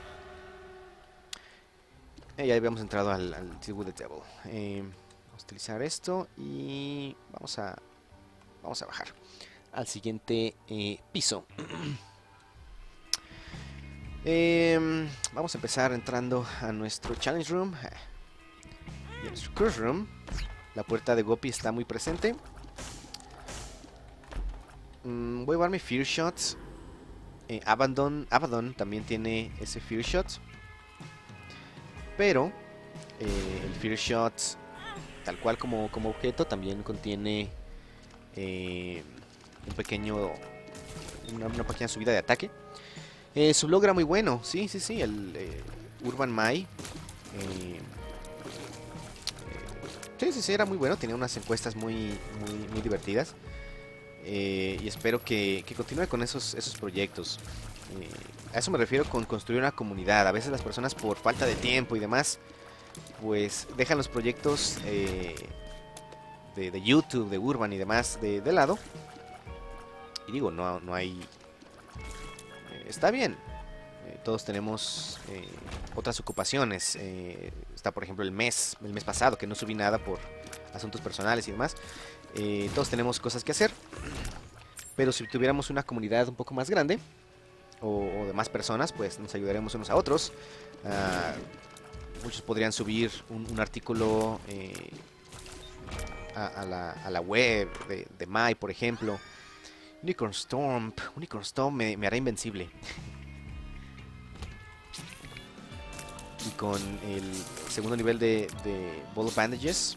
S1: Eh, ya habíamos entrado al, al Deal with the Devil. Eh, vamos a utilizar esto y vamos a vamos a bajar al siguiente eh, piso. eh, vamos a empezar entrando a nuestro Challenge Room y a nuestro Curse Room. La puerta de Gopi está muy presente. Mm, voy a llevarme Fear Shots. Eh, Abaddon, Abaddon también tiene ese Fear Shot. Pero eh, el Fear Shot, tal cual como, como objeto, también contiene eh, un pequeño, una, una pequeña subida de ataque. Eh, su log era muy bueno, sí, sí, sí. El eh, Urban Mai. Eh, sí, sí, sí, era muy bueno. Tenía unas encuestas muy, muy, muy divertidas. Eh, y espero que, que continúe con esos, esos proyectos. Eh, a eso me refiero con construir una comunidad. A veces las personas por falta de tiempo y demás, pues dejan los proyectos eh, de, de YouTube, de Urban y demás de, de lado. Y digo, no, no hay... Eh, está bien. Eh, todos tenemos eh, otras ocupaciones. Eh, está por ejemplo el mes, el mes pasado que no subí nada por asuntos personales y demás. Eh, todos tenemos cosas que hacer, pero si tuviéramos una comunidad un poco más grande o, o de más personas, pues nos ayudaremos unos a otros. Uh, muchos podrían subir un, un artículo eh, a, a, la, a la web de, de Mai, por ejemplo. Unicorn Storm, Unicorn Storm me, me hará invencible. Y con el segundo nivel de, de Ball of Bandages,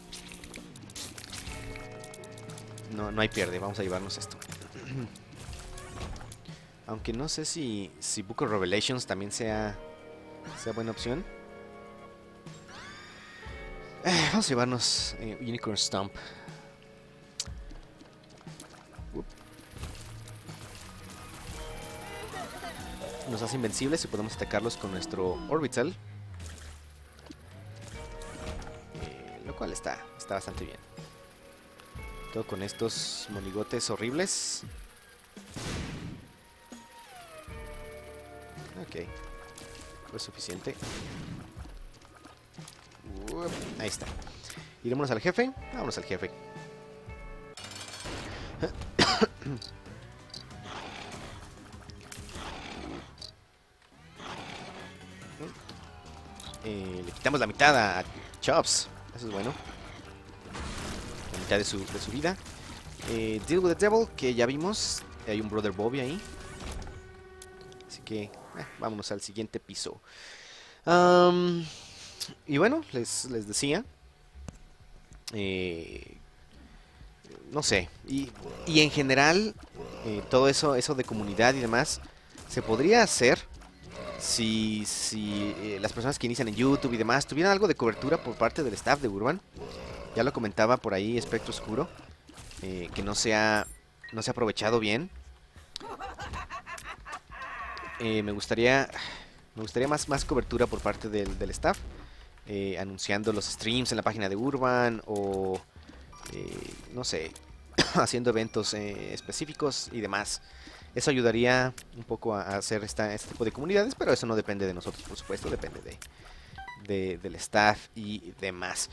S1: No, no hay pierde, vamos a llevarnos esto. Aunque no sé si, si Book of Revelations también sea, sea buena opción. Eh, vamos a llevarnos eh, Unicorn Stomp. Up. Nos hace invencibles y podemos atacarlos con nuestro Orbital. Eh, lo cual está, está bastante bien. Todo con estos monigotes horribles. Ok. Fue suficiente. Uh, ahí está. Iremos al jefe. Vámonos al jefe. eh, le quitamos la mitad a Chops. Eso es bueno. La mitad de su, de su vida. Eh, Deal with the Devil, que ya vimos. Hay un Brother Bobby ahí. Así que eh, vámonos al siguiente piso. Um, y bueno, les, les decía. Eh, no sé. Y, y en general, eh, todo eso, eso de comunidad y demás, se podría hacer si, si eh, las personas que inician en YouTube y demás tuvieran algo de cobertura por parte del staff de Urban. Ya lo comentaba por ahí Espectro Oscuro, eh, que no se ha, no se ha aprovechado bien. Eh, me gustaría me gustaría más, más cobertura por parte del, del staff, eh, anunciando los streams en la página de Urban o eh, no sé, haciendo eventos eh, específicos y demás. Eso ayudaría un poco a, a hacer esta, este tipo de comunidades, pero eso no depende de nosotros, por supuesto, depende de, de, del staff y demás.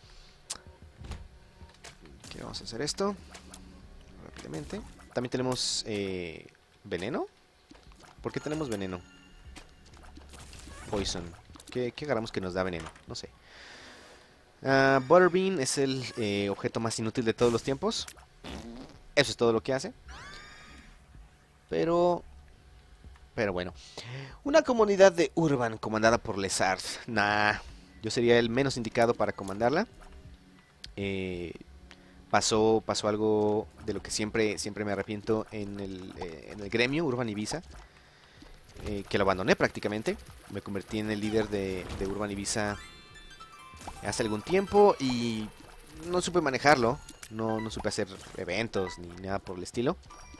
S1: Ok, vamos a hacer esto rápidamente. También tenemos eh, veneno. ¿Por qué tenemos veneno? Poison. ¿Qué, qué agarramos que nos da veneno? No sé. Uh, Butterbean es el eh, objeto más inútil de todos los tiempos. Eso es todo lo que hace. Pero... Pero bueno. Una comunidad de Urban comandada por Lezard. Nah. Yo sería el menos indicado para comandarla. Eh, pasó, pasó algo de lo que siempre, siempre me arrepiento en el, eh, en el gremio Urban Ibiza. Eh, que lo abandoné prácticamente. Me convertí en el líder de, de Urban Ibiza hace algún tiempo y no supe manejarlo. No, no supe hacer eventos ni nada por el estilo.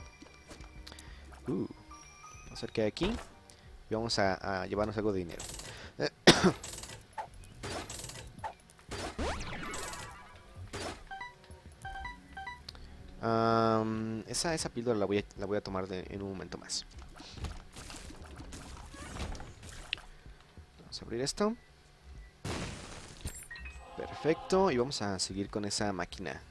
S1: Uh, vamos a ver qué hay aquí. Y vamos a, a llevarnos algo de dinero. um, esa, esa píldora la voy a, la voy a tomar de, en un momento más. Vamos a abrir esto. Perfecto. Y vamos a seguir con esa máquina.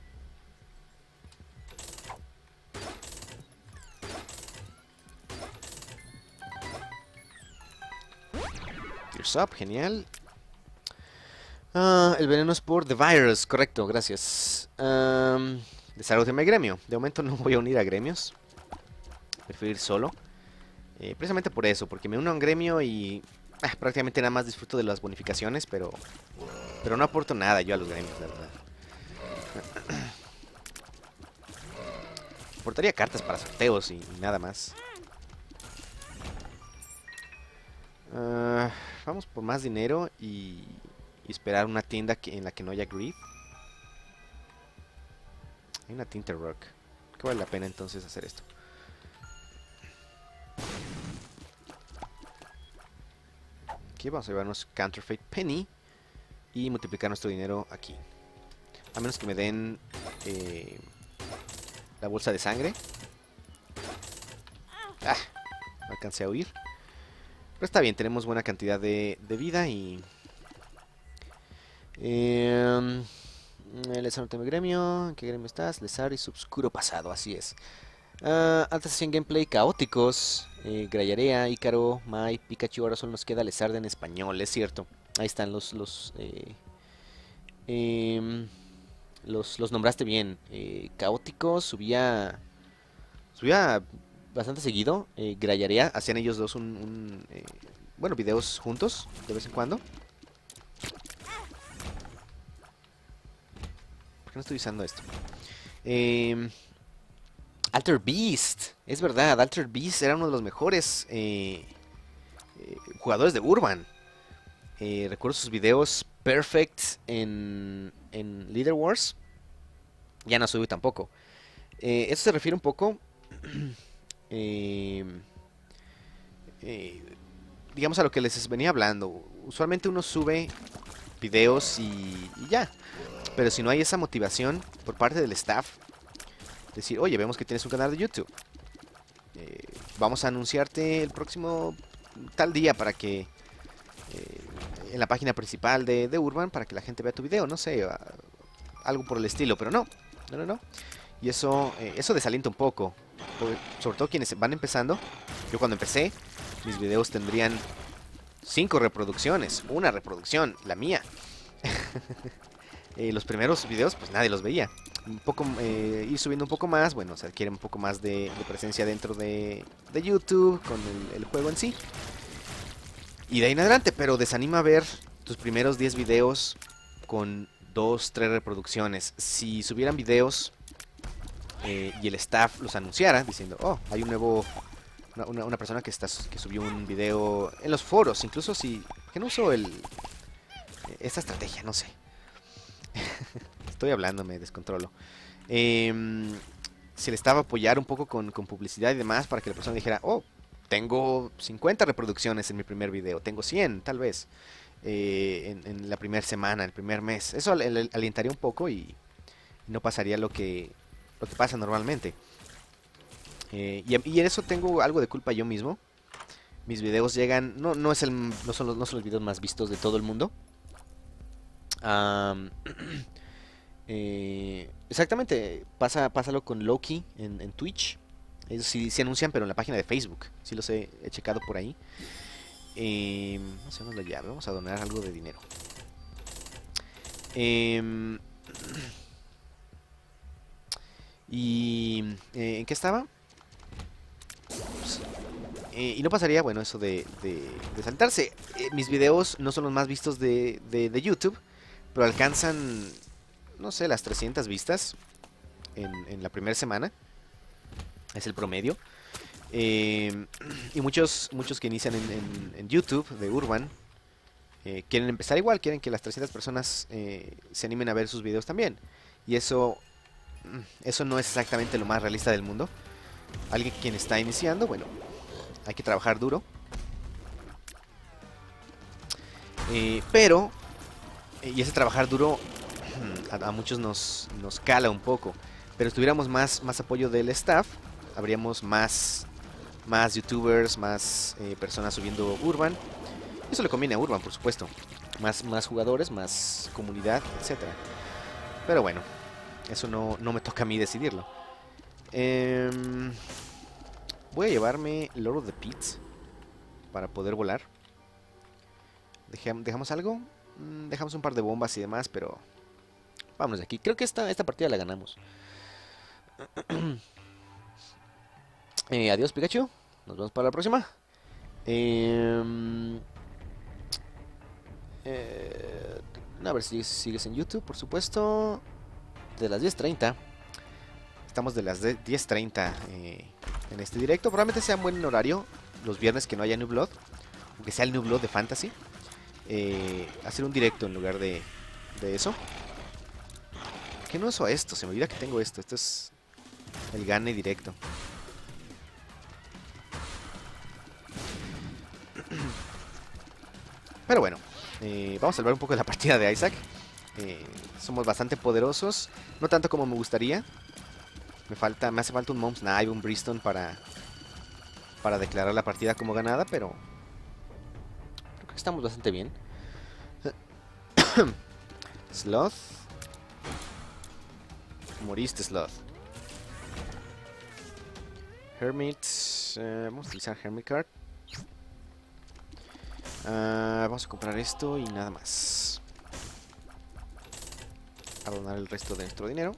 S1: Tears up, genial. Uh, el veneno es por The Virus, correcto, gracias. Um, Desarrollo de mi gremio. De momento no voy a unir a gremios. Prefiero ir solo. Eh, precisamente por eso, porque me uno a un gremio y ah, prácticamente nada más disfruto de las bonificaciones, pero pero no aporto nada yo a los gremios, la verdad. Aportaría cartas para sorteos y, y nada más. Uh, vamos por más dinero y, y esperar una tienda que, en la que no haya greed. Hay una Tinter Rock. Que vale la pena entonces hacer esto. Aquí vamos a llevarnos Counterfeit Penny y multiplicar nuestro dinero aquí. A menos que me den eh, la bolsa de sangre. Ah, no alcancé a huir. Pero está bien, tenemos buena cantidad de, de vida y... Eh, Lezard no tiene gremio. ¿En qué gremio estás? Lezard y Subscuro pasado, así es. Uh, alta sesión gameplay caóticos. Eh, Grayarea, Ícaro, Mai, Pikachu. Ahora solo nos queda Lezard en español, es cierto. Ahí están los... los eh, eh, los, los nombraste bien. Eh, caóticos, subía... Subía bastante seguido. Eh, Grayarea, hacían ellos dos un... un eh, bueno, videos juntos, de vez en cuando. ¿Por qué no estoy usando esto? Eh, Alter Beast, es verdad, Alter Beast era uno de los mejores eh, eh, jugadores de Urban. Eh, recuerdo sus videos Perfect en, en Leader Wars. Ya no sube tampoco. Eh, eso se refiere un poco, eh, eh, digamos, a lo que les venía hablando. Usualmente uno sube videos y, y ya. Pero si no hay esa motivación por parte del staff, decir, oye, vemos que tienes un canal de YouTube. Eh, vamos a anunciarte el próximo tal día para que... eh, en la página principal de, de Urban para que la gente vea tu video, no sé, a- algo por el estilo, pero no, no, no, no. Y eso, eh, eso desalienta un poco, por- sobre todo quienes van empezando. Yo cuando empecé, mis videos tendrían cinco reproducciones, una reproducción, la mía. Eh, los primeros videos, pues nadie los veía. Un poco, eh, ir subiendo un poco más, bueno, se adquiere un poco más de, de presencia dentro de, de YouTube, con el, el juego en sí. Y de ahí en adelante, pero desanima ver tus primeros diez videos con dos tres reproducciones. Si subieran videos eh, y el staff los anunciara diciendo, oh, hay un nuevo, una, una- una persona que, está, que subió un video en los foros, incluso si, que no uso el, esta estrategia, no sé. Estoy hablando, me descontrolo. Em, se le estaba a apoyar un poco con, con publicidad y demás para que la persona dijera, oh, tengo cincuenta reproducciones en mi primer video, tengo cien tal vez eh, en, en la primera semana, el primer mes. Eso al- al- alentaría un poco y no pasaría lo que, lo que pasa normalmente. Eh, y, y en eso tengo algo de culpa yo mismo. Mis videos llegan, no, no, es el, no, son los, no son los videos más vistos de todo el mundo. Am, eh, exactamente, pasa, pásalo con Loki en, en Twitch. Ellos sí, sí anuncian, pero en la página de Facebook. Sí los he, he checado por ahí. Eh, no sé, la llave. Vamos a donar algo de dinero. Em, y eh, ¿en qué estaba? Pues, eh, y no pasaría, bueno, eso de, de, de saltarse. Eh, mis videos no son los más vistos de, de, de YouTube, pero alcanzan, no sé, las trescientas vistas en, en la primera semana. Es el promedio. Eh, y muchos, muchos que inician en, en- en YouTube de Urban eh, quieren empezar igual, quieren que las trescientas personas eh, se animen a ver sus videos también. Y eso, mm, eso no es exactamente lo más realista del mundo. Alguien quien está iniciando, bueno, hay que trabajar duro. Eh, pero, eh, y ese trabajar duro a, a muchos nos, nos cala un poco. Pero si tuviéramos más, más apoyo del staff, habríamos más, más youtubers, más eh, personas subiendo Urban. Eso le conviene a Urban, por supuesto. Más, más jugadores, más comunidad, etcétera. Pero bueno, eso no, no me toca a mí decidirlo. Em, voy a llevarme Lord of the Pits para poder volar. Dejam- ¿Dejamos algo? Mm, Dejamos un par de bombas y demás, pero vámonos de aquí. Creo que esta, esta partida la ganamos. Eh, adiós, Pikachu. Nos vemos para la próxima. Em, eh, a ver si sigues en YouTube, por supuesto. De las diez treinta. Estamos de las de- diez treinta eh, en este directo. Probablemente sea un buen horario los viernes que no haya New Blood. Aunque sea el New Blood de Fantasy. Eh, hacer un directo en lugar de, de eso. ¿Qué no uso esto? Se me olvida que tengo esto. Esto es el Gane directo. Pero bueno, eh, vamos a hablar un poco de la partida de Isaac. Eh, somos bastante poderosos, no tanto como me gustaría. Me falta, me hace falta un Mom's Knife, un Briston para para declarar la partida como ganada, pero creo que estamos bastante bien. Sloth. Moriste, Sloth. Hermit. eh, vamos a utilizar Hermit Card. Ah, vamos a comprar esto y nada más. A donar el resto de nuestro dinero.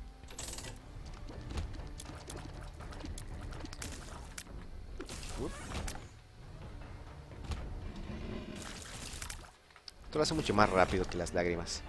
S1: Up. Esto lo hace mucho más rápido que las lágrimas.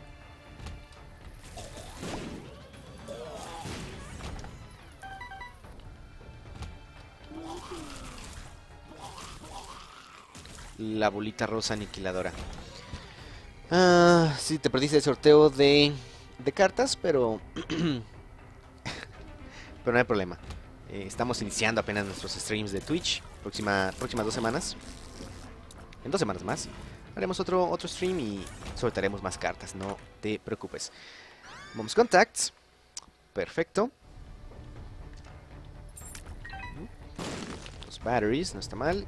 S1: la bolita rosa aniquiladora. Ah, sí, te perdiste el sorteo de, de cartas, pero... pero no hay problema. Eh, estamos iniciando apenas nuestros streams de Twitch. Próxima, próximas dos semanas. En dos semanas más. Haremos otro, otro stream y soltaremos más cartas. No te preocupes. Vamos contacts. Perfecto. Los batteries, no está mal.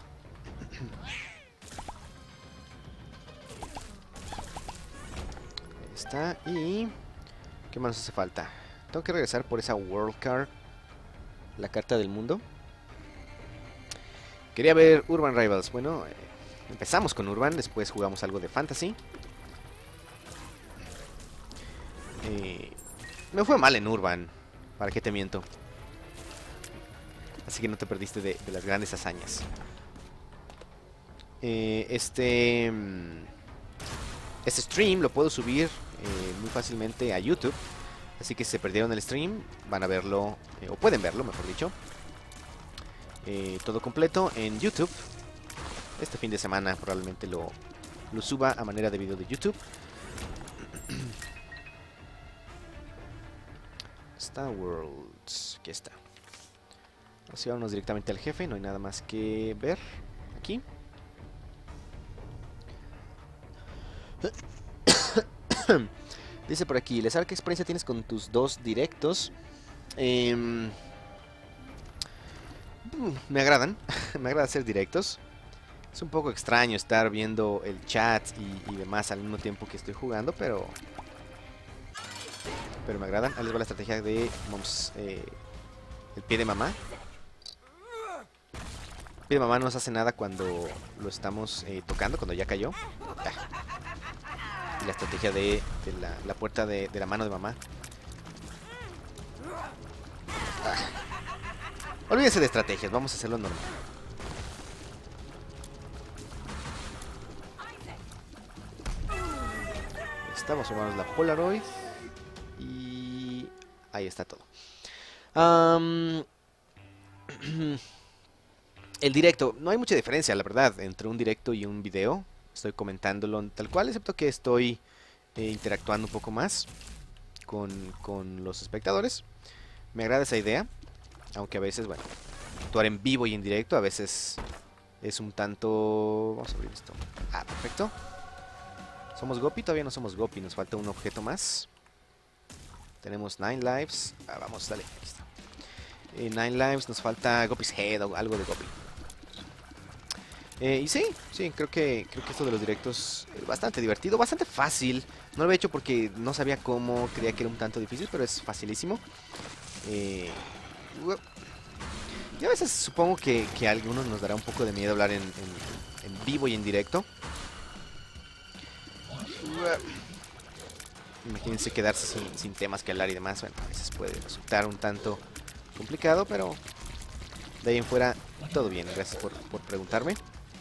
S1: Ahí está. Y... ¿qué más nos hace falta? Tengo que regresar por esa World Card. La carta del mundo. Quería ver Urban Rivals. Bueno, eh, empezamos con Urban. Después jugamos algo de Fantasy. Eh, me fue mal en Urban. ¿Para qué te miento? Así que no te perdiste de, de las grandes hazañas. Eh, este... Este stream lo puedo subir eh, muy fácilmente a YouTube. Así que si se perdieron el stream, van a verlo, eh, o pueden verlo, mejor dicho. Eh, todo completo en YouTube. Este fin de semana probablemente lo, lo suba a manera de video de YouTube. Star Worlds, aquí está. Vamos a irnos directamente al jefe, no hay nada más que ver aquí. Dice por aquí, Lesar, ¿qué experiencia tienes con tus dos directos? Eh, me agradan, me agrada hacer directos. Es un poco extraño estar viendo el chat y, y demás al mismo tiempo que estoy jugando, pero... Pero me agradan. Ahí les va la estrategia de... Vamos, eh, el pie de mamá. El pie de mamá no nos hace nada cuando lo estamos eh, tocando, cuando ya cayó. Ah. Y la estrategia de, de la, la puerta de, de la mano de mamá. Ah. Olvídense de estrategias, vamos a hacerlo normal. Estamos tomando la Polaroid. Y ahí está todo. Um, el directo, no hay mucha diferencia, la verdad, entre un directo y un video. Estoy comentándolo tal cual, excepto que estoy eh, interactuando un poco más con, con los espectadores. Me agrada esa idea, aunque a veces, bueno, actuar en vivo y en directo a veces es un tanto... Vamos a abrir esto. Ah, perfecto. ¿Somos Gopi? Todavía no somos Gopi, nos falta un objeto más. Tenemos nine lives. Ah, vamos, dale, aquí está. Eh, nine lives, nos falta Gopi's Head o algo de Gopi. Eh, y sí, sí, creo que creo que esto de los directos es bastante divertido, bastante fácil. No lo había hecho porque no sabía cómo, creía que era un tanto difícil, pero es facilísimo. Eh, y a veces supongo que, que a algunos nos dará un poco de miedo hablar en, en, en vivo y en directo. Imagínense quedarse sin, sin temas que hablar y demás. Bueno, a veces puede resultar un tanto complicado, pero de ahí en fuera todo bien. Gracias por, por preguntarme.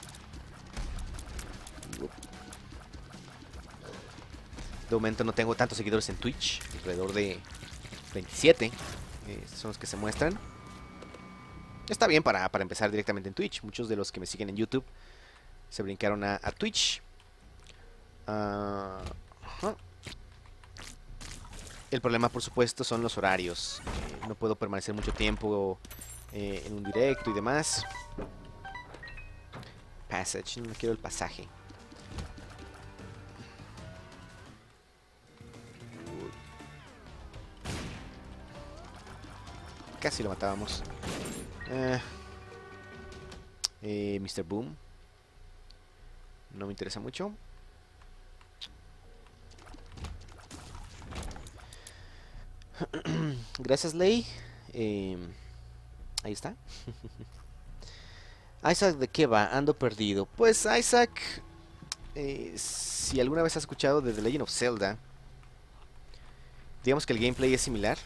S1: De momento no tengo tantos seguidores en Twitch, alrededor de veintisiete. Eh, son los que se muestran. Está bien para, para empezar directamente en Twitch. Muchos de los que me siguen en YouTube se brincaron a, a Twitch. Uh, uh-huh. El problema, por supuesto, son los horarios. Eh, no puedo permanecer mucho tiempo eh, en un directo y demás. Passage, no quiero el pasaje. Casi lo matábamos. Eh, eh, mister Boom. No me interesa mucho. Gracias, Ley. Eh, ahí está. Isaac, ¿de qué va? Ando perdido. Pues Isaac, eh, si alguna vez has escuchado de The Legend of Zelda, digamos que el gameplay es similar.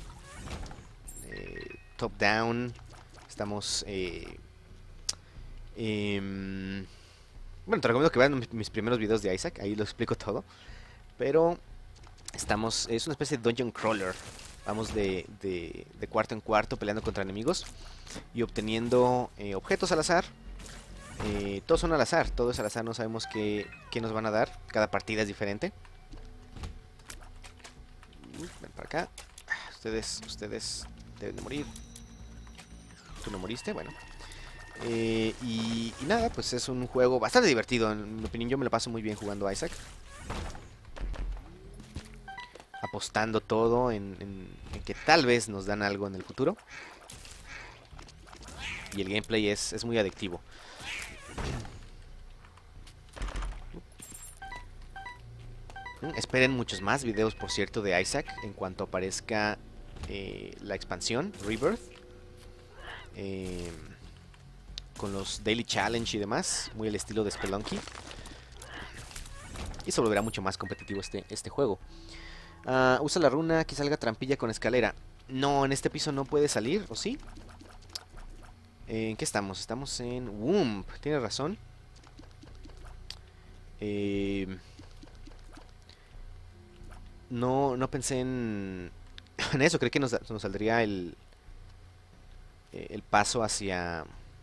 S1: Eh, top down. Estamos... Eh, eh, bueno, te recomiendo que vean mis primeros videos de Isaac. Ahí lo explico todo. Pero estamos... Es una especie de dungeon crawler. Vamos de, de, de cuarto en cuarto peleando contra enemigos y obteniendo eh, objetos al azar Eh, todos son al azar, todo es al azar, no sabemos qué, qué nos van a dar. Cada partida es diferente. Ven para acá. Ustedes, ustedes deben de morir. ¿Tú no moriste? Bueno. Eh, y, y nada, pues es un juego bastante divertido. En mi opinión, yo me lo paso muy bien jugando a Isaac. Apostando todo en, en, en que tal vez nos dan algo en el futuro. Y el gameplay es, es muy adictivo. Esperen muchos más videos, por cierto, de Isaac en cuanto aparezca eh, la expansión, Rebirth. Eh, con los Daily Challenge y demás, muy al estilo de Spelunky. Y se volverá mucho más competitivo este, este juego. Uh, usa la runa que salga trampilla con escalera. No, en este piso no puede salir, ¿o sí? ¿En qué estamos? Estamos en Womb, tienes razón. Eh, no, no pensé en, en eso, creo que nos, nos saldría el, el paso hacia...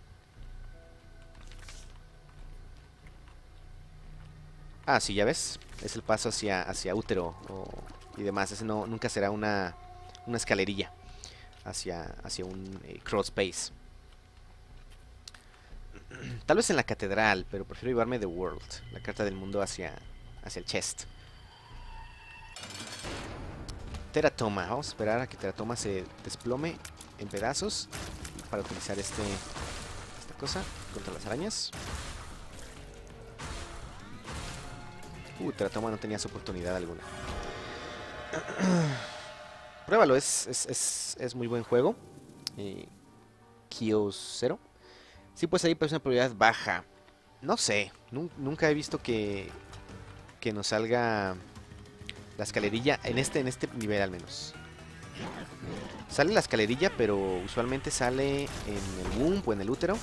S1: Ah, sí, ya ves. Es el paso hacia, hacia útero o, y demás. Ese no, nunca será una, una escalerilla hacia, hacia un eh, crawl space. Tal vez en la catedral, pero prefiero llevarme The World, la carta del mundo, hacia, hacia el chest. Teratoma. Vamos a esperar a que Teratoma se desplome en pedazos para utilizar este, esta cosa contra las arañas. Uh, Teratoma no tenías oportunidad alguna. Pruébalo, es, es, es, es muy buen juego. Eh, Kyocero. Sí puede salir, pero es una probabilidad baja. No sé, nun- nunca he visto que, que nos salga la escalerilla en este, en este nivel al menos. Sale la escalerilla, pero usualmente sale en el womb o en el útero.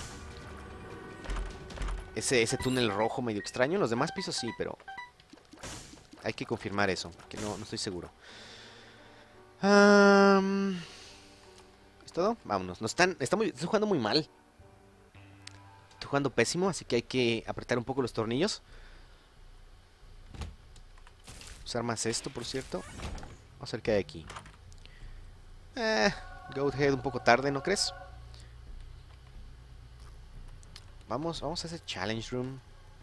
S1: Ese, ese túnel rojo medio extraño. En los demás pisos sí, pero hay que confirmar eso, que no, no estoy seguro. Um, ¿Es todo? Vámonos. Nos están, está muy, estoy jugando muy mal. Estoy jugando pésimo, así que hay que apretar un poco los tornillos. Usar más esto, por cierto. Vamos a ver qué hay aquí. Eh, Goathead un poco tarde, ¿no crees? Vamos, vamos a ese challenge room.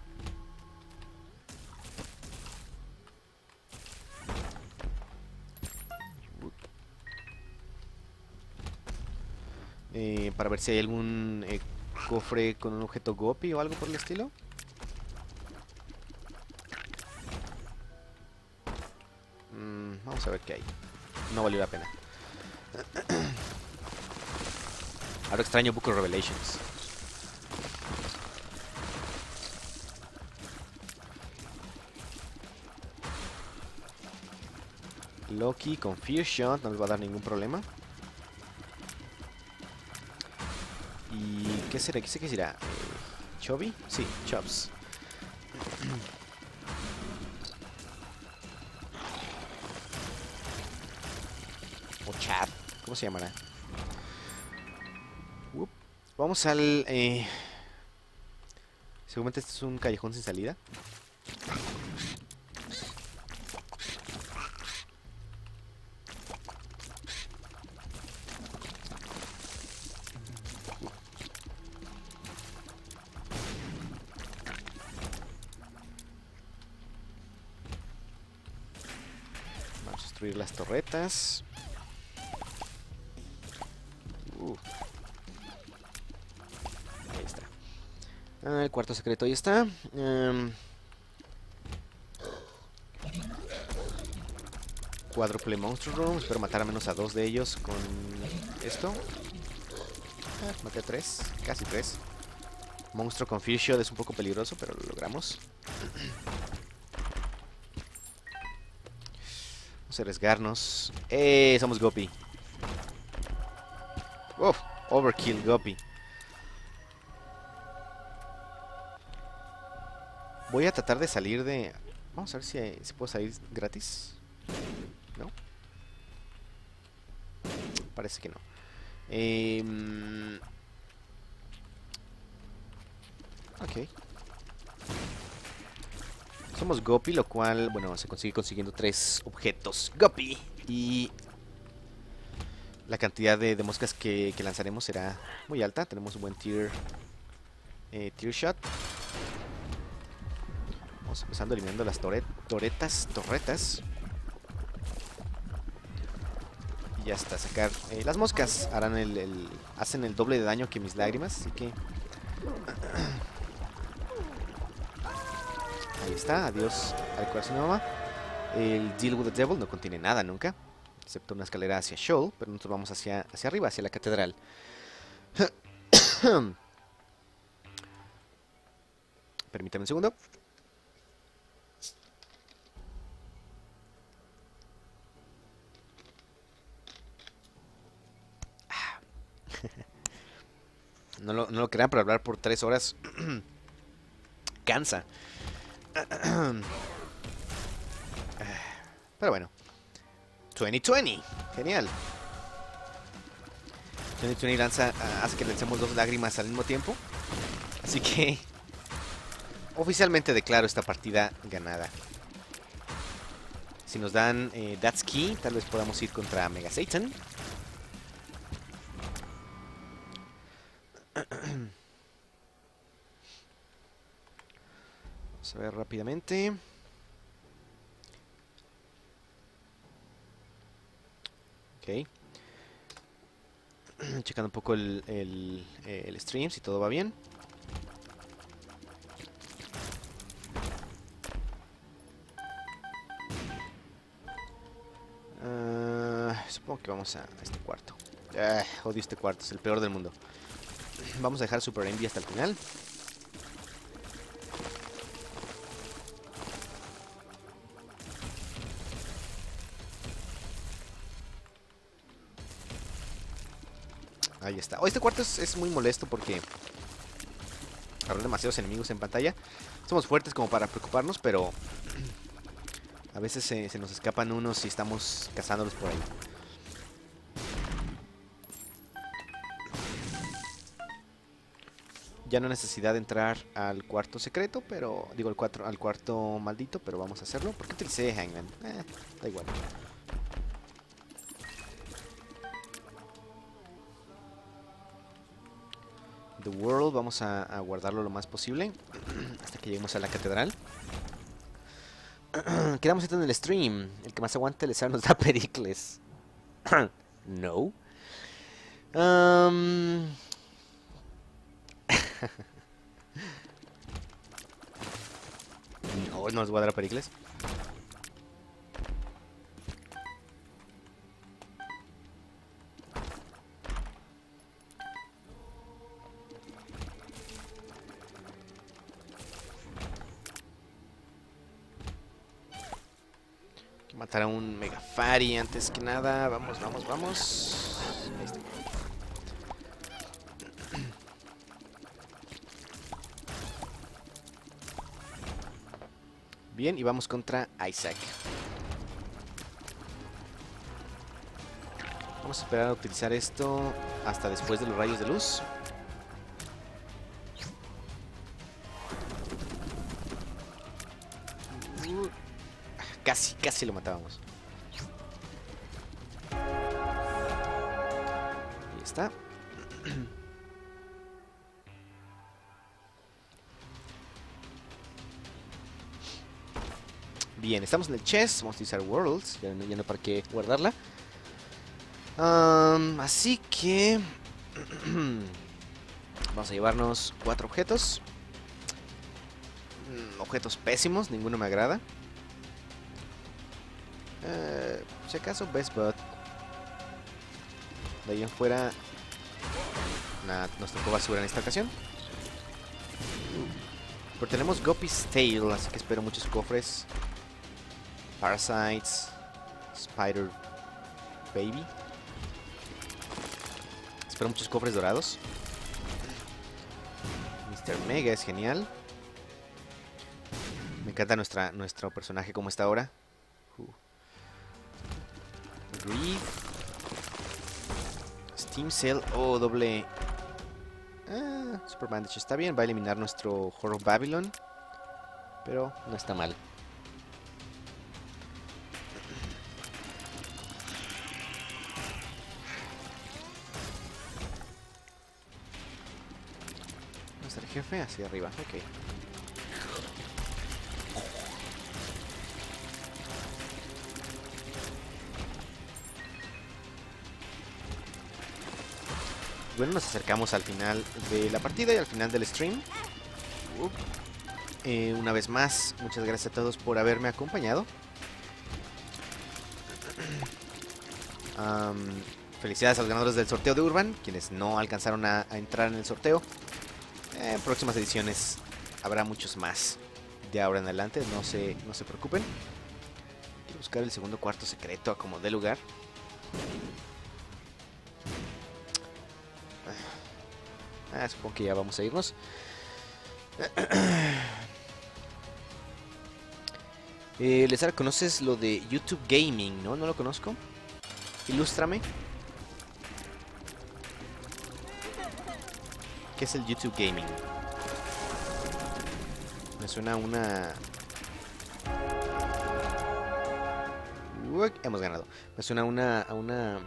S1: Eh, para ver si hay algún eh, cofre con un objeto Gopi o algo por el estilo. Mm, vamos a ver qué hay. No valió la pena. Ahora extraño Book of Revelations. Loki con Fear Shot no les va a dar ningún problema. ¿Y qué será? ¿Qué sé qué será? Eh, ¿Chubby? Sí, Chops. O Chad, ¿cómo se llamará? Uop. Vamos al... Eh... Seguramente este es un callejón sin salida. Vamos a destruir las torretas. Uh. Ahí está. Ah, el cuarto secreto ahí está. Um, Cuádruple Monster Room. Espero matar a menos a dos de ellos con esto. Ah, maté a tres. Casi tres. Monstruo con Fear Shot es un poco peligroso, pero lo logramos. Vamos a arriesgarnos. ¡Eh! Somos Gopi. ¡Uf! Overkill Gopi. Voy a tratar de salir de... Vamos a ver si, si puedo salir gratis. ¿No? Parece que no. Eh, Ok. Somos Guppy, lo cual, bueno, se consigue consiguiendo tres objetos Guppy. Y la cantidad de, de moscas que, que lanzaremos será muy alta. Tenemos un buen tier, eh, tier shot. Vamos empezando eliminando las torre toretas, torretas. Y ya está, sacar eh, las moscas harán el, el, hacen el doble de daño que mis lágrimas, así que ahí está, adiós al carcinoma. El Deal with the Devil no contiene nada nunca, excepto una escalera hacia Sheol, pero nosotros vamos hacia, hacia arriba, hacia la catedral. Permítame un segundo. No lo, no lo crean, pero hablar por tres horas cansa. Pero bueno. veinte veinte. Genial. veinte veinte lanza, hace que lancemos dos lágrimas al mismo tiempo. Así que oficialmente declaro esta partida ganada. Si nos dan eh, That's Key, tal vez podamos ir contra Mega Satan. Vamos a ver rápidamente. Ok. Checando un poco el, el, el stream, si todo va bien. Uh, supongo que vamos a este cuarto. Uh, odio este cuarto, es el peor del mundo. Vamos a dejar Super Envy hasta el final. Ahí está. Oh, este cuarto es, es muy molesto porque habrá demasiados enemigos en pantalla. Somos fuertes como para preocuparnos, pero a veces se, se nos escapan unos y estamos cazándolos por ahí. Ya no hay necesidad de entrar al cuarto secreto, pero digo al, cuatro, al cuarto maldito, pero vamos a hacerlo. ¿Por qué utilicé Hangman? Eh, da igual. The World, vamos a, a guardarlo lo más posible hasta que lleguemos a la catedral. Quedamos en el stream. El que más aguante el Ezar nos da Pericles. No. Um... no, no nos voy a dar a Pericles. Matar a un Megafari antes que nada. Vamos, vamos, vamos. Ahí está. Bien, y vamos contra Isaac. Vamos a esperar a utilizar esto hasta después de los rayos de luz. Casi, casi lo matábamos. Ahí está. Bien, estamos en el chest. Vamos a utilizar Worlds. Ya no, ya no para qué guardarla. Um, así que vamos a llevarnos cuatro objetos. Objetos pésimos, ninguno me agrada. Uh, si acaso Best Bud. De ahí en fuera nada, nos tocó basura en esta ocasión. Pero tenemos Guppy's Tail, así que espero muchos cofres. Parasites, Spider Baby. Espero muchos cofres dorados. mister Mega es genial. Me encanta nuestra, nuestro personaje como está ahora. Uh. Greed. Steam Cell. Oh, doble. Ah, Super Bandage está bien, va a eliminar nuestro Horror Babylon, pero no está mal. ¿Dónde está el jefe? Hacia arriba, ok. Bueno, nos acercamos al final de la partida y al final del stream. Uh, eh, una vez más, muchas gracias a todos por haberme acompañado. Um, felicidades a los ganadores del sorteo de Urban, quienes no alcanzaron a, a entrar en el sorteo. En eh, próximas ediciones habrá muchos más de ahora en adelante, no se, no se preocupen. Quiero buscar el segundo cuarto secreto a como dé lugar. Ah, supongo que ya vamos a irnos. eh, Lezar, ¿conoces lo de YouTube Gaming? No, no lo conozco. Ilústrame. ¿Qué es el YouTube Gaming? Me suena a una... Uy, hemos ganado. Me suena a una... A una...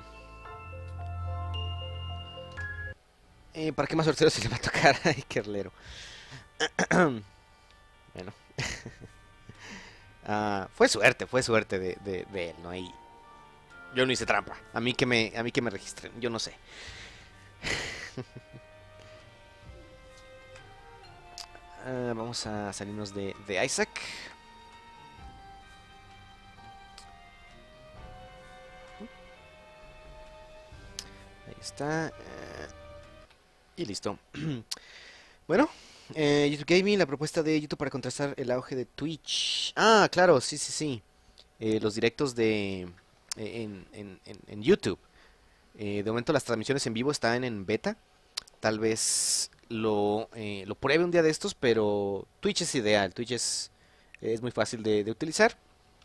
S1: Eh, ¿Para qué más sorteo se le va a tocar? Ay, qué herlero. Bueno. uh, fue suerte, fue suerte de, de, de él, ¿no? Ahí. Yo no hice trampa. A mí que me, a mí que me registren, yo no sé. uh, vamos a salirnos de, de Isaac. Ahí está. Uh, Y listo. Bueno, eh, YouTube Gaming, la propuesta de YouTube para contrastar el auge de Twitch. Ah, claro, sí, sí, sí. Eh, los directos de eh, en, en, en, en YouTube. Eh, de momento las transmisiones en vivo están en beta. Tal vez lo, eh, lo pruebe un día de estos, pero Twitch es ideal. Twitch es, es muy fácil de, de utilizar.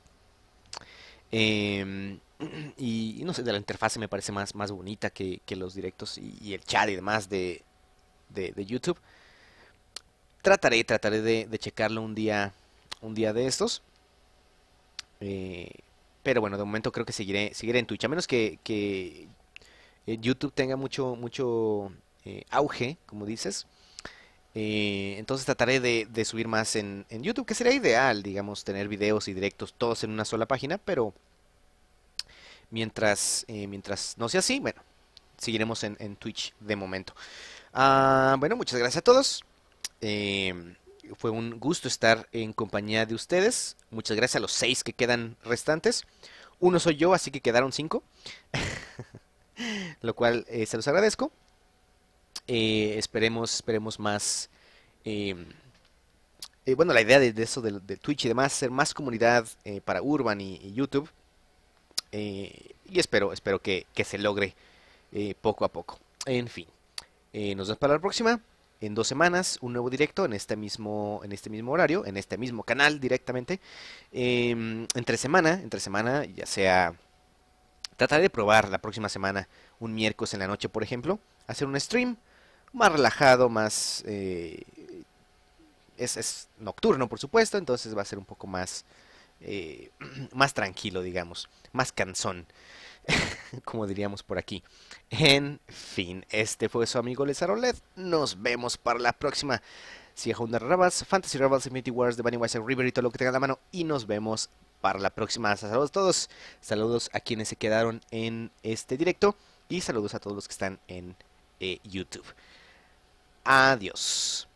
S1: Eh, y, y no sé, de la interfase me parece más, más bonita que, que los directos y, y el chat y demás de, de, de YouTube. Trataré, trataré de, de checarlo un día, un día de estos. Eh, pero bueno, de momento creo que seguiré, seguiré en Twitch, a menos que, que eh, YouTube tenga mucho, mucho eh, auge, como dices. Eh, entonces trataré de, de subir más en, en YouTube, que sería ideal, digamos, tener videos y directos todos en una sola página, pero mientras, eh, mientras no sea así, bueno, seguiremos en, en Twitch de momento. Ah, bueno, muchas gracias a todos. Eh, fue un gusto estar en compañía de ustedes. Muchas gracias a los seis que quedan restantes. Uno soy yo, así que quedaron cinco. Lo cual eh, se los agradezco. Eh, esperemos, esperemos más. Eh, eh, bueno, la idea de, de eso de, de Twitch y demás, ser más comunidad eh, para Urban y, y YouTube. Eh, y espero, espero que, que se logre eh, poco a poco. En fin, eh, nos vemos para la próxima. En dos semanas, un nuevo directo en este mismo, en este mismo horario, en este mismo canal directamente. Eh, entre semana, entre semana, ya sea... Trataré de probar la próxima semana, un miércoles en la noche, por ejemplo, hacer un stream más relajado, más... Eh, es, es nocturno, por supuesto, entonces va a ser un poco más... Eh, más tranquilo, digamos, más cansón, como diríamos por aquí. En fin, este fue su amigo Lezaroled. Nos vemos para la próxima. Siga jugando Rebels, Fantasy Rebels, Infinity Wars, The Bunny Wise River y todo lo que tenga en la mano. Y nos vemos para la próxima. Saludos a todos. Saludos a quienes se quedaron en este directo. Y saludos a todos los que están en eh, YouTube. Adiós.